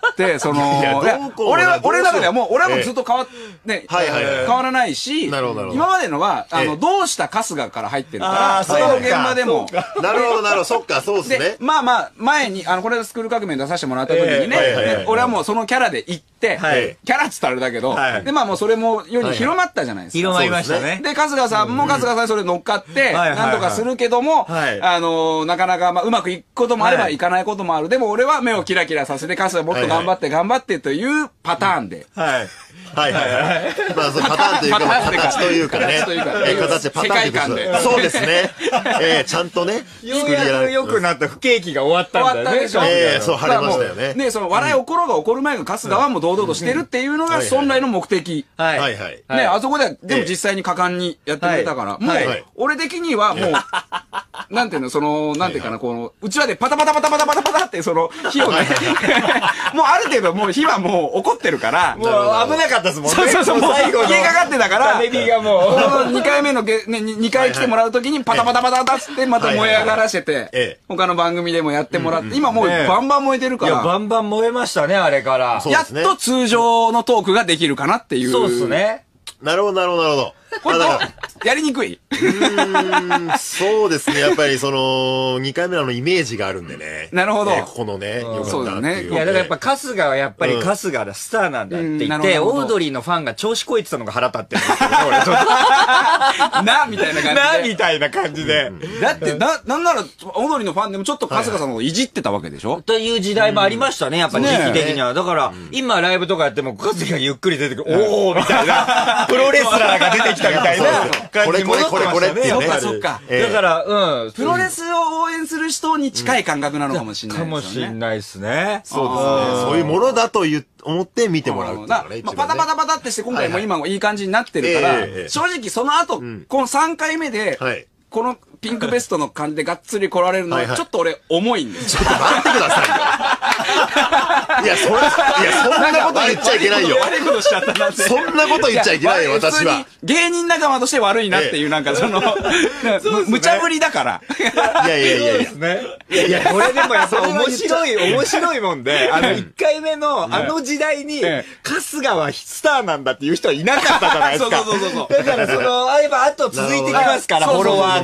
その、俺は、俺の中ではもう、俺はもうずっと変わっ、ね、変わらないし、今までのは、あの、どうした春日から入ってるから、その現場でも。 なるほどなるほど、そっか、そうですね。 まあまあ、前に、あの、これでスクール革命出させてもらった時にね、俺はもうそのキャラで行って、キャラっつったらあれだけど、で、まあもうそれも世に広まったじゃないですか。 広まりましたね。 で、春日さんも春日さんそれ乗っかって、なんとかするけども、あの、なかなか、まあ、うまくいくこともあればいかないこともある。でも俺は目をキラキラさせて、春日もっと頑張って頑張ってというパターンで。 はい。 はいはいはい。まあ、そのパターンというか、形というかね。形というか、形、パターン。世界観で。そうですね。ええ、ちゃんとね。 ようやく良くなった不景気が終わったんだよね。 ええ、そう、晴れましたよね。 ね、その、笑い起ころうが起こる前が春日はもう堂々としてるっていうのが本来の目的。 はいはいはい。 ね、あそこで、でも実際に果敢にやってくれたから、もう、俺的にはもう、なんていうの、その、なんていうかな、この、うちわでパタパタパタパタパタパタって、その、火をね、もうある程度もう火はもう起こってるから、 もう危なかったですもんね。 そうそうそう、もう消えかかってたから、 種火がもう、 このにかいめのげ、ね、にかい来てもらうときにパタパタパタパタってまた燃え上がらせて、他の番組でもやってもらって、今もうバンバン燃えてるから。 いや、バンバン燃えましたね、あれから。 やっと通常のトークができるかなっていう。 そうですね。 なるほど、なるほど、なるほど。 これやりにくい。 うーん、そうですね。やっぱりその、にかいめのあのイメージがあるんでね。 なるほど。 ここのね、よかったっていう。 いや、 だからやっぱ春日はやっぱり春日だ、スターなんだって言って、オードリーのファンが調子こいてたのが腹立ってるんですけど、俺ちょっと。な、みたいな感じで。 な、みたいな感じで。 だって、な、なんなら、オードリーのファンでもちょっと春日さんのこといじってたわけでしょという時代もありましたね、やっぱ時期的には。だから、今ライブとかやっても、春日がゆっくり出てくる、おーみたいな、プロレスラーが出てきたみたいな。 これこれこれこれっていうね。 そっかそっか。 だから、うん。 プロレスを応援する人に近い感覚なのかもしれないですね。 かもしれないですね。 そうですね。そういうものだと思って見てもらうっていうのがね。 パタパタパタってして今回も今もいい感じになってるから、正直その後、このさんかいめで、このピンクベストの感じでがっつり来られるのはちょっと俺重いんです。 ちょっと待ってくださいよ。いや、それ、いや、そんなこと言っちゃいけないよ。 悪いことしちゃったなって。 そんなこと言っちゃいけないよ、私は。 芸人仲間として悪いなっていう、なんかその、無茶ぶりだから。 いやいやいやいや。 いや、これでもやっぱ面白い、面白いもんで、あの、いっかいめのあの時代に、春日はスターなんだっていう人はいなかったじゃないですか。 そうそうそうそう。 だからその、あれば後続いてきますから、フォロワーが。 ね。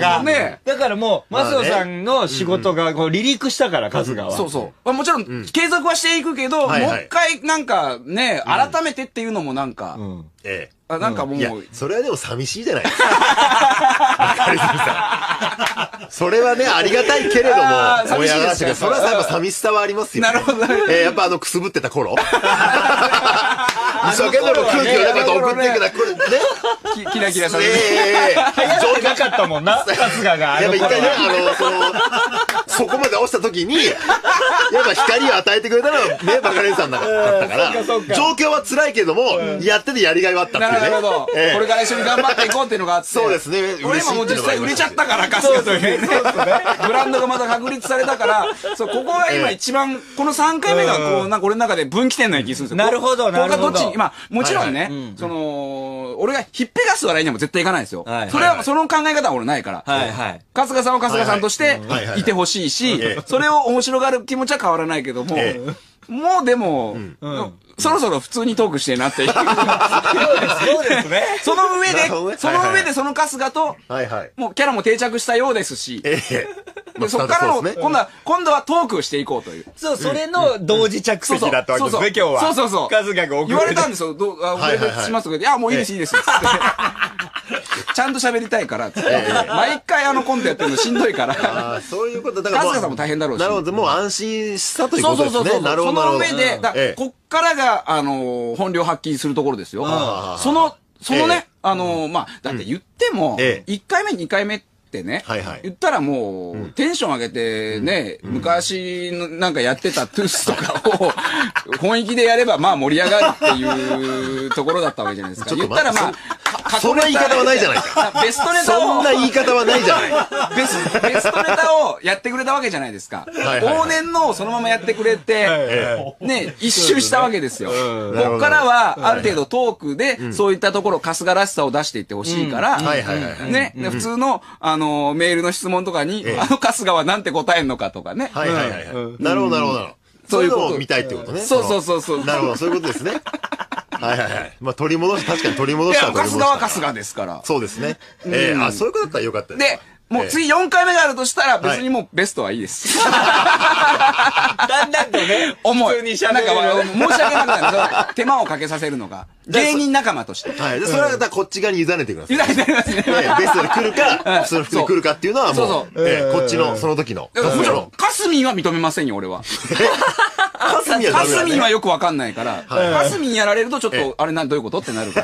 ねだからもう、増野さんの仕事がこう離陸したから、春日は。 そうそう。もちろん、継続はしていくけど、もう一回なんかね、改めてっていうのもなんか、 ええ。 あ、なんかもう、 いや、それはでも寂しいじゃないですか。バカリズムさん。それはね、ありがたいけれども、 寂しいですね。 それはやっぱ寂しさはありますよ。 なるほど。 えやっぱあの、くすぶってた頃。一生懸命空気をなんか送っていくな、これね。 キラキラされて。 ええ。上手なかったもんな、春日が。 やっぱ一回ね、あの、その、そこまで落ちた時に、やっぱ光を与えてくれたのはね、バカリズムさんだったから、状況は辛いけども、やっててやりがいはあったっていうね。 なるほど。これから一緒に頑張っていこうっていうのがあって。 そうですね。 俺今もう実際売れちゃったから、春日というね。ブランドがまた確立されたから、そう、ここが今一番、このさんかいめがこう、なんか俺の中で分岐点のような気がするんですよ。 なるほど、なるほど。 ここがどっち、まあ、もちろんね、その、俺がひっぺがす笑いにはも絶対いかないですよ。それは、その考え方は俺ないから。 はいはい。 春日さんは春日さんとしていてほしいし、それを面白がる気持ちは変わらないけども、もうでも、そろそろ普通にトークしてなっていう。 そうですね。 その上で、その上でその春日と、 はいはい。 もうキャラも定着したようですし、 ええ。 でそこからの、今度は、今度はトークをしていこうという。 そう、それの同時着席だったわけですね、今日は。 そうそうそう。 春日が送言われたんですよ。どう、あ、俺しますけど、いや、もういいです、いいです。ちゃんと喋りたいから、つって。毎回あのコントやってるのしんどいから。 ああ、そういうこと。だから、 春日さんも大変だろうし。 なるほど、もう安心したということですね。 そうそうそう。 なるほど。 その上で、こっからが、あの、本領発揮するところですよ。その、そのね、あの、まあ、だって言っても、いっかいめ、にかいめってね、言ったらもう、テンション上げてね、昔のなんかやってたトゥースとかを、本気でやればまあ盛り上がるっていうところだったわけじゃないですか。言ったらまあ、 そんな言い方はないじゃないか。 ベストネタを。 そんな言い方はないじゃない。 ベスト、ベストネタをやってくれたわけじゃないですか。往年のそのままやってくれて、ね、一周したわけですよ。こっからは、ある程度トークで、そういったところ、春日らしさを出していってほしいから、ね、普通の、あの、メールの質問とかに、あの春日はなんて答えんのかとかね。 はいはいはい。なるほどなるほど。そういうのを見たいってことね。 そうそうそうそう。 なるほど、そういうことですね。はいはいはい。まあ取り戻し、確かに取り戻したいや、春日は春日ですから。 そうですね。ええ、あ、そういうことだったらよかったです。 で、もう次よんかいめがあるとしたら、別にもうベストはいいです。 だんだんとね、 重い。 普通に喋る。 なんか、申し訳なくなる。手間をかけさせるのが。芸人仲間として。 はい。で、それはこっち側に委ねてください。 委ねてくださいね。 ベストで来るか、普通の服で来るかっていうのはもう、こっちの、その時の。 もちろん、かすみんは認めませんよ、俺は。 かすみんはかすみんはよくわかんないから、かすみんやられるとちょっと、あれな、どういうことってなるから。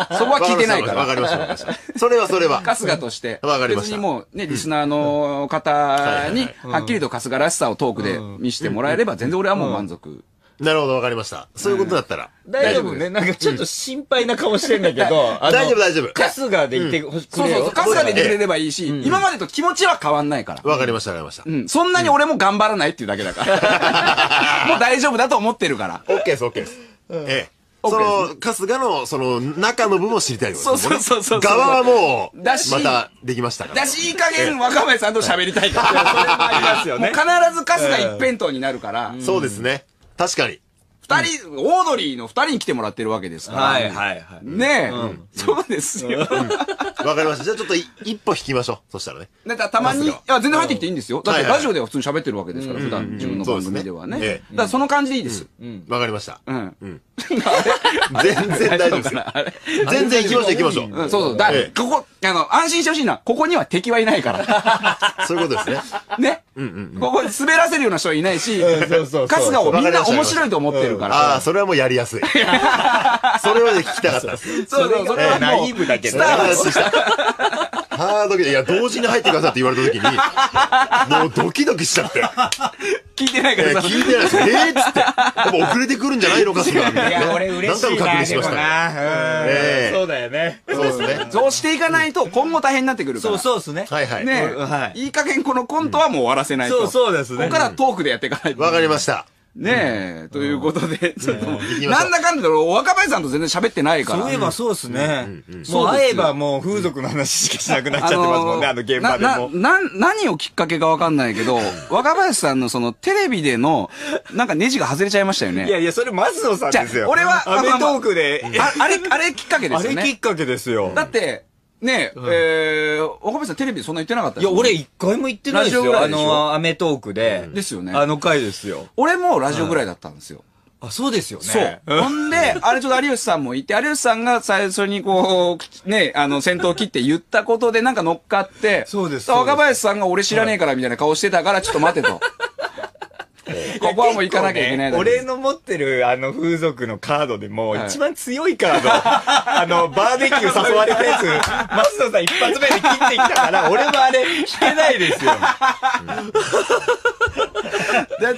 そこは聞いてないから。 わかりました、わかりました。それはそれは。 春日として。 わかりました。 別にもう、ね、リスナーの方に、はっきりと春日らしさをトークで見せてもらえれば、全然俺はもう満足。 なるほど、わかりました。そういうことだったら。 大丈夫ね。なんかちょっと心配な顔してんだけど。 大丈夫、大丈夫。 春日で言ってほしくれよ。 そうそう、春日で言ってくれればいいし、今までと気持ちは変わんないから。 わかりました、わかりました。 うん。そんなに俺も頑張らないっていうだけだから。もう大丈夫だと思ってるから。 オッケーです、オッケーです。ええ。その、春日の、その、中の部分を知りたいってことですね。 そうそうそう。 側はもう、またできましたから。 だし、いい加減若林さんと喋りたいから。それもありますよね。必ず春日一辺倒になるから。 そうですね。確かに。 二人、オードリーの二人に来てもらってるわけですから。 はいはいはい。 ねえ。そうですよ。 わかりました。じゃあちょっと一歩引きましょう。そしたらね。 だからたまに、いや、全然入ってきていいんですよ。だってラジオでは普通に喋ってるわけですから、普段自分の番組ではね。だからその感じでいいです。 わかりました。 うん。 全然大丈夫ですよ。全然行きましょう行きましょう。 そうそう。だここ、あの、安心してほしいな。ここには敵はいないから。 そういうことですね。 ね。ここ滑らせるような人はいないし、春日をみんな面白いと思ってるから。 ああ、それはもうやりやすい。それは聞きたかったです。 そうそう、それはナイーブだけど。 ハードいや、同時に入ってくださいって言われた時に、もうドキドキしちゃって。 聞いてないからさ。 聞いてないです。えーっつって。やっぱ遅れてくるんじゃないのかしらみたいな。 いや、俺嬉しいな。 何回も確認しましたね。 そうだよね。 そうですね。 そうしていかないと今後大変になってくるから。 そうそうですね。 はいはい。 ねえ。いい加減このコントはもう終わらせないと。 そうそうですね。 ここからトークでやっていかないと。 わかりました。 ねえ、ということで、ちょっと、なんだかんだ若林さんと全然喋ってないから。 そういえばそうですね。もう会えばもう風俗の話しかしなくなっちゃってますもんね、あの現場でも。 な、何をきっかけかわかんないけど、若林さんのそのテレビでの、なんかネジが外れちゃいましたよね。 いやいや、それ松野さんですよ。 俺は、 アメトークで。 あれ、あれきっかけですよね。 あれきっかけですよ。 だって、 ねえ、えー、若林さんテレビでそんな言ってなかったいや、俺一回も言ってないですよ。 ラジオぐらいでしょあの、アメトークで。 ですよね。 あの回ですよ。 俺もラジオぐらいだったんですよ。 あ、そうですよね。 そう。ほんで、あれちょっと有吉さんもいて、有吉さんが最初にこう、ね、あの、先頭を切って言ったことでなんか乗っかって、 そうです。 若林さんが俺知らねえからみたいな顔してたから、ちょっと待てと。ここはもう行かなきゃいけない、 ね。俺の持ってるあの風俗のカードでも、一番強いカード、あの、バーベキュー誘われたやつ、松野さん一発目で切ってきたから、俺もあれ引けないですよ。 だって、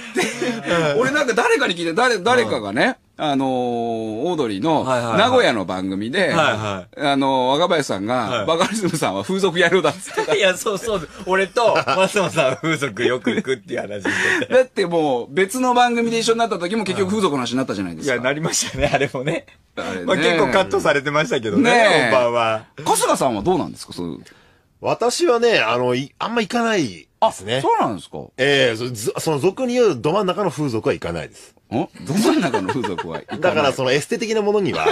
俺なんか誰かに聞いて、誰、誰かがね、あのー、オードリーの名古屋の番組で、あのー、若林さんが、バカリズムさんは風俗野郎だっつってた。 いや、そうそう。俺と松野さんは風俗よく行くっていう話してて。 だってもう別の番組で一緒になった時も結局風俗の話になったじゃないですか。 いや、なりましたね、あれもね。 あれね。 まあ結構カットされてましたけどね、本番は。 春日さんはどうなんですか、そういう。 私はね、あの、い、あんま行かないですね。 あ、そうなんですか。 ええー、その俗に言うど真ん中の風俗は行かないです。 んど真ん中の風俗はだからそのエステ的なものには。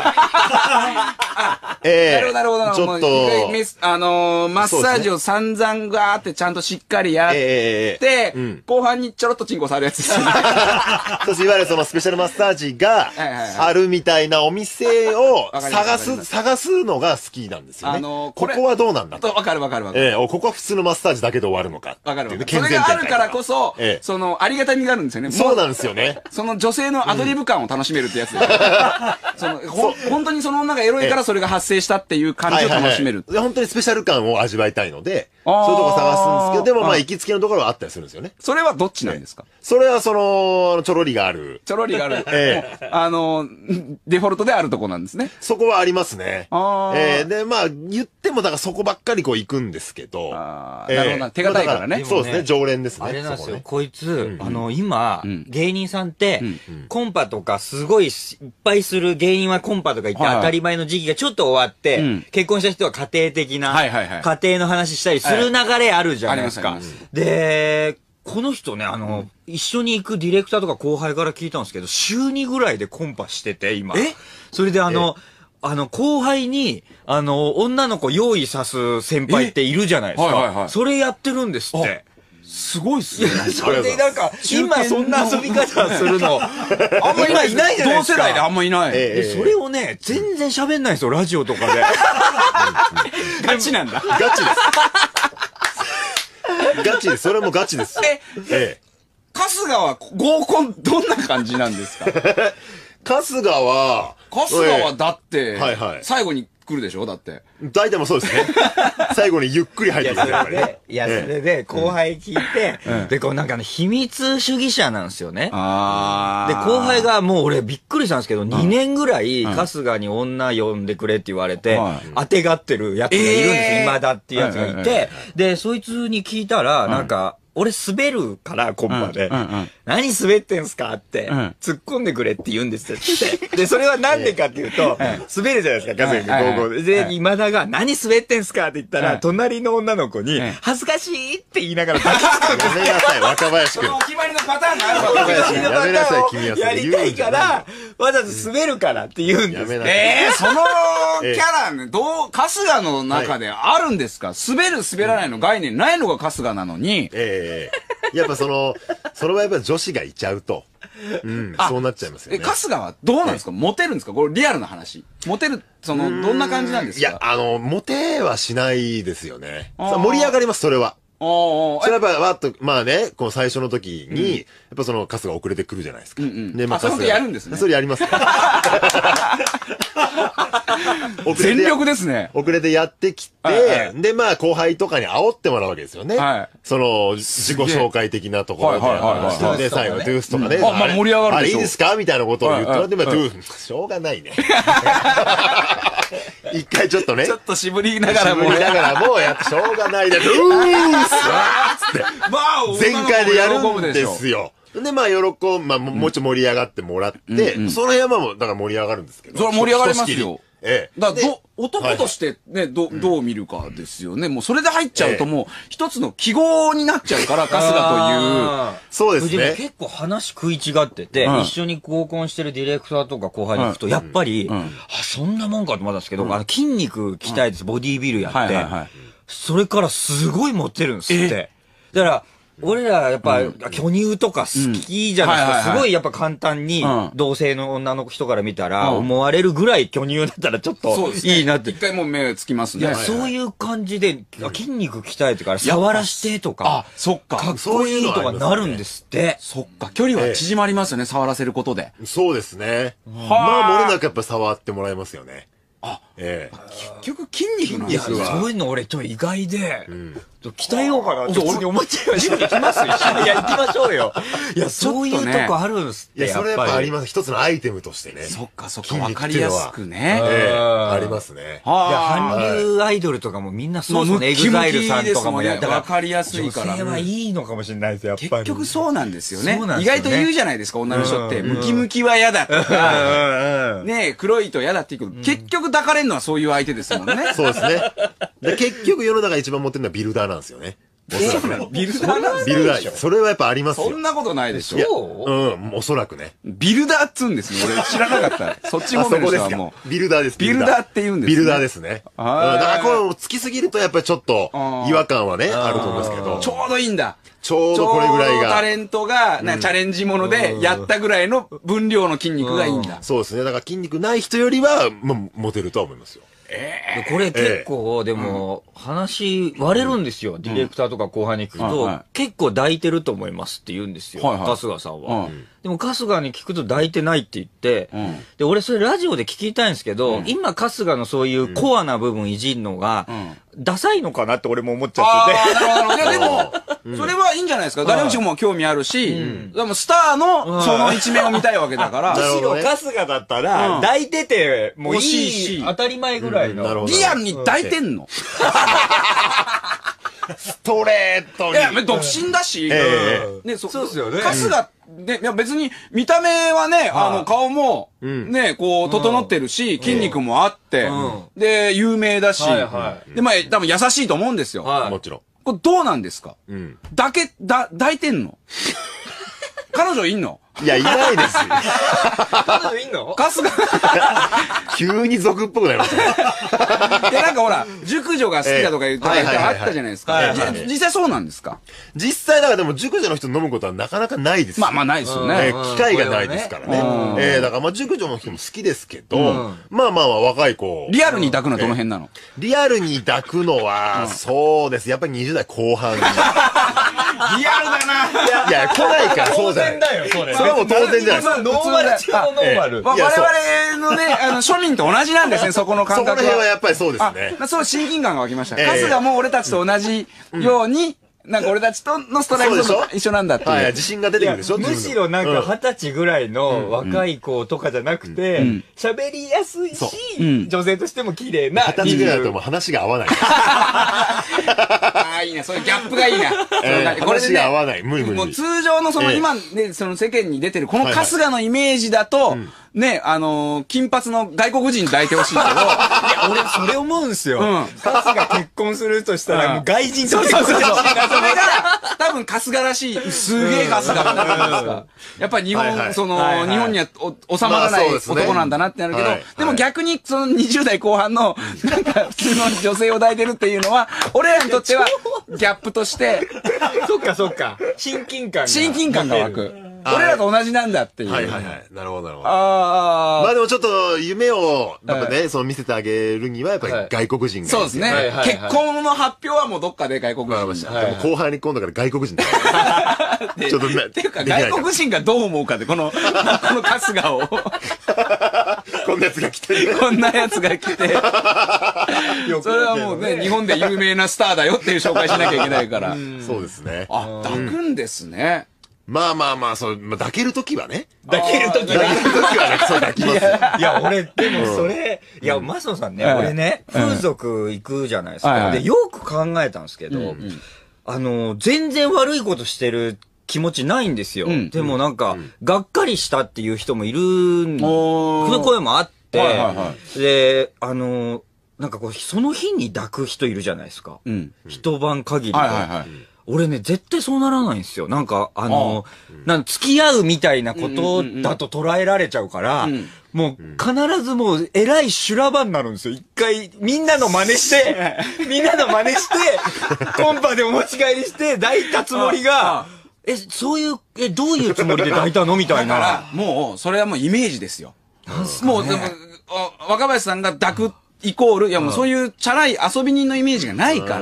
ええー。なるほど、なるほど。ちょっと、あのー、マッサージを散々ガーってちゃんとしっかりやって、えーうん、後半にちょろっとチンコされるやつですよね。 そしていわゆるそのスペシャルマッサージがあるみたいなお店を探す、探すのが好きなんですよね。あのー、こ, ここはどうなんだと。 わかるわかるわかる。 えー、ここは普通のマッサージだけで終わるのか。 わかるわかる。それがあるからこそ、えー、その、ありがたみがあるんですよね。 そうなんですよね。 その女性のアドリブ感を楽しめるってやつですよ。その、ほ、本当にその女がエロいからそれが発生したっていう感じを楽しめる。 はいはいはい、本当にスペシャル感を味わいたいので、そういうとこ探すんですけど、でもまあ行きつけのところはあったりするんですよね。 それはどっちなんですか？ それはその、ちょろりがある。 ちょろりがある。ええ。あの、デフォルトであるとこなんですね。 そこはありますね。あえー、で、まあ言ってもだからそこばっかりこう行くんですけど。 ああ、なるほど。手堅いからね。 そうですね、常連ですね。 あれなんですよ。こいつ、あの、今、芸人さんって、コンパとかすごいいっぱいする芸人はコンパとか行って当たり前の時期がちょっと終わって、結婚した人は家庭的な、家庭の話したりする流れあるじゃないですか。で、この人ね、あの、一緒に行くディレクターとか後輩から聞いたんですけど、週にぐらいでコンパしてて、今。えそれであの、あの、後輩に、あの、女の子用意さす先輩っているじゃないですか。それやってるんですって。 すごいっすね。 それでなんか、今そんな遊び方するの、あんまりいないじゃないですか。 同世代であんまいない。 で、それをね、全然喋んないんですよ、ラジオとかで。 ガチなんだ。 ガチです。ガチです。それもガチです。 え、ええ。春日は合コンどんな感じなんですか？ 春日は、 春日はだって、はいはい、最後に来るでしょだって。 大体もそうですね。最後にゆっくり入ってくるからね。 いや、それで、後輩聞いて、で、こうなんかね、秘密主義者なんですよね。で、後輩がもう俺びっくりしたんですけど、にねんぐらい春日に女呼んでくれって言われて、当てがってるやつがいるんですよ。今田っていうやつがいて、で、そいつに聞いたら、なんか、俺滑るから、コンパで。何滑ってんすかって、突っ込んでくれって言うんですよって。で、それはなんでかっていうと、滑るじゃないですか、春日君、合コンで。で、今田が、何滑ってんすかって言ったら、隣の女の子に、恥ずかしいって言いながら抱きつくんですよ。 やめなさい、若林君。 そのお決まりのパターンがあるわ。 若林君、やめなさい、君はそれ。 やりたいから、わざと滑るからって言うんですよ。 えー、そのキャラね、どう、春日の中であるんですか？滑る、滑らないの概念ないのが春日なのに。 ええ。やっぱその、その場合やっぱ女子がいちゃうと、うん、そうなっちゃいますよね。 え、春日はどうなんですか？モテるんですか？これリアルな話。モテる、その、どんな感じなんですか？ いや、あの、モテはしないですよね。盛り上がります、それは。それはやっぱ、わっと、まあね、この最初の時に、うん、やっぱその、春日遅れてくるじゃないですか。うんうん、 で、まあ、それやるんですね。 それやりますね。 全力ですね。 遅れてやってきて、はいはい、で、まあ、後輩とかに煽ってもらうわけですよね。はい、その、自己紹介的なところで。はいはいはい。で、最後、ドゥースとかね。 あ、まあ、盛り上がるでしょ。 あれいいですかみたいなことを言ってもらって、まあ、ドゥース、しょうがないね。一回ちょっとね。 ちょっと渋りながらも。 渋りながらも、やってしょうがないで、ドゥースつって。まあ、全開でやるんですよ。で、まあ、喜ん、まあ、もうちょい盛り上がってもらって、その辺はもう、だから盛り上がるんですけど。 それ盛り上がりますよ。 ええ。 だからど、男としてね、ど、どう見るかですよね。もうそれで入っちゃうともう、一つの記号になっちゃうから、春日という。 そうですね。 でも結構話食い違ってて、 うん一緒に合コンしてるディレクターとか後輩に行くと、やっぱり、あ、そんなもんかと思ったんですけど、あの筋肉鍛えてボディービルやって、 はいはいはい。 それからすごいモテるんですって。だから、俺らやっぱ、巨乳とか好きじゃないですか。すごいやっぱ簡単に、同性の女の人から見たら、思われるぐらい巨乳だったらちょっといいなって。 一回もう目つきますね。 そういう感じで、筋肉鍛えてから触らしてとか、 あ、そっか。 かっこいいとかなるんですって。 そっか。距離は縮まりますよね、触らせることで。 そうですね。まあ、漏れなくやっぱ触ってもらえますよね。 あ、 ええ。 結局筋肉なんですよ。 そういうの俺ちょっと意外で、鍛えようかなって普通に思っちゃいました。行きますよ。いや、行きましょうよ。いや、そういうとこあるんすって。 いや、それやっぱあります。一つのアイテムとしてね。 そっかそっか。わかりやすくね。 ええ。ありますね。いや、 韓流アイドルとかもみんなそうですね。エグザイルさんとかもやったら。 わかりやすいから。 女性はいいのかもしれないですよ、やっぱり。 結局そうなんですよね。意外と言うじゃないですか、女の人って。ムキムキは嫌だとか。ね黒いと嫌だって言うけど、結局抱かれるのはそういう相手ですもんね。 そうですね。で、結局世の中一番持ってるのはビルダーなんですよね。 ビルダーなんビルダー。それはやっぱありますよ。 そんなことないでしょ。 そううん、おそらくね。 ビルダーっつうんですね。俺知らなかった。そっちもめる人はもう。ビルダーです。 ビルダーって言うんですね。 ビルダーですね。だからこれ、つきすぎるとやっぱりちょっと違和感はね、あると思うんですけど。 ちょうどいいんだ。 ちょうどこれぐらいが。 タレントが、な、チャレンジもので、やったぐらいの分量の筋肉がいいんだ。 そうですね。だから筋肉ない人よりは、まあ、モテるとは思いますよ。 えー、これ結構、でも、話割れるんですよ。ディレクターとか後輩に聞くと、結構抱いてると思いますって言うんですよ。春日さんは。でも春日に聞くと抱いてないって言って、で、俺それラジオで聞きたいんですけど、今春日のそういうコアな部分いじんのが、ダサいのかなって俺も思っちゃってて。 なるほど。いや、でも、それはいいんじゃないですか。誰もちも興味あるし、でもスターのその一面を見たいわけだから。 むしろ春日だったら、抱いててもいいし、当たり前ぐらいの。 リアルに抱いてんのストレートに。 いや、独身だし。 ね、そうですよね。 春日、で、いや別に見た目はね、あの顔も、ね、こう、整ってるし、筋肉もあって、で、有名だし、で、まあ、多分優しいと思うんですよ。 もちろん。 これどうなんですかだけ、だ、抱いてんの彼女いんのいや、いないですよ。 彼女いんの春日。 急に俗っぽくなりましたね。 で、なんかほら、熟女が好きだとか言ったらあったじゃないですか。実際そうなんですか実際だからでも熟女の人飲むことはなかなかないです。 まあまあないですよね。 機会がないですからね。ええ、だからまあ熟女の人も好きですけど、まあまあまあ若い子。 リアルに抱くのはどの辺なのリアルに抱くのは、そうです。やっぱりにじゅう代後半。リアルだな。 いや、来ないからそうじゃない。 当然だよ、それ。 それはもう当然じゃないですか。 ノーマル中のノーマル。 我々のね、あの、庶民と同じなんですね、そこの感覚は。 そこら辺はやっぱりそうですね。 そう、親近感が湧きました。春日も俺たちと同じように、なんか俺たちとのストライクと一緒なんだっていう。 はい、自信が出てくるでしょ。 むしろなんか二十歳ぐらいの若い子とかじゃなくて、喋りやすいし、女性としても綺麗な。 二十歳ぐらいだともう話が合わない。 ああ、いいね。そういうギャップがいいな。 話が合わない。無理無理。 もう通常のその今ね、その世間に出てるこの春日のイメージだと、ね、あのー、金髪の外国人抱いてほしいけど。いや、 俺、それ思うんすよ。うん。春日結婚するとしたら、もう外人と結婚する。それが、 多分春日らしい、すげえ春日になるんですか。やっぱり日本、その、日本には収まらない男なんだなってなるけど、でも逆に、そのにじゅう代後半の、なんか普通の女性を抱いてるっていうのは、俺らにとっては、ギャップとして、 そっかそっか。親近感が。 親近感が湧く。俺らと同じなんだっていう。 はいはいはい。なるほどなるほど。 ああ。 まあでもちょっと夢を、やっぱね、その見せてあげるには、やっぱり外国人が。 そうですね。結婚の発表はもうどっかで外国人。 でも後半に今度から外国人だから。ちょっとね。 っていうか外国人がどう思うかで、この、この春日を。 こんなやつが来て。 こんなやつが来て。それはもうね、日本で有名なスターだよっていう紹介しなきゃいけないから。 そうですね。 あ、抱くんですね。 まあまあまあ、そう、抱けるときはね。 抱けるときは。 抱けるときはね、そう抱きますよ。 いや、俺、でもそれ、いや、マスノさんね、俺ね、風俗行くじゃないですか。で、よく考えたんですけど、あの、全然悪いことしてる気持ちないんですよ。でもなんか、がっかりしたっていう人もいる、そういう声もあって、 て、はいはいはい、で、あの、なんかこう、その日に抱く人いるじゃないですか。うん、一晩限りで。はいはいはい、俺ね、絶対そうならないんですよ。なんか、あの、あなん付き合うみたいなことだと捉えられちゃうから、うんうんうん、もう必ずもう偉い修羅場になるんですよ。一回、みんなの真似して、みんなの真似して、コンパでお持ち帰りして抱いたつもりが、え、そういう、え、どういうつもりで抱いたのみたいな。だから、 もう、それはもうイメージですよ。もう、でも、若林さんが抱く、イコール、いやもうそういうチャラい遊び人のイメージがないから、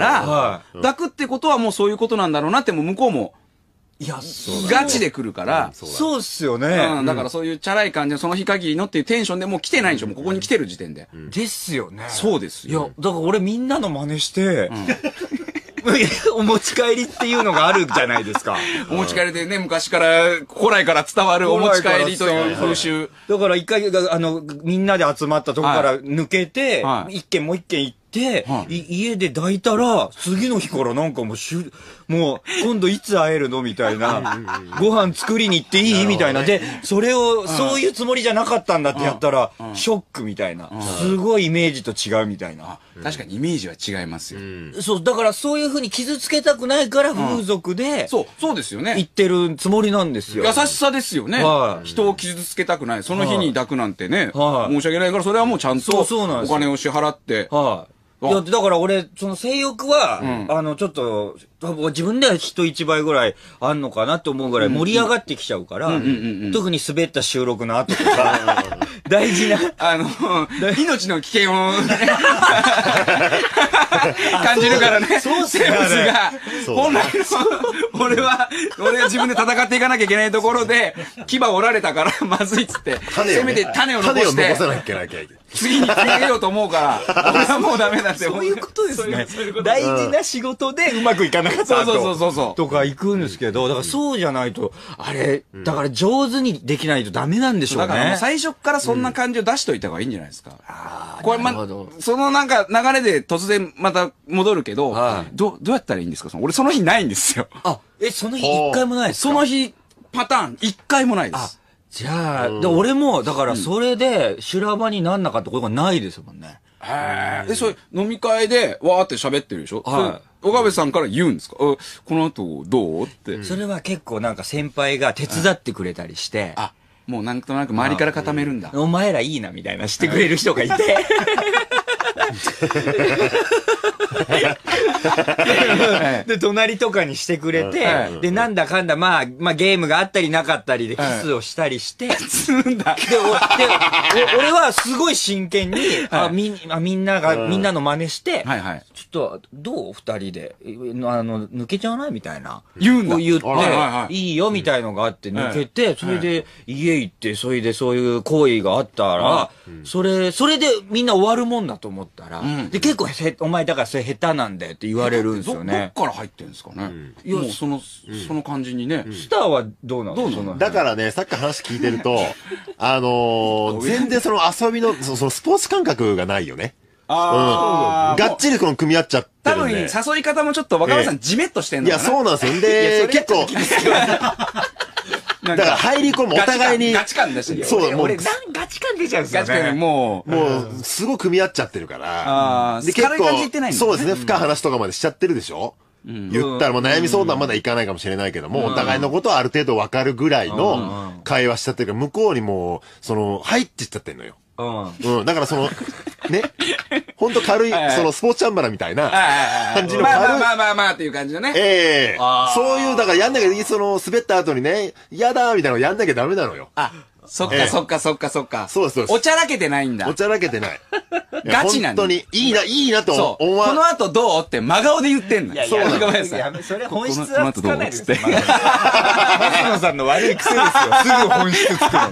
抱くってことはもうそういうことなんだろうなってもう向こうも、いや、ガチで来るから、 そうっすよね。 うん、だからそういうチャラい感じのその日限りのっていうテンションでもう来てないんでしょ、もうここに来てる時点で。 ですよね。 そうですよ。いや、だから俺みんなの真似して、お持ち帰りっていうのがあるじゃないですか。 お持ち帰りでね、昔から、古来から伝わるお持ち帰りという風習。 だから一回、あの、みんなで集まったとこから抜けて、一軒もう一軒行って、家で抱いたら、次の日からなんかもうしゅ、もう、今度いつ会えるのみたいな。ご飯作りに行っていいみたいな。で、それを、そういうつもりじゃなかったんだってやったら、ショックみたいな。すごいイメージと違うみたいな。 確かにイメージは違いますよ。 そう、だからそういうふうに傷つけたくないから風俗で、 そう、そうですよね。 言ってるつもりなんですよ。 優しさですよね。人を傷つけたくない。その日に抱くなんてね、申し訳ないから、それはもうちゃんとお金を支払って。はい。 いや、だから俺、その性欲は、うん、あの、ちょっと、自分では人一倍ぐらいあんのかなって思うぐらい盛り上がってきちゃうから、特に滑った収録の後とか、大事な、 あの、命の危険を、感じるからね。そうっすね。生物が、本来の、俺は、俺は自分で戦っていかなきゃいけないところで、牙折られたからまずいっつって、せめて種を残して、 種を残さなきゃいけない。 次につなげようと思うから、俺はもうダメだって思う。 そういうことですね。大事な仕事でうまくいかなかったと。とか行くんですけど、だからそうじゃないと、あれ、だから上手にできないとダメなんでしょうね。 だからもう最初からそんな感じを出しといた方がいいんじゃないですか。これま、そのなんか流れで突然また戻るけど、ど、どうやったらいいんですか？俺その日ないんですよ。 あ、え、その日一回もないですか？ その日パターン一回もないです。 じゃあ、で俺も、だからそれで修羅場になんなかったことがないですもんね。 へえ。で、それ飲み会でわーって喋ってるでしょ？はい。岡部さんから言うんですか？この後どうって。 それは結構なんか先輩が手伝ってくれたりして。 あ、もうなんとなく周りから固めるんだ。 お前らいいなみたいなしてくれる人がいて。で、隣とかにしてくれて、で、なんだかんだ、まあ、まあ、ゲームがあったりなかったりでキスをしたりして、 するんだ。で、 俺はすごい真剣に、あみあみんなが、みんなの真似して、 はいはい、 ちょっと、どう二人で、あの、抜けちゃわないみたいな。 言うんだ。 言って、いいよみたいのがあって抜けて、それで家行って、それでそういう行為があったら、それ、それでみんな終わるもんだと思ったら、で、結構へ、お前だからそれ下手なんだよって言われるんですよね。 どっから入ってんですかね。いや、その、その感じにね。 スターはどうなの？ だからね、さっき話聞いてると、あの、全然その遊びの、そのスポーツ感覚がないよね。ああ。がっちりこの組み合っちゃってるんで。 多分、誘い方もちょっと若林さんジメッとしてんのかな。 いや、そうなんですよ。で、結構、だから入り込むお互いに。 ガチ感出してるよ。 そう、もう。ガチ感出ちゃうんですよね。ガチ感もう、もう、すごい組み合っちゃってるから。 ああ、で、結構、 そうですね、深い話とかまでしちゃってるでしょ？言ったらもう悩み相談まだいかないかもしれないけども、お互いのことはある程度わかるぐらいの会話しちゃってるから、向こうにもう、その、入ってっちゃってんのよ。うん。だからその、ね、ほんと軽い、そのスポーツチャンバラみたいな感じの軽い。 まあまあまあまあっていう感じだね。 ええ。そういう、だからやんなきゃ、その、滑った後にね、嫌だみたいなのやんなきゃダメなのよ。 あ、そっかそっかそっかそっか。 そうですそうです。 おちゃらけてないんだ。 おちゃらけてない。 ガチなんだ。 本当に、いいな、いいなと思わ。 この後どうって真顔で言ってんの。 そうなんだ。やめ、それ本質はつかないですよ。松野さんの悪い癖ですよ。すぐ本質つくの。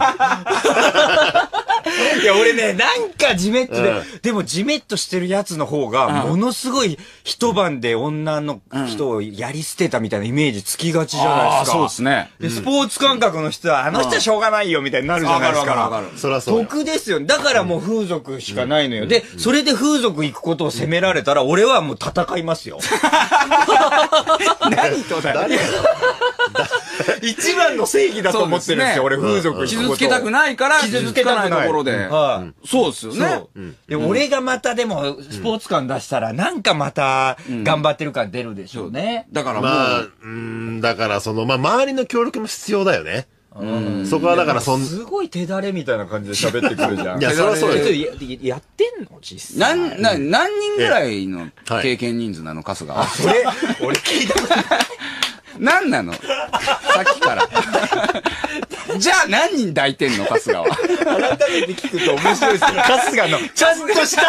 いや、俺ね、なんかジメッとで、でもジメッとしてるやつの方が、ものすごい一晩で女の人をやり捨てたみたいなイメージつきがちじゃないですか。 そうですね。 で、スポーツ感覚の人は、あの人はしょうがないよみたいになるじゃないですか。 そりゃそう。 得ですよ。だからもう風俗しかないのよ。で、それで風俗行くことを責められたら、俺はもう戦いますよ。何とだよ。 一番の正義だと思ってるんですよ、俺、風俗。 傷つけたくないから、傷つけないところで。そうですよね。 で、俺がまたでも、スポーツ感出したら、なんかまた、頑張ってる感出るでしょうね。 だからもう。 まあ、うん、だからその、まあ、周りの協力も必要だよね。そこはだからそんすごい手だれみたいな感じで喋ってくるじゃん。 いや、それはそうです。 やってんの実際。何、何、何人ぐらいの経験人数なの、春日は。 それ、俺聞いたことない。 何なのさっきから。じゃあ何人抱いてんの春日は。 改めて聞くと面白いですね。春日の、ちゃんとした、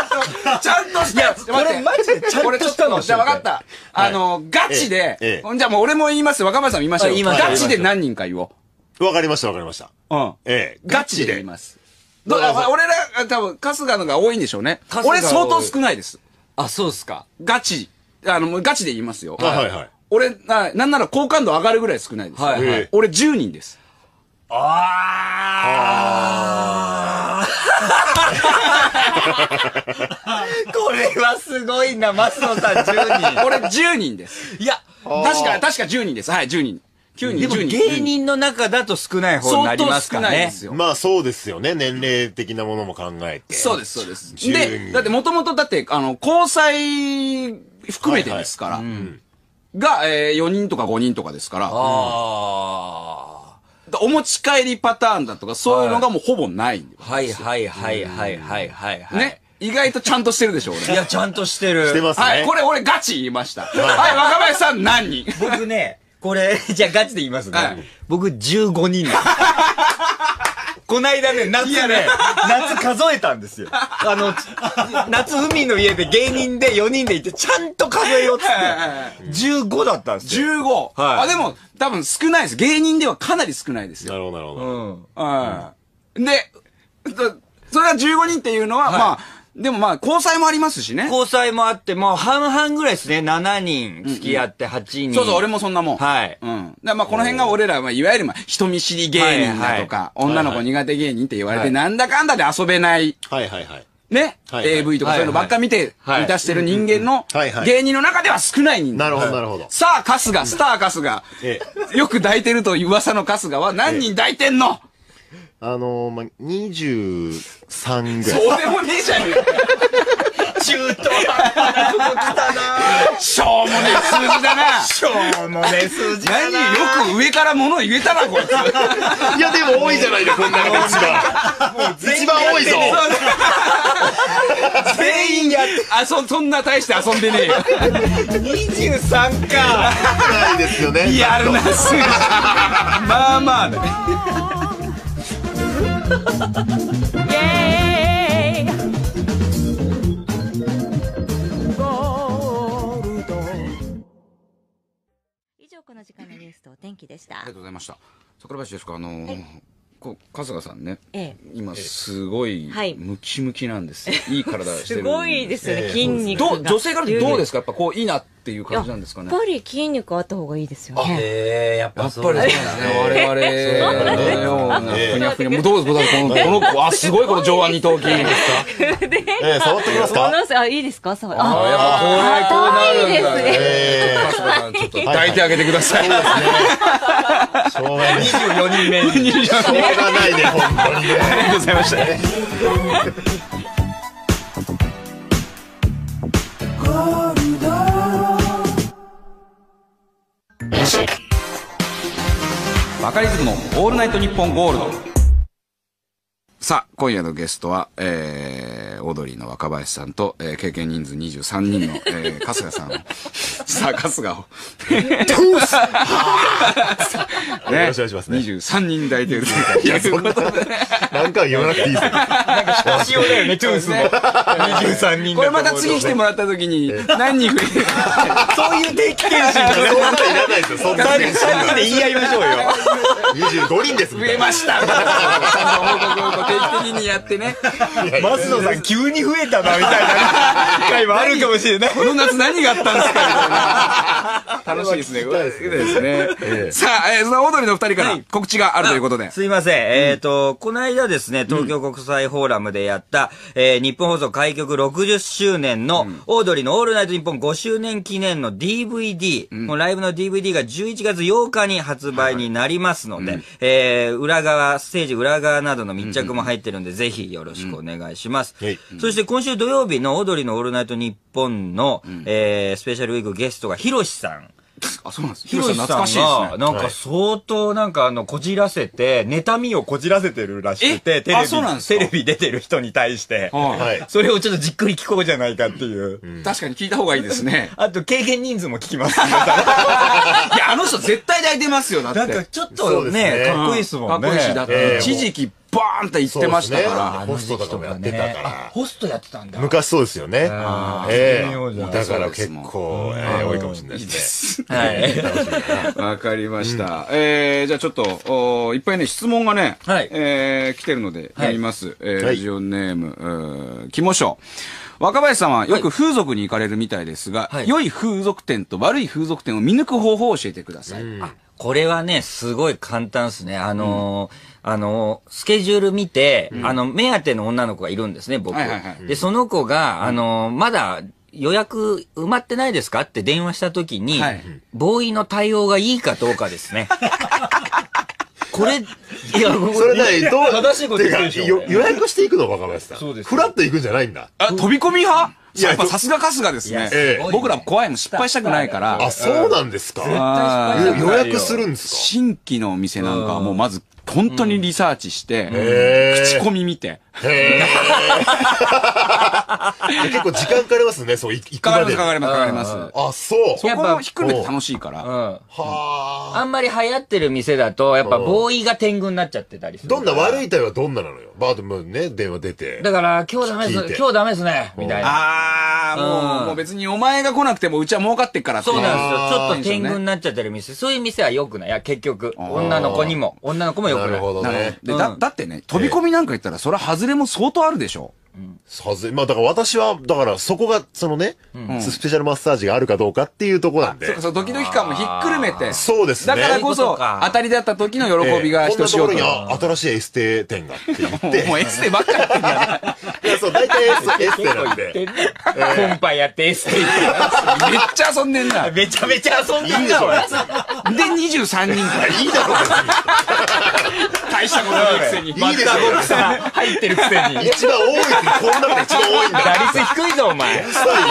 ちゃんとした。いや、 これマジでちゃんとしたの。 じゃあ分かった。あの、ガチで、じゃあもう俺も言います。若林さんも言いましょう。ガチで何人か言おう。 わかりました、わかりました。 うん。ええ。ガチで言います。俺ら、多分、春日のが多いんでしょうね。俺相当少ないです。 あ、そうですか。 ガチ。あの、ガチで言いますよ。 はいはい。 俺、な、なんなら好感度上がるぐらい少ないです。はいはい。俺じゅうにんです。 ああ。これはすごいな、増野さんじゅうにん。 俺じゅうにんです。いや、確か、確かじゅうにんです。はい、じゅうにん。きゅうにん、じゅうにん。 芸人の中だと少ない方になりますかね。 相当少ないですよ。 まあそうですよね。年齢的なものも考えて。 そうです、そうです。で、だってもともとだって、あの、交際含めてですから。が、えー、よにんとかごにんとかですから。ああ。お持ち帰りパターンだとか、そういうのがもうほぼないんで。 はいはいはいはいはいはいはい。 ね。意外とちゃんとしてるでしょ、俺。 いや、ちゃんとしてる。 してますね。 はい、これ俺ガチ言いました。はい、若林さん何人？ 僕ね、これ、じゃあガチで言いますね。僕じゅうごにんなんです。こないだね、夏ね、夏数えたんですよ。あの、夏海の家で芸人でよにんでいて、ちゃんと数えようっつって、じゅうごだったんですよ。 じゅうご。はい。あ、でも、多分少ないです。芸人ではかなり少ないですよ。 なるほど、なるほど。 うん。で、それはじゅうごにんっていうのは、まあ、でもまあ、交際もありますしね。 交際もあって、もう半々ぐらいですね。しちにん付き合ってはちにん。 そうそう、俺もそんなもん。 はい。 うん。まあ、この辺が俺らは、いわゆる、まあ、人見知り芸人だとか、女の子苦手芸人って言われて、なんだかんだで遊べない。 はいはいはい。 ね。エーブイ とかそういうのばっか見て、満たしてる人間の、芸人の中では少ない人間。 なるほど、なるほど。 さあ、春日、スター春日。よく抱いてるという噂の春日は何人抱いてんの？ あのー、まあ、にじゅうさんぐらい。 そうでもねえじゃねえか。 中途半端なとこ来たな。 しょうもねえ数字だな。 しょうもねえ数字だな。 何よく上から物言えたな、こいつ。 いや、でも多いじゃないか、こんなのが一番。一番多いぞ。 全員やって、あ、そ、そんな大して遊んでねえよ。 にじゅうさんか。 ないですよね。 リアルな数字。まあまあね。 以上この時間のニュースとお天気でした。 ありがとうございました。桜林ですか、あのー、こ春日さんね、 ええ、 今すごいムキムキなんですよ。いい体してる。 すごいですよね、筋肉が。 女性からどうですか、やっぱこういいなっていう感じなんですかね。 やっぱり筋肉あった方がいいですよね。 ええ、やっぱそうですね。我々ふにゃふにゃ、もうどうですか、このこの子、あ、すごいこの上腕二頭筋ですか。 ええ、触ってみますか。 あ、いいですか。あ、 やっぱこれこうなるんだね。 春日さんちょっと抱いてあげてください。そうですね。 しょうがない。 にじゅうよにんめに。 しょうがないね、本当にね。 ありがとうございました。バカリズムのオールナイトニッポンゴールド。さあ、今夜のゲストは、えー、オードリーの若林さんと、えー、経験人数にじゅうさんにんの、えー、春日さんを。さあ、春日を。 ね、よろしくお願いしますね。 にじゅうさんにん抱いてるということで。 なんか言わなくていいですよ。 なんか必要だよね、トゥースも。にじゅうさんにん。 これまた次来てもらった時に、何人増えるそういう定期検診がそんなのいらないですよ、そんなさんにんで言い合いましょうよ。 にじゅうごにんです。 増えましたみたいな。報告を定期的にやってね。 増野さん急に増えたな、みたいな回もあるかもしれない。 この夏何があったんですかみたいな。 楽しいですね。 これは聞きたいですねですね。さあ、えー、そのオードリーの二人から告知があるということで。 すいません。えっと、この間ですね、東京国際フォーラムでやった、えー、日本放送開局ろくじゅっしゅうねんの、オードリーのオールナイトニッポンごしゅうねん記念の ディーブイディー、このライブの ディーブイディー がじゅういちがつようかに発売になりますので、えー、裏側、ステージ裏側などの密着も入ってるんで、ぜひよろしくお願いします。そして今週土曜日のオードリーのオールナイトニッポンの、えー、スペシャルウィークゲストがヒロシさん。 あ、そうなんです。 ヒロシさんが、なんか相当なんかあの、こじらせて、妬みをこじらせてるらしくて、テレビ、テレビ出てる人に対して、はい、それをちょっとじっくり聞こうじゃないかっていう。 うん、確かに聞いた方がいいですね。 あと、経験人数も聞きます、ね。いや、あの人絶対抱いてますよ、だって。 なんかちょっとね、ねかっこいいですもんね。 かっこいいし、だって、一時期、バーンって言ってましたから。 ホストとかもやってたから。 ホストやってたんだ。 昔そうですよね。ええ。だから結構、多いかもしれないですね。 はい。 わかりました。えー、じゃあちょっと、いっぱいね、質問がね、えー、来てるので、読みます。えー、ラジオネーム、キモショウ。若林さんはよく風俗に行かれるみたいですが、良い風俗店と悪い風俗店を見抜く方法を教えてください。 これはね、すごい簡単ですね。あのー、あのー、スケジュール見て、うん、あの、目当ての女の子がいるんですね、僕。はいはいはい、で、その子が、あのー、まだ予約埋まってないですかって電話した時に、はい、ボーイの対応がいいかどうかですね。これ、いや、 それなに、どう、 正しいこと言ってるでしょ。 予約していくの若林さん。 そうです。 フラッと行くんじゃないんだ。 あ、飛び込み派いや、やっぱさすが春日ですね。ええ、僕ら怖いも失敗したくないから。 あ、そうなんですか。絶対失敗予約するんですか。 新規のお店なんかはもうまず本当にリサーチして、口コミ見て。へ結構時間かかりますね、そう、行くまで。 かかります、かかります、かかります。 あ、そう。 そこもひっくるめて楽しいから。 はあ。あんまり流行ってる店だと、やっぱボーイが天狗になっちゃってたりする。 どんな悪い対はどんななのよ。バードもね、電話出て。 だから、今日ダメです、今日ダメですね、みたいな。 ああ、もう、もう別にお前が来なくてもうちは儲かってっからって。 そうなんですよ。ちょっと天狗になっちゃってる店。そういう店は良くない。いや、結局。女の子にも。女の子も良くない。なるほどね。 で、だ、だってね、飛び込みなんか言ったら、それは外れも相当あるでしょ。 はず、まあだから私は、だからそこが、そのね、スペシャルマッサージがあるかどうかっていうとこなんで。 そうか、そう、ドキドキ感もひっくるめて。 そうですね。 だからこそ、当たりだった時の喜びがひとしおと。 こんなところに新しいエステ店がって言って。 もうエステばっかりやってんだよ。 いや、そう、大体エステなんで。 コンパやってエステ行って。 めっちゃ遊んでんな。 めちゃめちゃ遊んでんな。で、にじゅうさんにんから。 いいだろ、別に。 大したことないくせに。 いいでしょ。 入ってるくせに。 一番多いって、この中で一番多いんだ。 打率低いぞ、お前。ね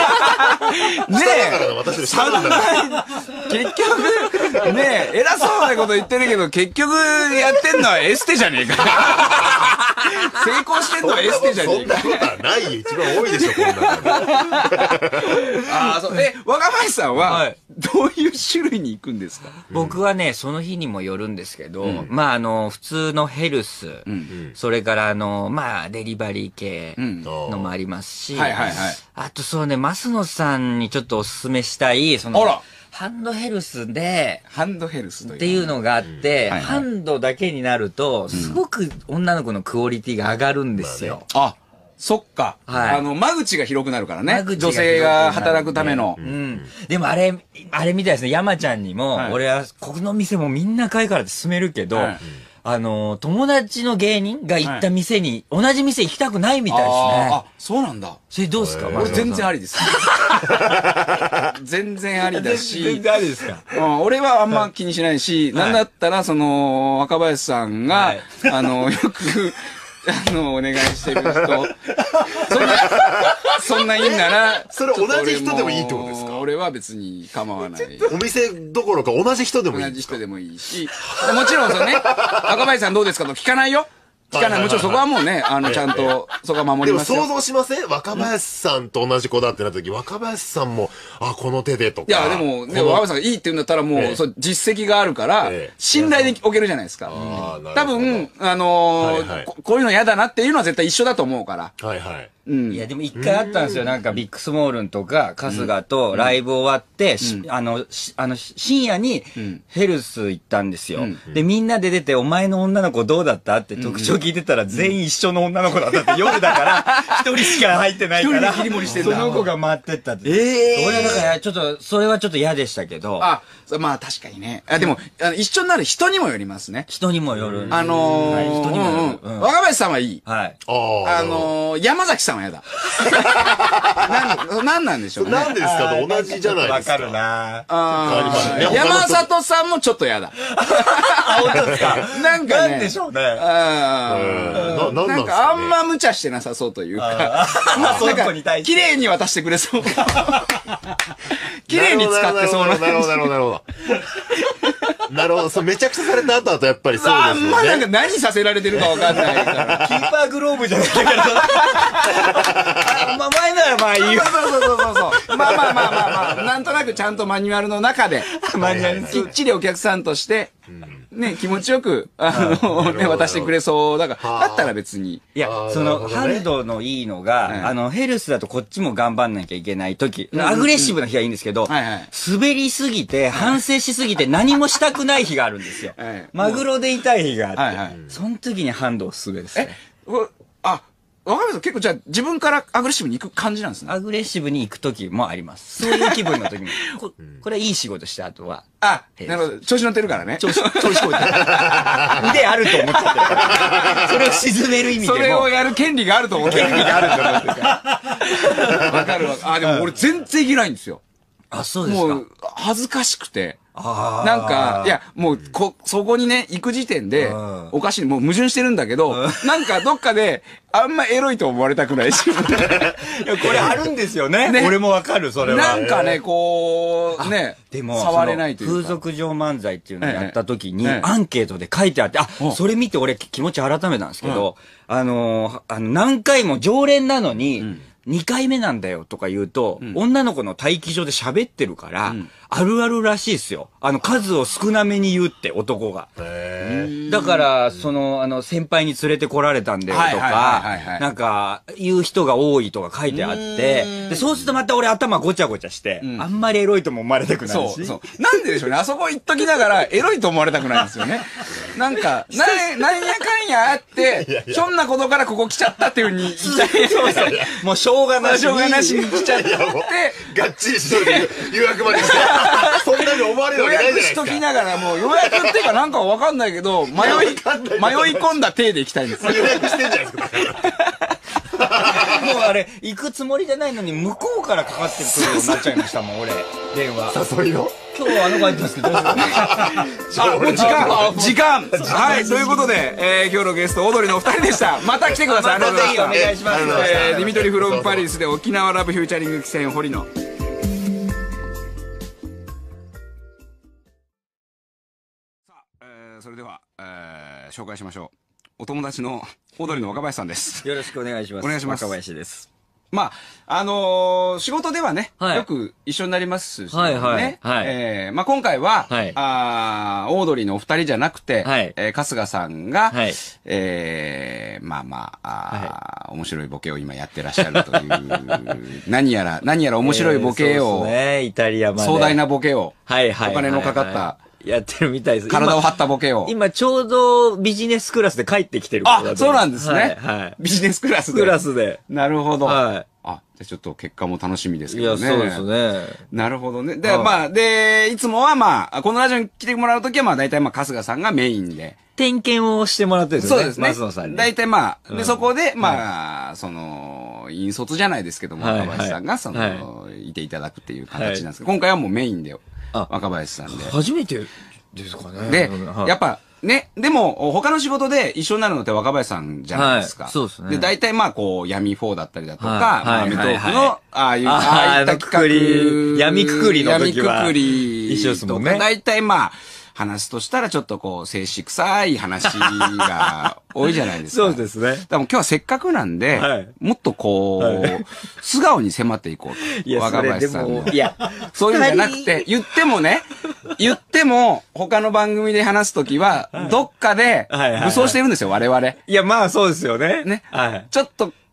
え。私より下なんだから。 結局、ねえ、偉そうなこと言ってるけど、結局やってんのはエステじゃねえか。成功してんのはエステじゃねえか。 そんなことはないよ。一番多いでしょ、こんなの。 ああ、そう。え、若林さんは、どういう種類に行くんですか？ 僕はね、その日にもよるんですけど、まあ、あの、普通のヘルス、それから、あの、まあ、デリバリー系のもありますし、あとそうね、増野さんにちょっとお勧めしたい、その、ハンドヘルスで、 ハンドヘルスっていうのがあって、ハンドだけになると、すごく女の子のクオリティが上がるんですよ。 あ、そっか。あの、間口が広くなるからね。女性が働くための。 うん。でもあれ、あれみたいですね。山ちゃんにも、俺は、この店もみんな買いからって勧めるけど、あの、友達の芸人が行った店に、同じ店行きたくないみたいですね。 あ、そうなんだ。 それどうですか？ 俺全然ありです。全然ありだし。 全然ありですか？ 俺はあんま気にしないし、なんだったら、その、若林さんが、あの、よく、あの、お願いしてる人、そんな、そんないいんなら、 それ同じ人でもいいってことですか？ 俺は別に構わない。 お店どころか同じ人でもいい。 同じ人でもいいし、もちろんそのね、若林さんどうですかと聞かないよ。聞かない。もちろんそこはもうね、あの、ちゃんと、そこは守りますよ。 でも想像しません？若林さんと同じ子だってなった時、若林さんも、あ、この手でとか。 いや、でも、ね、若林さんがいいって言うんだったらもう、そう実績があるから、信頼で置けるじゃないですか。多分、あの、こういうの嫌だなっていうのは絶対一緒だと思うから。 はいはい。 うん。 いや、でも一回あったんですよ。なんかビッグスモールンとか、春日とライブ終わって、うん、あの、あの、深夜にヘルス行ったんですよ。うん、で、みんなで出て、お前の女の子どうだったって特徴聞いてたら、全員一緒の女の子だったって、夜だから、一人しか入ってないから、 切り盛りしてんだ。 その子が回ってったって。 ええー。 俺だから、ちょっと、それはちょっと嫌でしたけど。 あ、まあ確かにね。あ、でも、あの一緒になる人にもよりますね。 人にもよる。 あのー、はい、人にもよる。若林さんはいい。 はい。 あのー、山崎さんは嫌だ。なん、なんなんでしょうね。 なんですかと同じじゃないですか。 わかるなあ山里さんもちょっと嫌だ。 あ、本当ですか。 なんかね。 なんでしょうね。 ああ。なんかあんま無茶してなさそうというか。 まあ、その子に対して。 綺麗に渡してくれそう。綺麗に使ってそうな。 なるほど、なるほど、なるほど。なるほど。そう、めちゃくちゃされた後だとやっぱりそうですよね。 あんまなんか何させられてるかわかんないから。 キーパーグローブじゃないから。まあ前ならまあいいよ。 そうそうそうそうそう。まあまあまあまあまあ、なんとなくちゃんとマニュアルの中で、マニュアルきっちりお客さんとして、ね、気持ちよく、あの、ね、渡してくれそう。だから、だったら別に。 いや、その、ハルドのいいのが、あの、ヘルスだとこっちも頑張んなきゃいけない時、アグレッシブな日はいいんですけど、滑りすぎて、反省しすぎて何もしたくない日があるんですよ。マグロで痛い日があって、その時にハンドをすべですね。 え、あ、わかります結構じゃあ自分からアグレッシブに行く感じなんですね。 アグレッシブに行く時もあります。そういう気分の時も。こ, これはいい仕事した後は。 あ、なるほど。調子乗ってるからね。 調子、調子こいてる。腕あると思っちゃってるから。それを沈める意味でも。 それをやる権利があると思ってる。 権利があると思ってるから。 わかるわ。あ、でも俺全然いけないんですよ。 あ、そうですか。 もう、恥ずかしくて。なんか、いや、もう、こ、そこにね、行く時点で、おかしい、もう矛盾してるんだけど、なんかどっかで、あんまエロいと思われたくないし。いや、 これあるんですよね。ね俺もわかる、それは。 なんかね、こう、ね、 でも、 触れないというか。 風俗上漫才っていうのをやった時に、アンケートで書いてあって、あ、それ見て俺気持ち改めたんですけど、あの、あの、何回も常連なのに、にかいめなんだよとか言うと、うん、女の子の待機所で喋ってるから、うん、あるあるらしいですよ。あの、数を少なめに言うって、男が。だから、その、あの、先輩に連れてこられたんだよとか、なんか、言う人が多いとか書いてあって、で、そうするとまた俺頭ごちゃごちゃして、うん、あんまりエロいとも思われたくないし。 そう、そう。なんででしょうね。あそこ行っときながら、エロいと思われたくないんですよね。なんか、な、なんやかんやあって、ひょんなことからここ来ちゃったっていう風に言いたい。そうそう。 もうしょうがなし。 しょうがなしに来ちゃって。 がっちりしといて予約までして。そんなに思われるわけないじゃないですか。 予約しときながらもう、予約っていうかなんかわかんないけど、迷い、迷い込んだ体で行きたいんですよ。 予約してんじゃないですか。 もうあれ、行くつもりじゃないのに、向こうからかかってくるようになっちゃいましたもん、俺。電話。 誘いの今日はあの子入ってますけど、どうすかあ、もう時間時間はい、ということで、えー、今日のゲスト、オードリーのお二人でした。また来てください。 またぜひお願いします。 えー、ディミトリフロムパリスで沖縄ラブフューチャリング汽船堀野。さあ、えー、それでは、えー、紹介しましょう。お友達のオードリーの若林さんです。 よろしくお願いします。 お願いします。 若林です。 まあ、あのー、仕事ではね、はい、よく一緒になりますしね。はいはい。はい、えー、まあ今回は、はい、あオードリーのお二人じゃなくて、はい、えー、春日さんが、はい、えー、まあまあ、あ、はい、面白いボケを今やってらっしゃるという、何やら、何やら面白いボケを、 えー、そうですね、イタリアまで。 壮大なボケを、 はいはい。 お金のかかった、 やってるみたいです。 体を張ったボケを。 今ちょうどビジネスクラスで帰ってきてる。 あ、そうなんですね。はい。はい、ビジネスクラスで。 クラスで。 なるほど。 はい。 あ、じゃちょっと結果も楽しみですけどね。 いや、そうですね。 なるほどね。で、まあ、で、いつもはまあ、このラジオに来てもらうときはまあ、大体まあ、春日さんがメインで。 点検をしてもらってるんですね。そうですね。松野さんに。 大体まあ、で、そこで、まあ、その、引率じゃないですけども、若林さんが、その、いていただくっていう形なんですけど、今回はもうメインで、若林さんで。 初めてですかね。 で、やっぱ、ね、でも、他の仕事で一緒になるのって若林さんじゃないですか。 はい、そうですね。 で、大体まあ、こう、闇フォーだったりだとか、はい、アメトークの、ああいう、ああいった企画。 闇くくりの時は。 闇くくり。 一緒ですもんね。 大体まあ、話すとしたらちょっとこう、静止臭い話が多いじゃないですか。 そうですね。 でも今日はせっかくなんで、はい、もっとこう、はい、素顔に迫っていこうと。 いや、 若林さんの。 いや、 そういうんじゃなくて、言ってもね、言っても、他の番組で話すときは、どっかで、武装してるんですよ、我々。 いや、まあそうですよね。 ね。 はい。 ちょっと、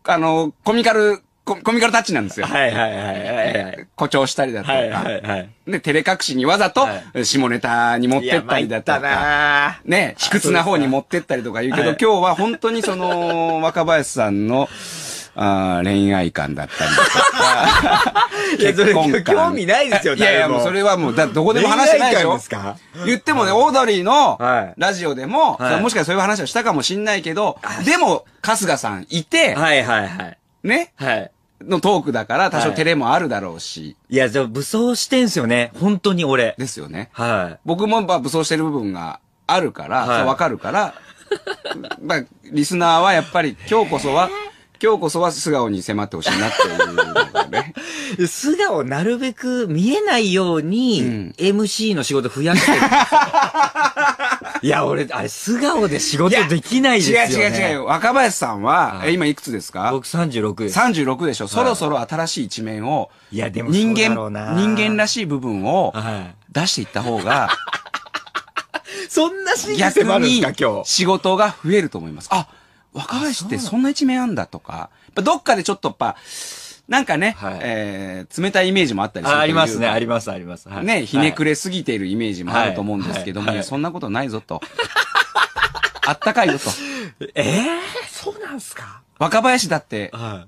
あの、コミカル、ココミカルタッチなんですよ。 はいはいはいはいはい。 誇張したりだったりとか。 はいはいはい。 で、照れ隠しにわざと、下ネタに持ってったりだとか。ね、卑屈な方に持ってったりとか言うけど、今日は本当にその、若林さんの、あ恋愛観だったりとか。 いや、それ興味ないですよ、 いやいや、もうそれはもう、だどこでも話してないでしょ。 ですか言ってもね、オードリーのラジオでも、はい、もしかしたらそういう話をしたかもしんないけど、はい、でも、春日さんいて、 はいはいはい。 ね。はい。のトークだから、多少照れもあるだろうし。はい、 いや、じゃあ武装してんすよね。本当に俺。 ですよね。 はい。 僕もまあ武装してる部分があるから、はい、わかるから、まあ、リスナーはやっぱり今日こそは、今日こそは素顔に迫ってほしいなっていうのがね。 素顔なるべく見えないように、うん、エムシー の仕事増やしてる。いや、俺、あれ、素顔で仕事できないですよね。 違う違う違う。若林さんは、はい、今いくつですか？ 僕さんじゅうろくです。 さんじゅうろくでしょ。はい、そろそろ新しい一面を、 いや、でも人間、人間らしい部分を出していった方が、 そんなシーン迫るんですか、今日。 逆に仕事が増えると思います。あ、若林ってそんな一面あんだとか、やっぱどっかでちょっとやっぱ、なんかね、はい、えー、冷たいイメージもあったりする。 ありますね、あります、あります。 はい、ね、ひねくれすぎているイメージもあると思うんですけども、はいはい、いや、そんなことないぞと。あったかいよと。 ええー、そうなんすか？ 若林だって、はい、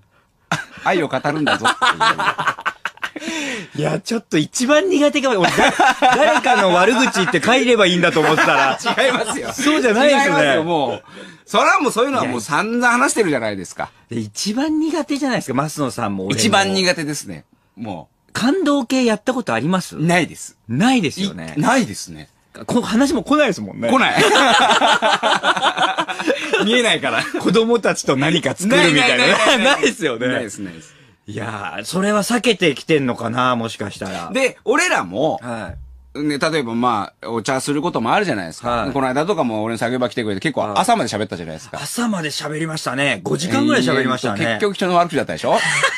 愛を語るんだぞっていう。 いや、ちょっと一番苦手かも。俺、誰かの悪口言って帰ればいいんだと思ってたら。 違いますよ。 そうじゃないですね。違いますよ、 もう。それはもうそういうのはもう散々話してるじゃないですか。 一番苦手じゃないですか、増野さんも俺も。 一番苦手ですね。もう。感動系やったことあります？ ないです。 ないですよね。 ないですね。 この話も来ないですもんね。 来ない。見えないから。 子供たちと何か作るみたいな。ないですよね。 ないです、ないです。 いやー、それは避けてきてんのかな、もしかしたら。 で、俺らも、はい。ね、例えばまあ、お茶することもあるじゃないですか。はい、この間とかも俺の作業場来てくれて結構朝まで喋ったじゃないですか。 朝まで喋りましたね。ごじかんぐらい喋りましたね。 結局人の悪口だったでしょ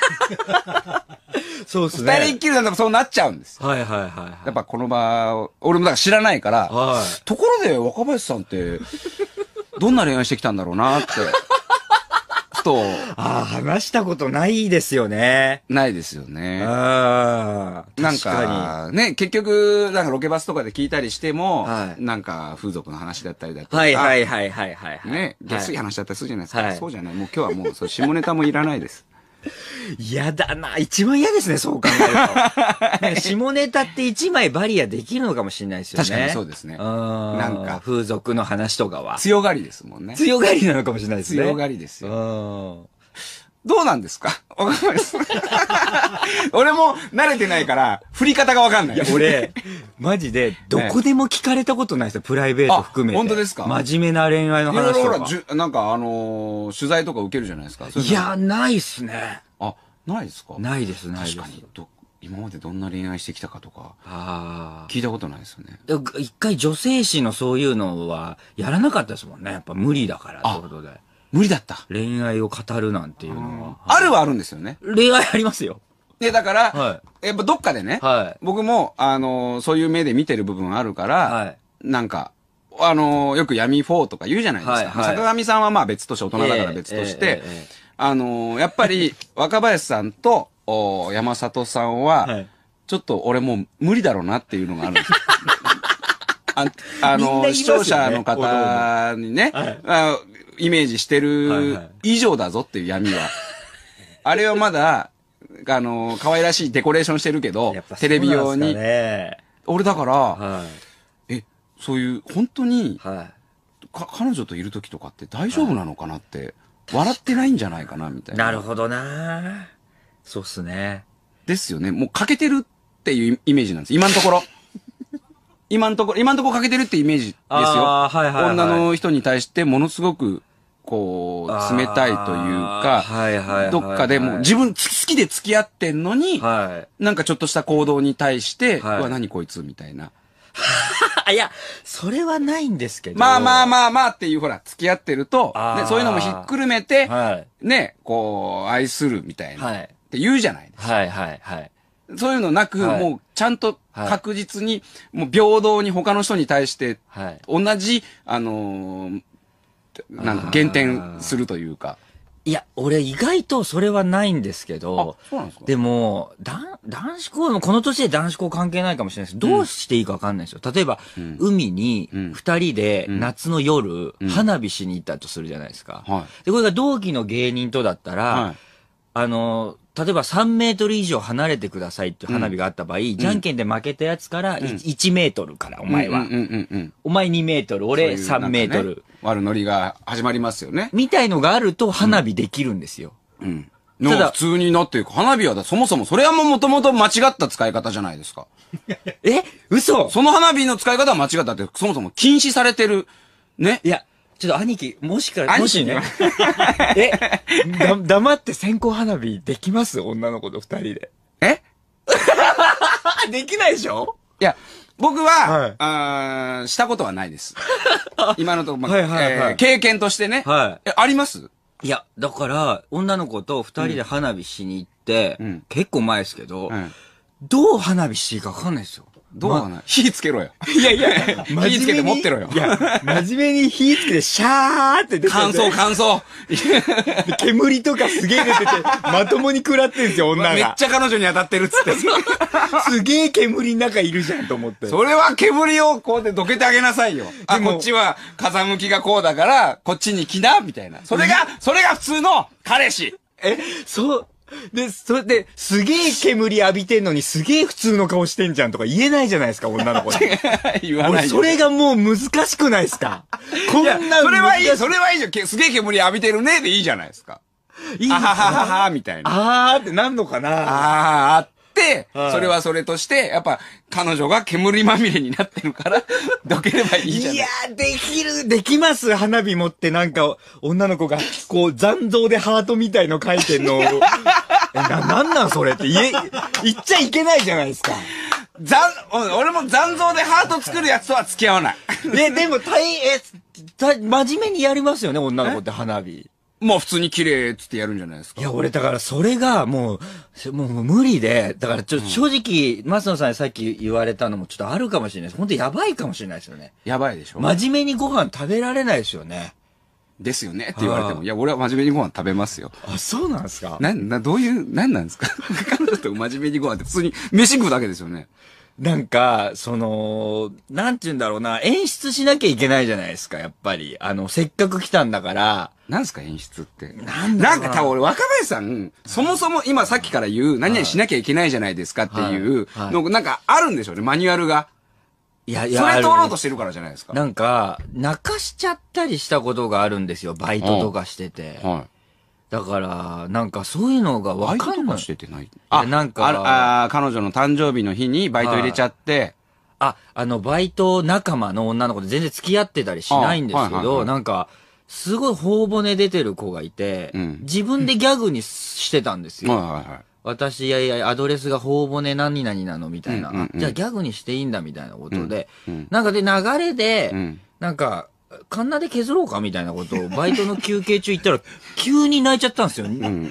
そうですね。 二人っきりなんだからそうなっちゃうんです。 はいはいはい、はい。 やっぱこの場、俺もだから知らないから、はい。ところで若林さんって、どんな恋愛してきたんだろうなって。と。 ああ、話したことないですよね。 ないですよね。 ああ、 なんか、ね、結局、なんかロケバスとかで聞いたりしても、はい、なんか風俗の話だったりだとか。 はいはいはいはいはい。 ね、下水話だったりするじゃないですか。はい、そうじゃない。もう今日はもう、そう下ネタもいらないです。 嫌だな。一番嫌ですね、そう考えると。下ネタって一枚バリアできるのかもしれないですよね。 確かにそうですね。 なんか、風俗の話とかは。 強がりですもんね。 強がりなのかもしれないですね。 強がりですよ。どうなんですか？わかんないです。俺も慣れてないから、振り方がわかんない。 いや、俺、マジで、どこでも聞かれたことないですよ。プライベート含めて。 本当ですか？ 真面目な恋愛の話とか。いろいろほら、なんかあのー、取材とか受けるじゃないですか。 いや、ないっすね。 あ、ないですか？ ないです、ないです。 確かに。ど、今までどんな恋愛してきたかとか、あ聞いたことないですよね。 一回女性誌のそういうのは、やらなかったですもんね。やっぱ無理だから、ってことで。 無理だった。 恋愛を語るなんていうのは。 あるはあるんですよね。 恋愛ありますよ。 で、だから、はい、やっぱどっかでね、はい、僕も、あのー、そういう目で見てる部分あるから、はい、なんか、あのー、よく闇フォーとか言うじゃないですか。はいはい、坂上さんはまあ別として、大人だから別として、えーえーえー、あのー、やっぱり、若林さんと、お山里さんは、はい、ちょっと俺もう無理だろうなっていうのがあるんですよ。あ, あのー、ね、視聴者の方にね、はい、あイメージしてる以上だぞっていう闇は。あれはまだ、あの、可愛らしいデコレーションしてるけど、テレビ用に。俺だから、はい、え、そういう、本当に、はい、か、彼女といる時とかって大丈夫なのかなって、はい、笑ってないんじゃないかな、みたいな。 なるほどなそうっすね。 ですよね。もう欠けてるっていうイメージなんです。今のところ。今のところ、今のところ欠けてるってイメージですよ。はいはいはい、女の人に対してものすごく、こう、冷たいというか、はいはいはいはい、どっかでもう自分好きで付き合ってんのに、はい、なんかちょっとした行動に対して、はい、うわ、何こいつみたいな。 いや、それはないんですけど。 まあまあまあまあっていう、ほら、付き合ってると、ね、そういうのもひっくるめて、はい、ね、こう、愛するみたいな、はい、って言うじゃないですか。 はいはいはい。 そういうのなく、はい、もうちゃんと確実に、はい、もう平等に他の人に対して、はい、同じ、あのー、なんか減点するというか。 いや、俺意外とそれはないんですけど、 あ、そうなんですか？ でも、男、男子校もこの年で男子校関係ないかもしれないです。どうしていいかわかんないですよ。例えば、うん、海に二人で夏の夜、うん、花火しに行ったとするじゃないですか。はい、で、これが同期の芸人とだったら、はい、あの、例えばさんメートル以上離れてくださいっていう花火があった場合、うん、じゃんけんで負けたやつから いちメートルから、お前は。お前にメートル、俺さんメートル。 悪ノリが始まりますよね。 みたいのがあると花火できるんですよ。 うん。うん、ただ、普通になっていく。花火はだ、そもそも、それはもともと間違った使い方じゃないですか。 え嘘その花火の使い方は間違ったって、そもそも禁止されてる。ね。 いや、ちょっと兄貴、もしか、もしね。えだ、黙って線香花火できます女の子と二人で。 えできないでしょ？ いや、僕は、はい、あーしたことはないです。今のところ、まあはいはいはいえー、経験としてね。はい、え、あります？ いや、だから、女の子と二人で花火しに行って、うん、結構前ですけど、うん、どう花火していいかわかんないですよ。 どうかな、ま、火つけろよ。 いやいや、 火つけて持ってろよ。 いや、真面目に火つけてシャーって出てて。 乾燥乾燥。 煙とかすげえ出てて、まともに食らってんですよ、女が。 めっちゃ彼女に当たってるっつって。 すげえ煙の中いるじゃんと思って。 それは煙をこうでどけてあげなさいよ。あ、こっちは風向きがこうだから、こっちに来な、みたいな。それが、それが普通の彼氏。 え、そう、で、それで、すげえ煙浴びてんのにすげえ普通の顔してんじゃんとか言えないじゃないですか、女の子に。 言わない。 それがもう難しくないですか？こんなそれはいい、それはいいじゃん。すげえ煙浴びてるねでいいじゃないですか。 いいあはははは、みたいな。 あーってなんのかなあーって、それはそれとして、やっぱ、彼女が煙まみれになってるから、どければいいじゃない。 いやー、できる、できます花火持ってなんか、女の子が、こう、残像でハートみたいの書いてんの。え、な、なんなんそれって言え、言っちゃいけないじゃないですか。 残、俺も残像でハート作るやつとは付き合わない。 で、でも、大、え、た、真面目にやりますよね、女の子って花火。 まあ普通に綺麗っつってやるんじゃないですか。 いや、俺だからそれがもう、もう無理で、だからちょっと正直、うん、松野さんにさっき言われたのもちょっとあるかもしれないです。本当やばいかもしれないですよね。 やばいでしょ。 真面目にご飯食べられないですよね。 ですよねって言われても、いや、俺は真面目にご飯食べますよ。 あ、そうなんですか？ な、な、どういう、なんなんですか？彼女と真面目にご飯って普通に飯食うだけですよね。 なんか、その、なんて言うんだろうな、演出しなきゃいけないじゃないですか、やっぱり。あの、せっかく来たんだから。 なんすか演出って。なんだろうな。なんか多分俺、若林さん、そもそも今さっきから言う、何々しなきゃいけないじゃないですかっていうの、なんかあるんでしょうね、マニュアルが。いやいや、それ通ろうとしてるからじゃないですか。 なんか、泣かしちゃったりしたことがあるんですよ、バイトとかしてて。はい。だから、なんかそういうのが分かんない。 バイトとかしててない？ あ、なんか。 ああ、彼女の誕生日の日にバイト入れちゃって。 あ、あの、バイト仲間の女の子で全然付き合ってたりしないんですけど、なんか、すごい頬骨出てる子がいて、うん、自分でギャグにしてたんですよ。はいはいはい、私、いやいや、アドレスが頬骨何々なのみたいな、うんうんうん。じゃあギャグにしていいんだみたいなことで、うんうん、なんかで流れで、うん、なんか、カンナで削ろうかみたいなことをバイトの休憩中言ったら、急に泣いちゃったんですよ。うん。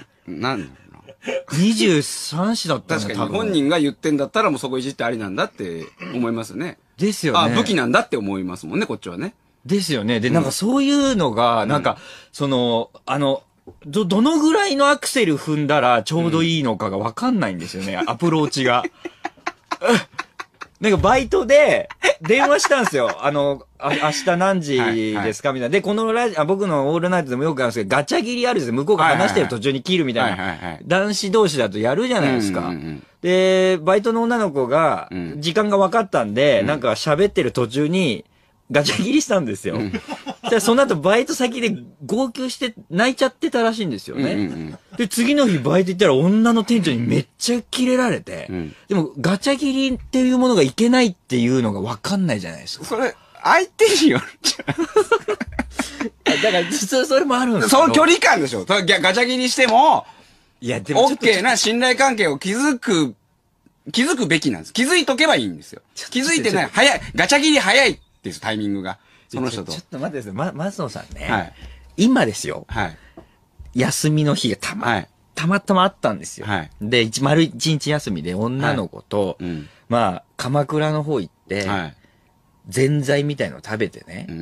なんにじゅうさん子だったんだ。 確かに本人が言ってんだったらもうそこいじってありなんだって思いますね。 ですよね。 あ、武器なんだって思いますもんね、こっちはね。 ですよね。で、なんかそういうのが、なんか、うん、その、あの、ど、どのぐらいのアクセル踏んだらちょうどいいのかがわかんないんですよね、うん、アプローチが。なんかバイトで電話したんですよ。あの、あ明日何時ですかみたいな。で、このラジあ、僕のオールナイトでもよくあるんですけど、ガチャ切りあるんですよ。向こうが話してる途中に切るみたいな。男子同士だとやるじゃないですか。で、バイトの女の子が、時間が分かったんで、うん、なんか喋ってる途中に、ガチャ切りしたんですよ。うん、じゃその後バイト先で号泣して泣いちゃってたらしいんですよね。うんうん、で、次の日バイト行ったら女の店長にめっちゃキレられて、うん、でもガチャ切りっていうものがいけないっていうのがわかんないじゃないですか。 それ、相手によるじゃん。だから実はそれもあるんですよ。 その距離感でしょ。ガチャ切りしても、 いや、でも。 オッケーな信頼関係を築く、気づくべきなんです。気づいとけばいいんですよ。気づいてない。早い。ガチャ切り早い。ですタイミングがその人とちょっと待ってください、ま、松野さんね、はい、今ですよ、はい、休みの日がたま、はい、たまたまあったんですよ、はい、で一丸一日休みで女の子と、はいうん、まあ鎌倉の方行って、はい、ぜんざいみたいの食べてね、うん、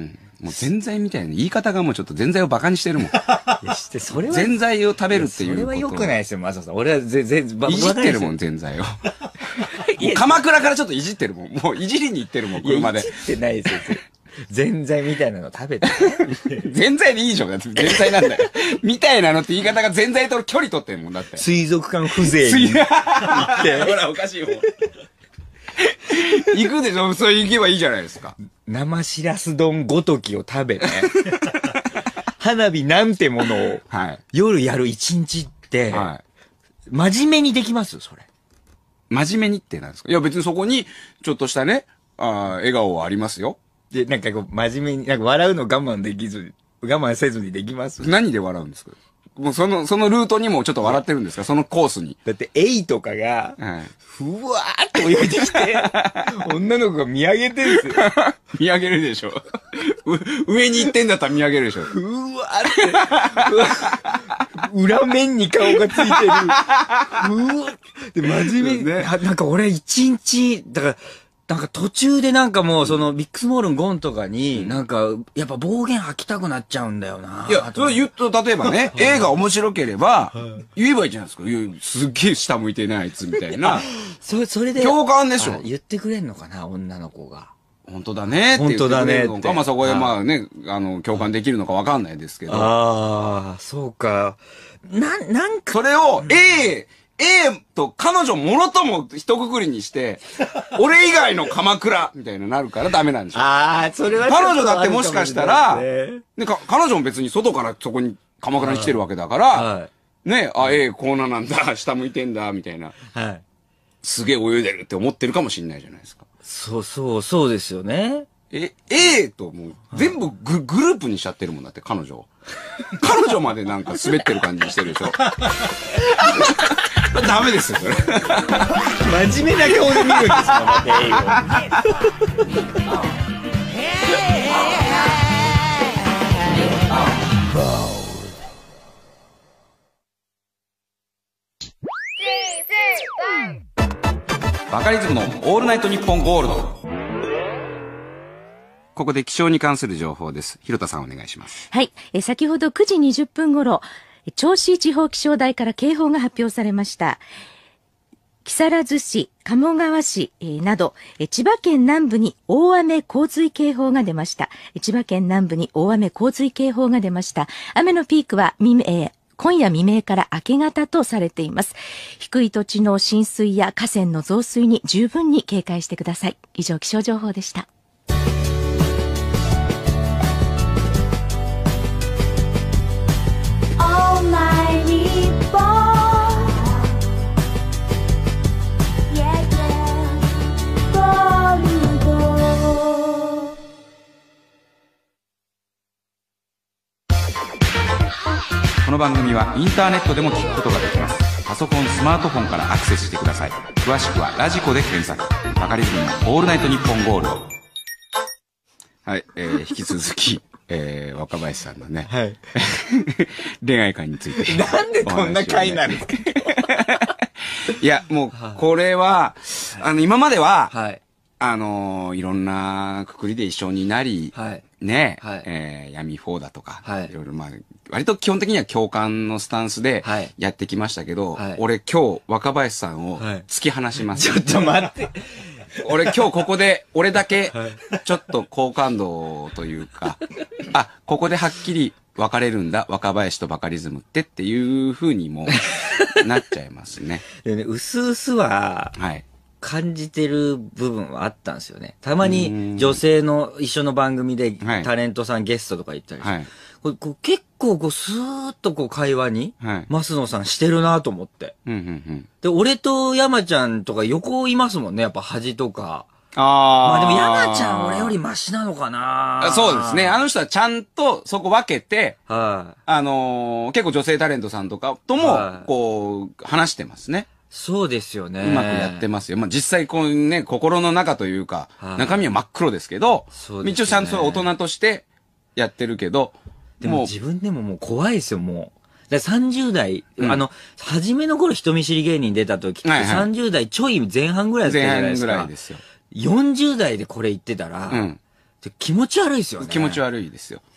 もうぜんざいみたいな言い方がもうちょっとぜんざいをバカにしてるもん。 いや、して、それは。 ぜんざいを食べるっていうこと。 それは良くないですよ、マサさん。俺はぜ、ぜ、ばいじってるもん、ぜんざいを。鎌倉からちょっといじってるもん。もういじりに行ってるもん、車で。いじってないですよ。ぜんざいみたいなの食べて。 ぜんざいでいいじゃん。だってぜんざいなんだよ。みたいなのって言い方がぜんざいと距離取ってるもんだって。 水族館風情に行って。 ほら、おかしいよ。行くでしょ、そう行けばいいじゃないですか。 生しらす丼ごときを食べて、花火なんてものを、はい、夜やる一日って、はい、真面目にできますそれ。 真面目にってなんですか？いや別にそこに、ちょっとしたね、あ笑顔はありますよ。 で、なんかこう、真面目に、なんか笑うの我慢できず、我慢せずにできます何で笑うんですか？もうその、そのルートにもちょっと笑ってるんですか？そのコースに。 だって、エイとかが、はい、ふわーって泳いできて、女の子が見上げてるんですよ。 見上げるでしょ。上に行ってんだったら見上げるでしょ。 ふわーって、裏面に顔がついてる。ふわで、真面目に、ね、なんか俺一日、だから、なんか途中でなんかもうそのビックスモールンゴンとかになんかやっぱ暴言吐きたくなっちゃうんだよな。 いや、それ言うと例えばね、映画面白ければ言えばいいじゃないですか。すっげえ下向いてないあいつみたいな。 それ、それで。 共感でしょ。 言ってくれんのかな、女の子が。 本当だねって言ってくれるのか、まあそこでまあね、あの、共感できるのかわかんないですけど。 ああ、そうか。な、なんか。 それを A、A と彼女もろとも一括りにして、俺以外の鎌倉みたいになるからダメなんでしょ。 ああ、それは彼女だってもしかしたら、ね、か彼女も別に外からそこに鎌倉に来てるわけだから、はい、ね、あ、A コーナーなんだ、下向いてんだ、みたいな。はい。すげえ泳いでるって思ってるかもしんないじゃないですか。 そうそう、そうですよね。 え、A ともう全部ググループにしちゃってるもんだって、彼女。彼女までなんか滑ってる感じにしてるでしょ。ダメですよ、それ。 真面目な顔で見るんですもん、だって A を。 バカリズムのオールナイトニッポンゴールド。ここで気象に関する情報です。広田さんお願いします。 はい。え先ほどくじにじゅっぷん頃、銚子地方気象台から警報が発表されました。木更津市、鴨川市、えー、など、え千葉県南部に大雨洪水警報が出ました。千葉県南部に大雨洪水警報が出ました。雨のピークは未明、えー今夜未明から明け方とされています。低い土地の浸水や河川の増水に十分に警戒してください。以上、気象情報でした。 この番組はインターネットでも聞くことができます。パソコン、スマートフォンからアクセスしてください。詳しくはラジコで検索。バカリズムのオールナイトニッポンゴールド。はい、えー、引き続き、えー、若林さんのね、はい、恋愛観について、 ね。なんでこんな回なんですかいや、もう、これは、あの、今までは、はい、あのー、いろんなくくりで一緒になり、はい、ね、はい、えー、闇フォーだとか、はい、いろいろまあ、割と基本的には共感のスタンスでやってきましたけど、はい、俺今日若林さんを突き放します。 はい、ちょっと待って。 俺今日ここで、俺だけ、ちょっと好感度というか、あ、ここではっきり分かれるんだ、若林とバカリズムってっていう風にもなっちゃいますね。 でね、うすうすは、はい。感じてる部分はあったんですよね。たまに女性の一緒の番組でタレントさんゲストとか行ったりして、はい、これこう結構こうスーッとこう会話に、はい、増野さんしてるなと思って、うんうんうん。で、俺と山ちゃんとか横いますもんね、やっぱ端とか。ああ。まあでも山ちゃん俺よりマシなのかな。 そうですね。あの人はちゃんとそこ分けて、はい、あのー、結構女性タレントさんとかとも、こう、話してますね。 そうですよね。 うまくやってますよ。まあ、実際こうね、心の中というか、中身は真っ黒ですけど、そうですね、一応ちゃんと大人としてやってるけど、 でも自分でももう怖いですよ、もう。ださんじゅう代、うん、あの、初めの頃人見知り芸人出た時って、はいはい、さんじゅう代ちょい前半ぐらいだったじゃないですか。前半ぐらいですよ。よんじゅう代でこれ言ってたら、うん、 気持ち悪いですよね。 気持ち悪いですよ。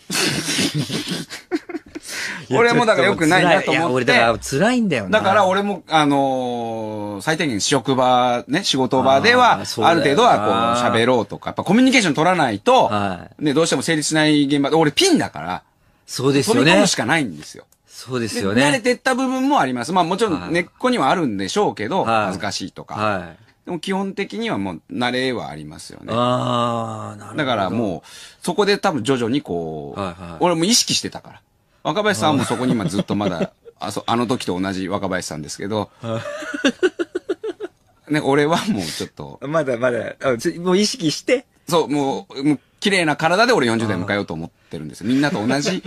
俺もだから良くないなと思って。いや、 俺だから辛いんだよな。 だから俺も、あのー、最低限職場、ね、仕事場では、ある程度はこう喋ろうとか、やっぱコミュニケーション取らないと、はい、ね、どうしても成立しない現場で、俺ピンだから、 そうですよね。 飛び込むしかないんですよ。 そうですよね。 慣れてった部分もあります。まあもちろん根っこにはあるんでしょうけど、はい、恥ずかしいとか。はい、でも基本的にはもう慣れはありますよね。ああ、なるほど。だからもう、そこで多分徐々にこう、はいはい、俺も意識してたから。若林さんもそこに今ずっとまだ、あ, そあの時と同じ若林さんですけど、ね、俺はもうちょっと。 まだまだ、もう意識して。 そう、もう、もう綺麗な体で俺よんじゅう代迎えようと思ってるんですよ。みんなと同じ。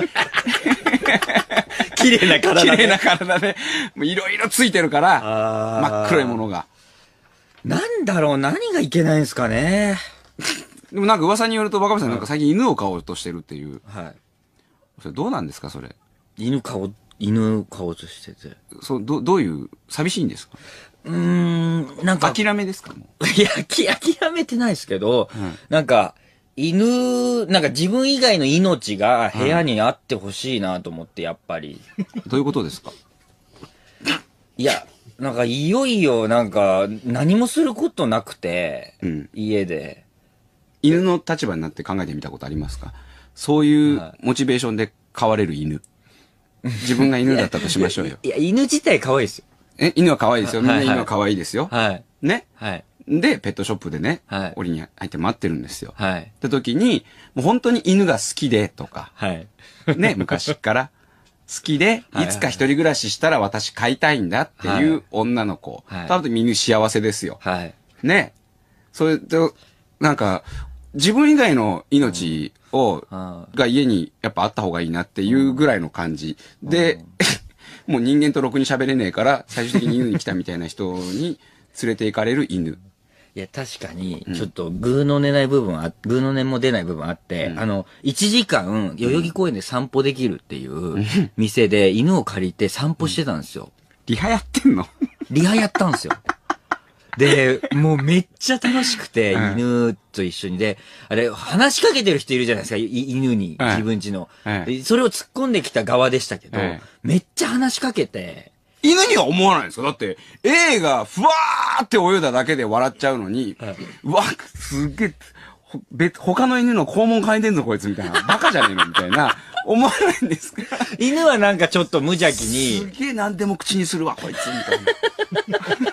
綺麗な体で。綺麗な体で、もういろいろついてるから、真っ黒いものが。 なんだろう、何がいけないんですかね。 でもなんか噂によると若林さんなんか最近犬を飼おうとしてるっていう。はい。それどうなんですか、それ。 犬飼おう、犬飼おうとしてて。 そう、ど、どういう、寂しいんですか？ うーん、なんか。 諦めですかもう。いや、き、諦めてないですけど、うん、なんか、犬、なんか自分以外の命が部屋にあってほしいなと思って、やっぱり。 どういうことですか？ いや、なんかいよいよなんか何もすることなくて、うん、家で。 犬の立場になって考えてみたことありますか？そういうモチベーションで飼われる犬。自分が犬だったとしましょうよ。 いや、犬自体可愛いですよ。 え、犬は可愛いですよ。みんな犬は可愛いですよ。 はい。 ね。はい。で、ペットショップでね、はい。檻に入って待ってるんですよ。はい。って時に、もう本当に犬が好きでとか、はい。ね、昔から好きで、いつか一人暮らししたら私飼いたいんだっていう女の子。はい。多分犬幸せですよ。はい。ね。それで、なんか、自分以外の命を、が家にやっぱあった方がいいなっていうぐらいの感じ。で、もう人間とろくに喋れねえから、最終的に犬に来たみたいな人に連れて行かれる犬。 いや、確かに、ちょっと、グーの寝ない部分は、グーの念も出ない部分あって、うん、あの、いちじかん、代々木公園で散歩できるっていう店で、犬を借りて散歩してたんですよ。 リハやってんの？ リハやったんですよ。で、もうめっちゃ楽しくて、うん、犬と一緒に。で、あれ、話しかけてる人いるじゃないですか、犬に、うん、自分家の、うん。それを突っ込んできた側でしたけど、うん、めっちゃ話しかけて。 犬には思わないんですか？だって、映画、ふわーって泳いだだけで笑っちゃうのに、うん、うわ、すげえ、ほ、別、他の犬の肛門嗅いでんぞこいつみたいな。バカじゃねえのみたいな。思わないんですか？ 犬はなんかちょっと無邪気に。 すげえ何でも口にするわ、こいつ、みたいな。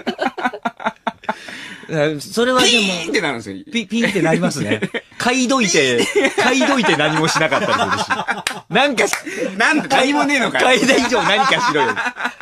それはでも。ピーンってなるんですよ。 ピ、ピーンってなりますね。嗅いどいて、嗅いどいて何もしなかったりするし。なんか、 なんで何もねえのかよ。嗅いだ以上何かしろよ。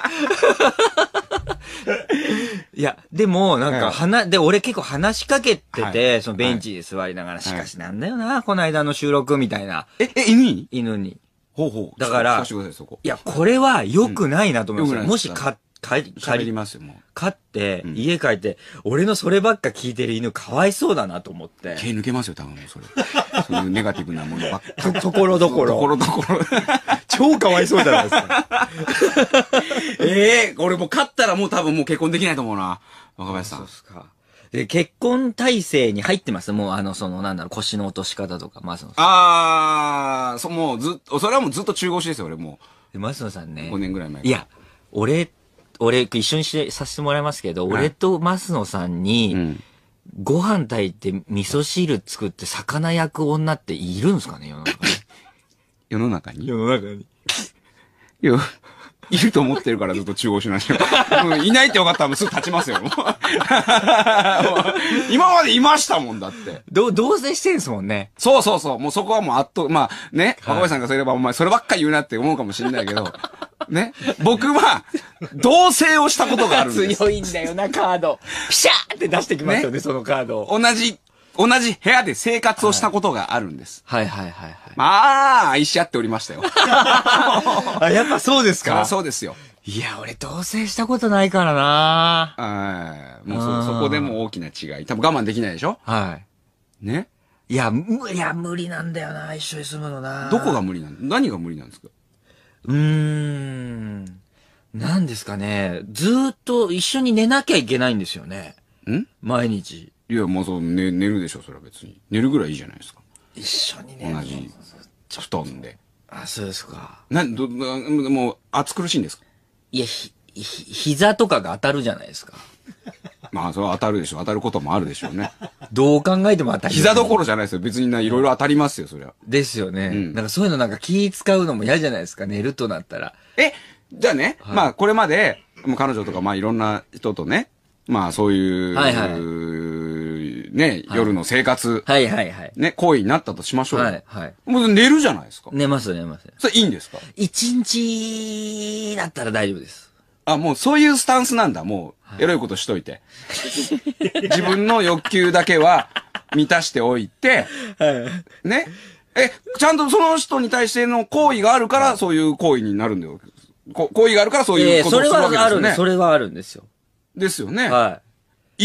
いや、でも、なんか、話、で、俺結構話しかけてて、はい、そのベンチで座りながら、しかしなんだよな、この間の収録みたいな。 え、え、犬に犬に。 ほうほう。 だから、いや、これは良くないなと思います。うん、もし買帰り、 帰りますよ、もう。 飼って、うん、家帰って、俺のそればっか聞いてる犬かわいそうだなと思って。 毛抜けますよ、多分もうそれ。そういうネガティブなものばっか。 と、ところどころ。 ところどころ。 超かわいそうじゃないですか。 ええー、俺もう飼ったらもう多分もう結婚できないと思うな。若林さん。そうですか。 で、結婚体制に入ってます。もうあの、その、なんだろう、腰の落とし方とか、まず。 あー、そ、もうずっと、それはもうずっと中腰ですよ、俺もう。で、松野さんね。 ごねんぐらい前。 いや、俺、俺、一緒にしさせてもらいますけど、はい、俺と増野さんに、うん、ご飯炊いて味噌汁作って魚焼く女っているんですかね、世の中に。 世の中に世の中に。いや、いると思ってるからずっと中腰なんですよ。うん、いないって分かったらすぐ立ちますよ。今までいましたもんだって。 ど、同棲してんすもんね。 そうそうそう。もうそこはもうあっと、まあね、若林さんがそういえばお前そればっか言うなって思うかもしれないけど、ね。僕は、同棲をしたことがあるんです。 強いんだよな、カード。ピシャーって出してきますよね、ねそのカードを。 同じ、同じ部屋で生活をしたことがあるんです。 はい、はい、はいはいはい。 まあ、愛し合っておりましたよ。 あ、やっぱそうですか？ そうですよ。 いや、俺同棲したことないからなはい。もうそ、そこでも大きな違い。多分我慢できないでしょ？ はい。ね？ いや、む、いや、無理なんだよな、一緒に住むのな。 どこが無理なの？何が無理なんですか？ うーん。何ですかね。ずーっと一緒に寝なきゃいけないんですよね。 ん？ 毎日。 いや、もうそう、寝、寝るでしょ、それは別に。寝るぐらいいいじゃないですか。 一緒にね。 同じ布団で。 あ、そうですか。 なん、ど、もう、暑苦しいんですか？ いや、ひ、ひ、膝とかが当たるじゃないですか。 まあ、それは当たるでしょう。当たることもあるでしょうね。 どう考えても当たり。 膝どころじゃないですよ。別にいろいろ当たりますよ、そりゃ。 ですよね。 うん、 なんかそういうのなんか気使うのも嫌じゃないですか、寝るとなったら。 え、じゃあね、はい、まあ、これまで、もう彼女とか、まあ、いろんな人とね、まあ、そういう、はいはい、ね、はい、夜の生活、 はいはいはい。 ね、行為になったとしましょう。 はいはい。 もう寝るじゃないですか。 寝ます寝ます。 それいいんですか？ 一日だったら大丈夫です。 あ、もうそういうスタンスなんだ。もう、エロいことしといて。自分の欲求だけは満たしておいて、はい、ね。え、ちゃんとその人に対しての行為があるから、そういう行為になるんだよ。こ行為があるからそういうことをするわけですよね。 それはあるんです。それはあるんですよ。 ですよね。 はい。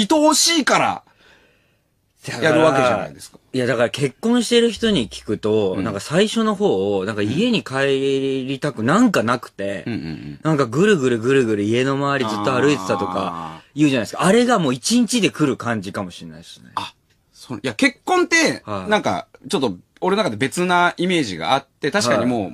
愛おしいから、やるわけじゃないですか。 いや、だから結婚してる人に聞くと、うん、なんか最初の方、なんか家に帰りたくなんかなくて、うんうんうん、なんかぐるぐるぐるぐる家の周りずっと歩いてたとか言うじゃないですか。あれがもう一日で来る感じかもしれないですね。 あ、そう、いや、結婚って、なんか、ちょっと、俺の中で別なイメージがあって、確かにもう、はい、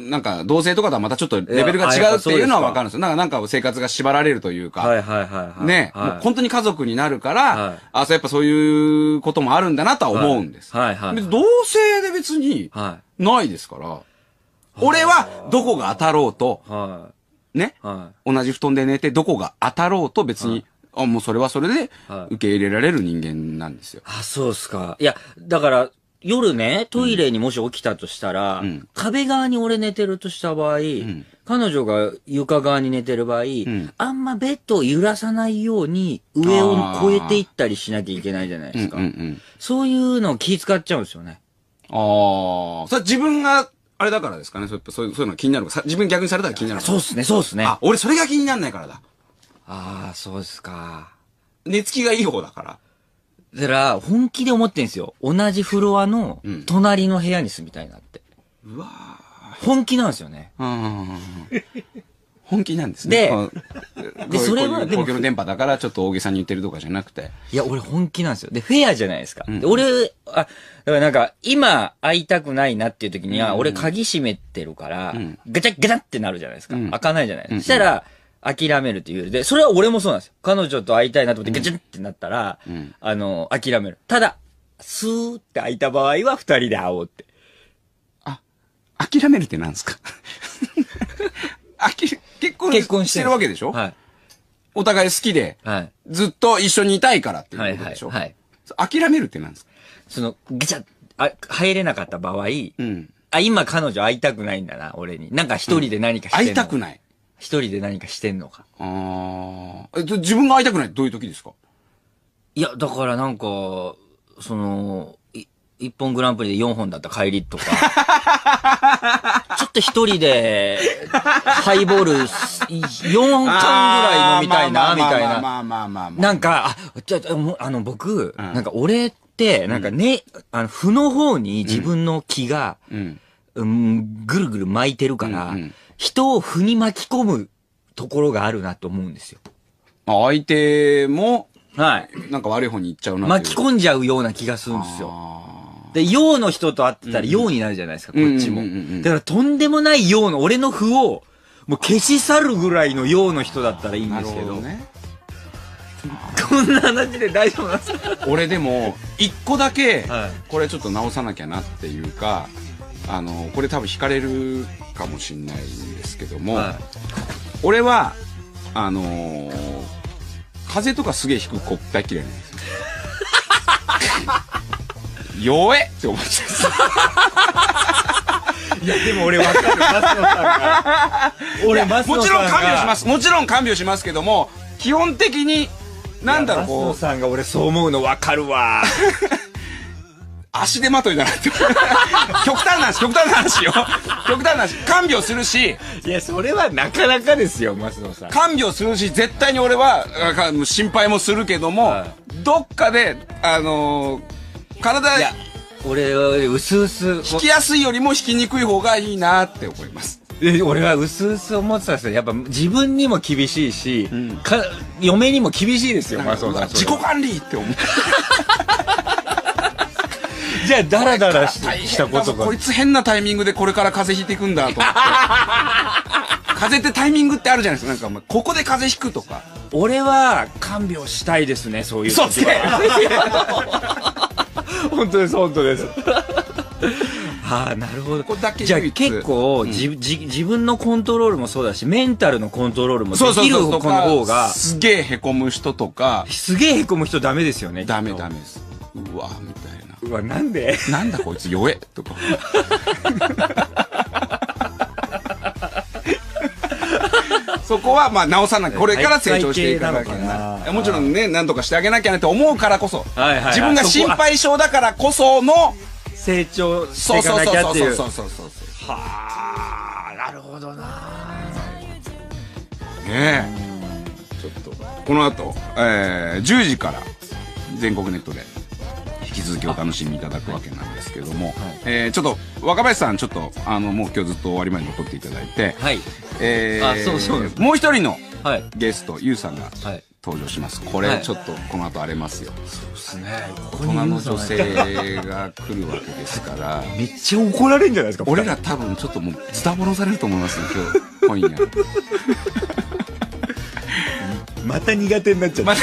なんか、同性とかとはまたちょっとレベルが違うっていうのはわかるんですよ。なんか、なんか生活が縛られるというか。 はいはいはいはい。 ね、はい、もう本当に家族になるから、はい、あ、そうやっぱそういうこともあるんだなとは思うんです。 はいはい、はい。 同性で別に、ないですから、はい、俺はどこが当たろうと、はい、ね、はい、同じ布団で寝てどこが当たろうと別に、はい、あ、もうそれはそれで受け入れられる人間なんですよ。 あ、そうっすか。いや、だから、夜ね、トイレにもし起きたとしたら、うん、壁側に俺寝てるとした場合、うん、彼女が床側に寝てる場合、うん、あんまベッドを揺らさないように上を越えていったりしなきゃいけないじゃないですか。うんうんうん、そういうのを気使っちゃうんですよね。 ああ。それ自分が、あれだからですかね。そういう、そういうの気になるか。自分逆にされたら気になるか。 そうっすね、そうっすね。 あ、俺それが気にならないからだ。 ああ、そうですか。 寝つきがいい方だから。 だから、本気で思ってんすよ。同じフロアの、隣の部屋に住みたいなって。 うん、うわ本気なんですよね。 本気なんですね。 で、で、それは、 でも、公共の電波だからちょっと大げさに言ってるとかじゃなくて。 いや、俺本気なんですよ。で、フェアじゃないですか。うん、で俺、あ、だからなんか、今会いたくないなっていう時には、俺鍵閉めてるから、うん、ガチャガチャってなるじゃないですか。うん、開かないじゃないですか。そしたら、諦めるっていう。で、それは俺もそうなんですよ。彼女と会いたいなと思ってガチャってなったら、うん、あの、諦める。ただ、スーって開いた場合は二人で会おうって。 あ、諦めるって何ですか？あき結婚結婚してるわけでしょ？はい。お互い好きで、はい、ずっと一緒にいたいからっていうことでしょ？はい、はいはい。諦めるって何ですか？ その、ガチャあ、入れなかった場合、うん、あ、今彼女会いたくないんだな、俺に。なんか一人で何かしてんの、 うん、会いたくない。 一人で何かしてんのか。 ああ。自分が会いたくないってどういう時ですか？ いや、だからなんか、その、い一本グランプリで四本だった帰りとか、ちょっと一人で、ハイボールよんかんぐらい飲みたいな、みたいな。 まあまあまあまあ。 なんか、あ、じゃあ、あの、僕、うん、なんか俺って、なんかね、うん、あの、負の方に自分の気が、うん、うん、ぐるぐる巻いてるから、うんうん、人を負に巻き込むところがあるなと思うんですよ。 相手も、 はい。 なんか悪い方に行っちゃうな巻き込んじゃうような気がするんですよ。で、陽の人と会ってたら陽になるじゃないですか、うん、こっちも。だからとんでもない陽の、俺の負を、もう消し去るぐらいの陽の人だったらいいんですけど。なるほどね。こんな話で大丈夫なんですか？ 俺でも、一個だけ、はい、これちょっと直さなきゃなっていうか、あの、これ多分惹かれるかもしれないんですけども、はい、俺は、あのー、風邪とかすげえひく子大嫌いなんですよ。弱えって思っちゃう。 いや、でも俺わかる、マスノさんが。俺、マスノさんが。 もちろん看病します。もちろん看病しますけども、基本的に、なんだろう、こう。 マスノさんが俺そう思うのわかるわ。 足手まといだなって。極端な話、極端な話よ。極端な話。看病するし。 いや、それはなかなかですよ、松野さん。 看病するし、絶対に俺は、心配もするけども、はい、どっかで、あのー、体、いや、 俺は、うすうす。 引きやすいよりも引きにくい方がいいなって思います。 俺はうすうす思ってたんですよ。やっぱ自分にも厳しいし、うん、か嫁にも厳しいですよ、松野さん。 自己管理って思う。 じゃあダラダラしたことがこいつ変なタイミングでこれから風邪ひいていくんだと思って風邪ってタイミングってあるじゃないですか。なんかお前ここで風邪ひくとか。 俺は看病したいですね、そういうそうっすね本当です本当ですはあ、なるほど。 ここだけじゃあ結構、うん、じじ自分のコントロールもそうだし、メンタルのコントロールもできる子の方が。 すげえへこむ人とか。 すげえへこむ人ダメですよね。 ダメダメです。うわみたいな。 うわ、なんでなんだこいつ弱えとか。そこはまあ直さなきゃ、これから成長していかなきゃな。もちろんね、なんとかしてあげなきゃなって思うからこそ、自分が心配性だからこその成長していかなきゃっていう。 そうそうそうそうそう。 はあ、なるほどな。 ねえ。ちょっとこの後、えー、じゅうじから全国ネットで引き続きお楽しみいただくわけなんですけども、はい、えー、ちょっと若林さんちょっとあのもう今日ずっと終わりまで残っていただいて、はい、えー、あ、そうそうです。もう一人のゲスト、ゆうさんが登場します。これちょっとこの後荒れますよ。 そうですね。 大人の女性が来るわけですから、 めっちゃ怒られるんじゃないですか。 俺ら多分ちょっともうズタボロされると思いますよ今日今夜。 また苦手になっちゃった。ま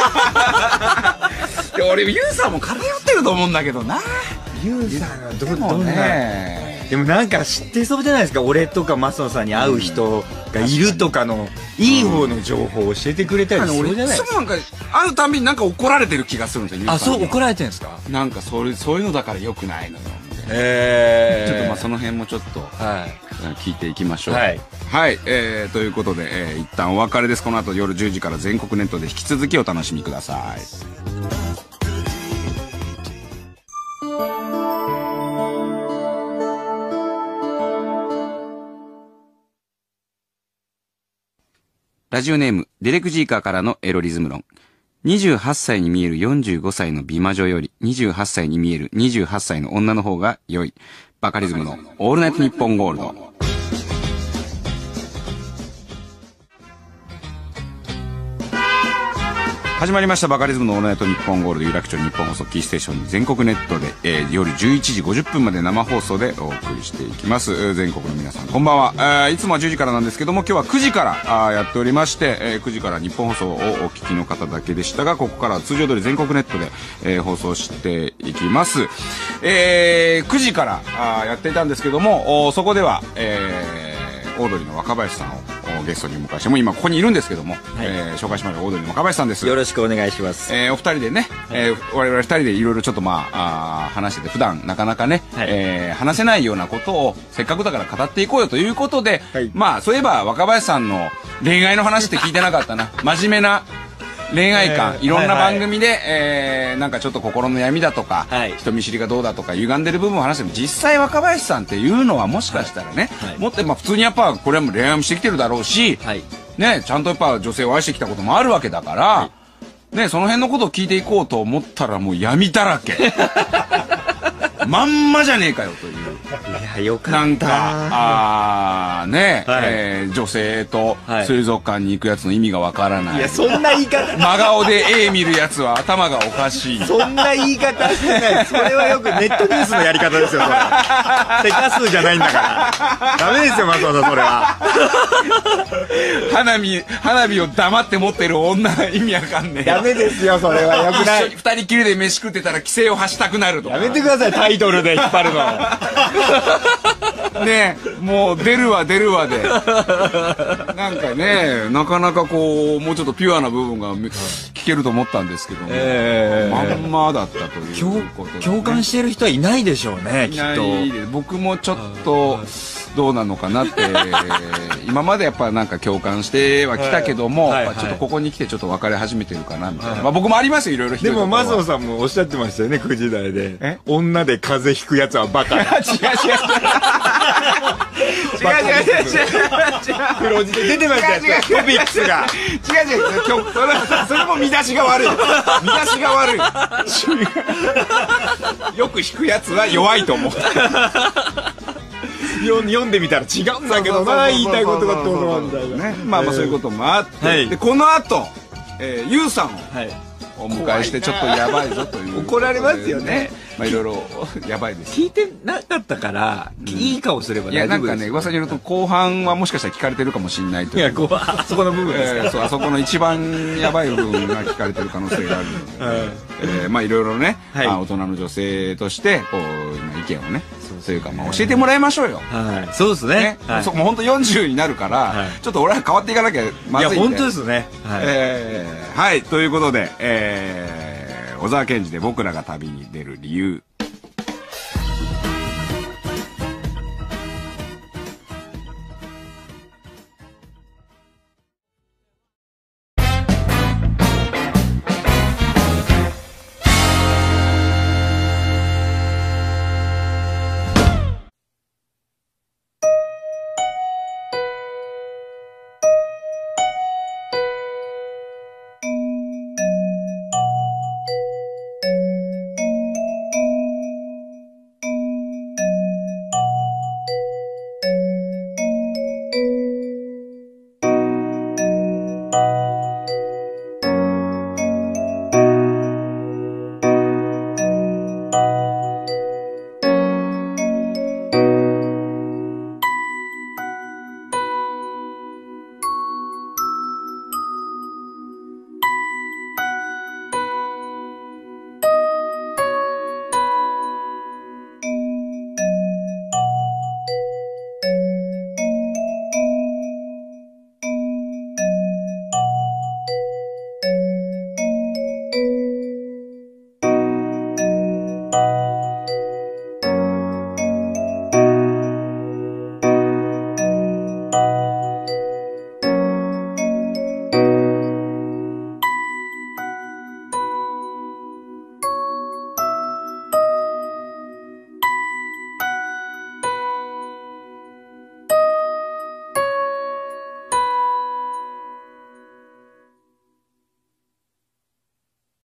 た俺ユウさんも偏ってると思うんだけどな。 ユウさんはどどんな。でもなんか知ってそうじゃないですか。俺とかマスノさんに会う人がいるとかのいい方の情報を教えてくれたりするじゃないですか。 なんか会うたんびになんか怒られてる気がするんですよ。 あ、そう怒られてるんですか。 なんかそういうそういうのだから良くないのよ。 えー、ちょっとまあその辺もちょっと、はい、聞いていきましょう。はい、はい、えー、ということで、えー、一旦お別れです。この後夜じゅうじから全国ネットで引き続きお楽しみください。ラジオネームデレクジーカーからのエロリズム論。にじゅうはっさいに見えるよんじゅうごさいの美魔女よりにじゅうはっさいに見えるにじゅうはっさいの女の方が良い。バカリズムのオールナイトニッポンゴールド。始まりましたバカリズムのオールナイトニッポンゴールド有楽町日本放送キーステーションに全国ネットで、えー、夜じゅういちじごじゅっぷんまで生放送でお送りしていきます。全国の皆さんこんばんは。えー、いつもはじゅうじからなんですけども今日はくじからあやっておりまして、えー、くじから日本放送をお聞きの方だけでしたがここからは通常通り全国ネットで、えー、放送していきます。えー、くじからあやっていたんですけどもそこでは、えー、オードリーの若林さんをゲストにお迎えしてもう今ここにいるんですけども、はい、えー、紹介しましょう。オードリーの若林さんです。 よろしくお願いします。 えー、お二人でね、はい、えー、我々二人でいろいろちょっとまあ、あ話してて普段なかなかね、はい、えー、話せないようなことをせっかくだから語っていこうよということで、はい、まあそういえば若林さんの恋愛の話って聞いてなかったな。真面目な恋愛観、えー、いろんな番組で、はいはい、えー、なんかちょっと心の闇だとか、はい、人見知りがどうだとか歪んでる部分を話しても実際若林さんっていうのはもしかしたらね、はいはい、もっとまあ普通にやっぱこれはもう恋愛もしてきてるだろうし、はい、ね、ちゃんとやっぱ女性を愛してきたこともあるわけだから、はい、ね、その辺のことを聞いていこうと思ったらもう闇だらけまんまじゃねえかよという。 いや、よかった。 なんか、あーね、はい、えー、女性と水族館に行くやつの意味がわからない。 いや、そんな言い方。 真顔で絵見るやつは頭がおかしい。 そんな言い方してない。それはよくネットニュースのやり方ですよ、それ。手数じゃないんだから。ダメですよ、松本さん、それは。 花火、花火を黙って持ってる女は意味わかんねえ。 ダメですよ、それは。よくない。 二人きりで飯食ってたら規制を発したくなるとか。 やめてください、タイトルで引っ張るの。 ねえ、もう出るわ出るわでなんかね、なかなかこうもうちょっとピュアな部分が聞けると思ったんですけども、えー、まんまだったということで、ね、 共感している人はいないでしょうね、きっと。 いない。僕もちょっとどうなのかなって今までやっぱなんか共感してはきたけども、はいはいはい、ちょっとここに来てちょっと別れ始めてるかなみたいな、はい、まあ僕もありますよ、いろいろ。 でもマスオさんもおっしゃってましたよね、くじ台で。女で風邪ひくやつはバカだ。違う違う違う違う違う違う違う違う。 黒字で出てましたよ、トピックスが。 違う違う違う。それ、それも見出しが悪い。見出しが悪い。よく引くやつは弱いと思う。 読んでみたら違うんだけどな、言いたいことがってことなんだよね。まあまあそういうこともあって、はい、でこの後、えー、ゆうさんをお迎えしてちょっとやばいぞという、 怒られますよね。 まあいろいろやばいです。 聞いてなかったから、いい顔すればいや、 大丈夫です。 なんかね、噂によると後半はもしかしたら聞かれてるかもしれないという。 いや、こう、あそこの部分ですか。 えーそう、あそこの一番やばい部分が聞かれてる可能性があるので、 はいえーまあいろいろね、 はいあ大人の女性として、こう、まあ意見をね、そういうか、まあ教えてもらいましょうよ。 はい。そうですねね。 はいそもう本当よんじゅうになるから、 はいちょっと俺は変わっていかなきゃまいや、 ずいんで。 本当ですね。はい。 えーはい、ということで、えー、小沢健二で僕らが旅に出る理由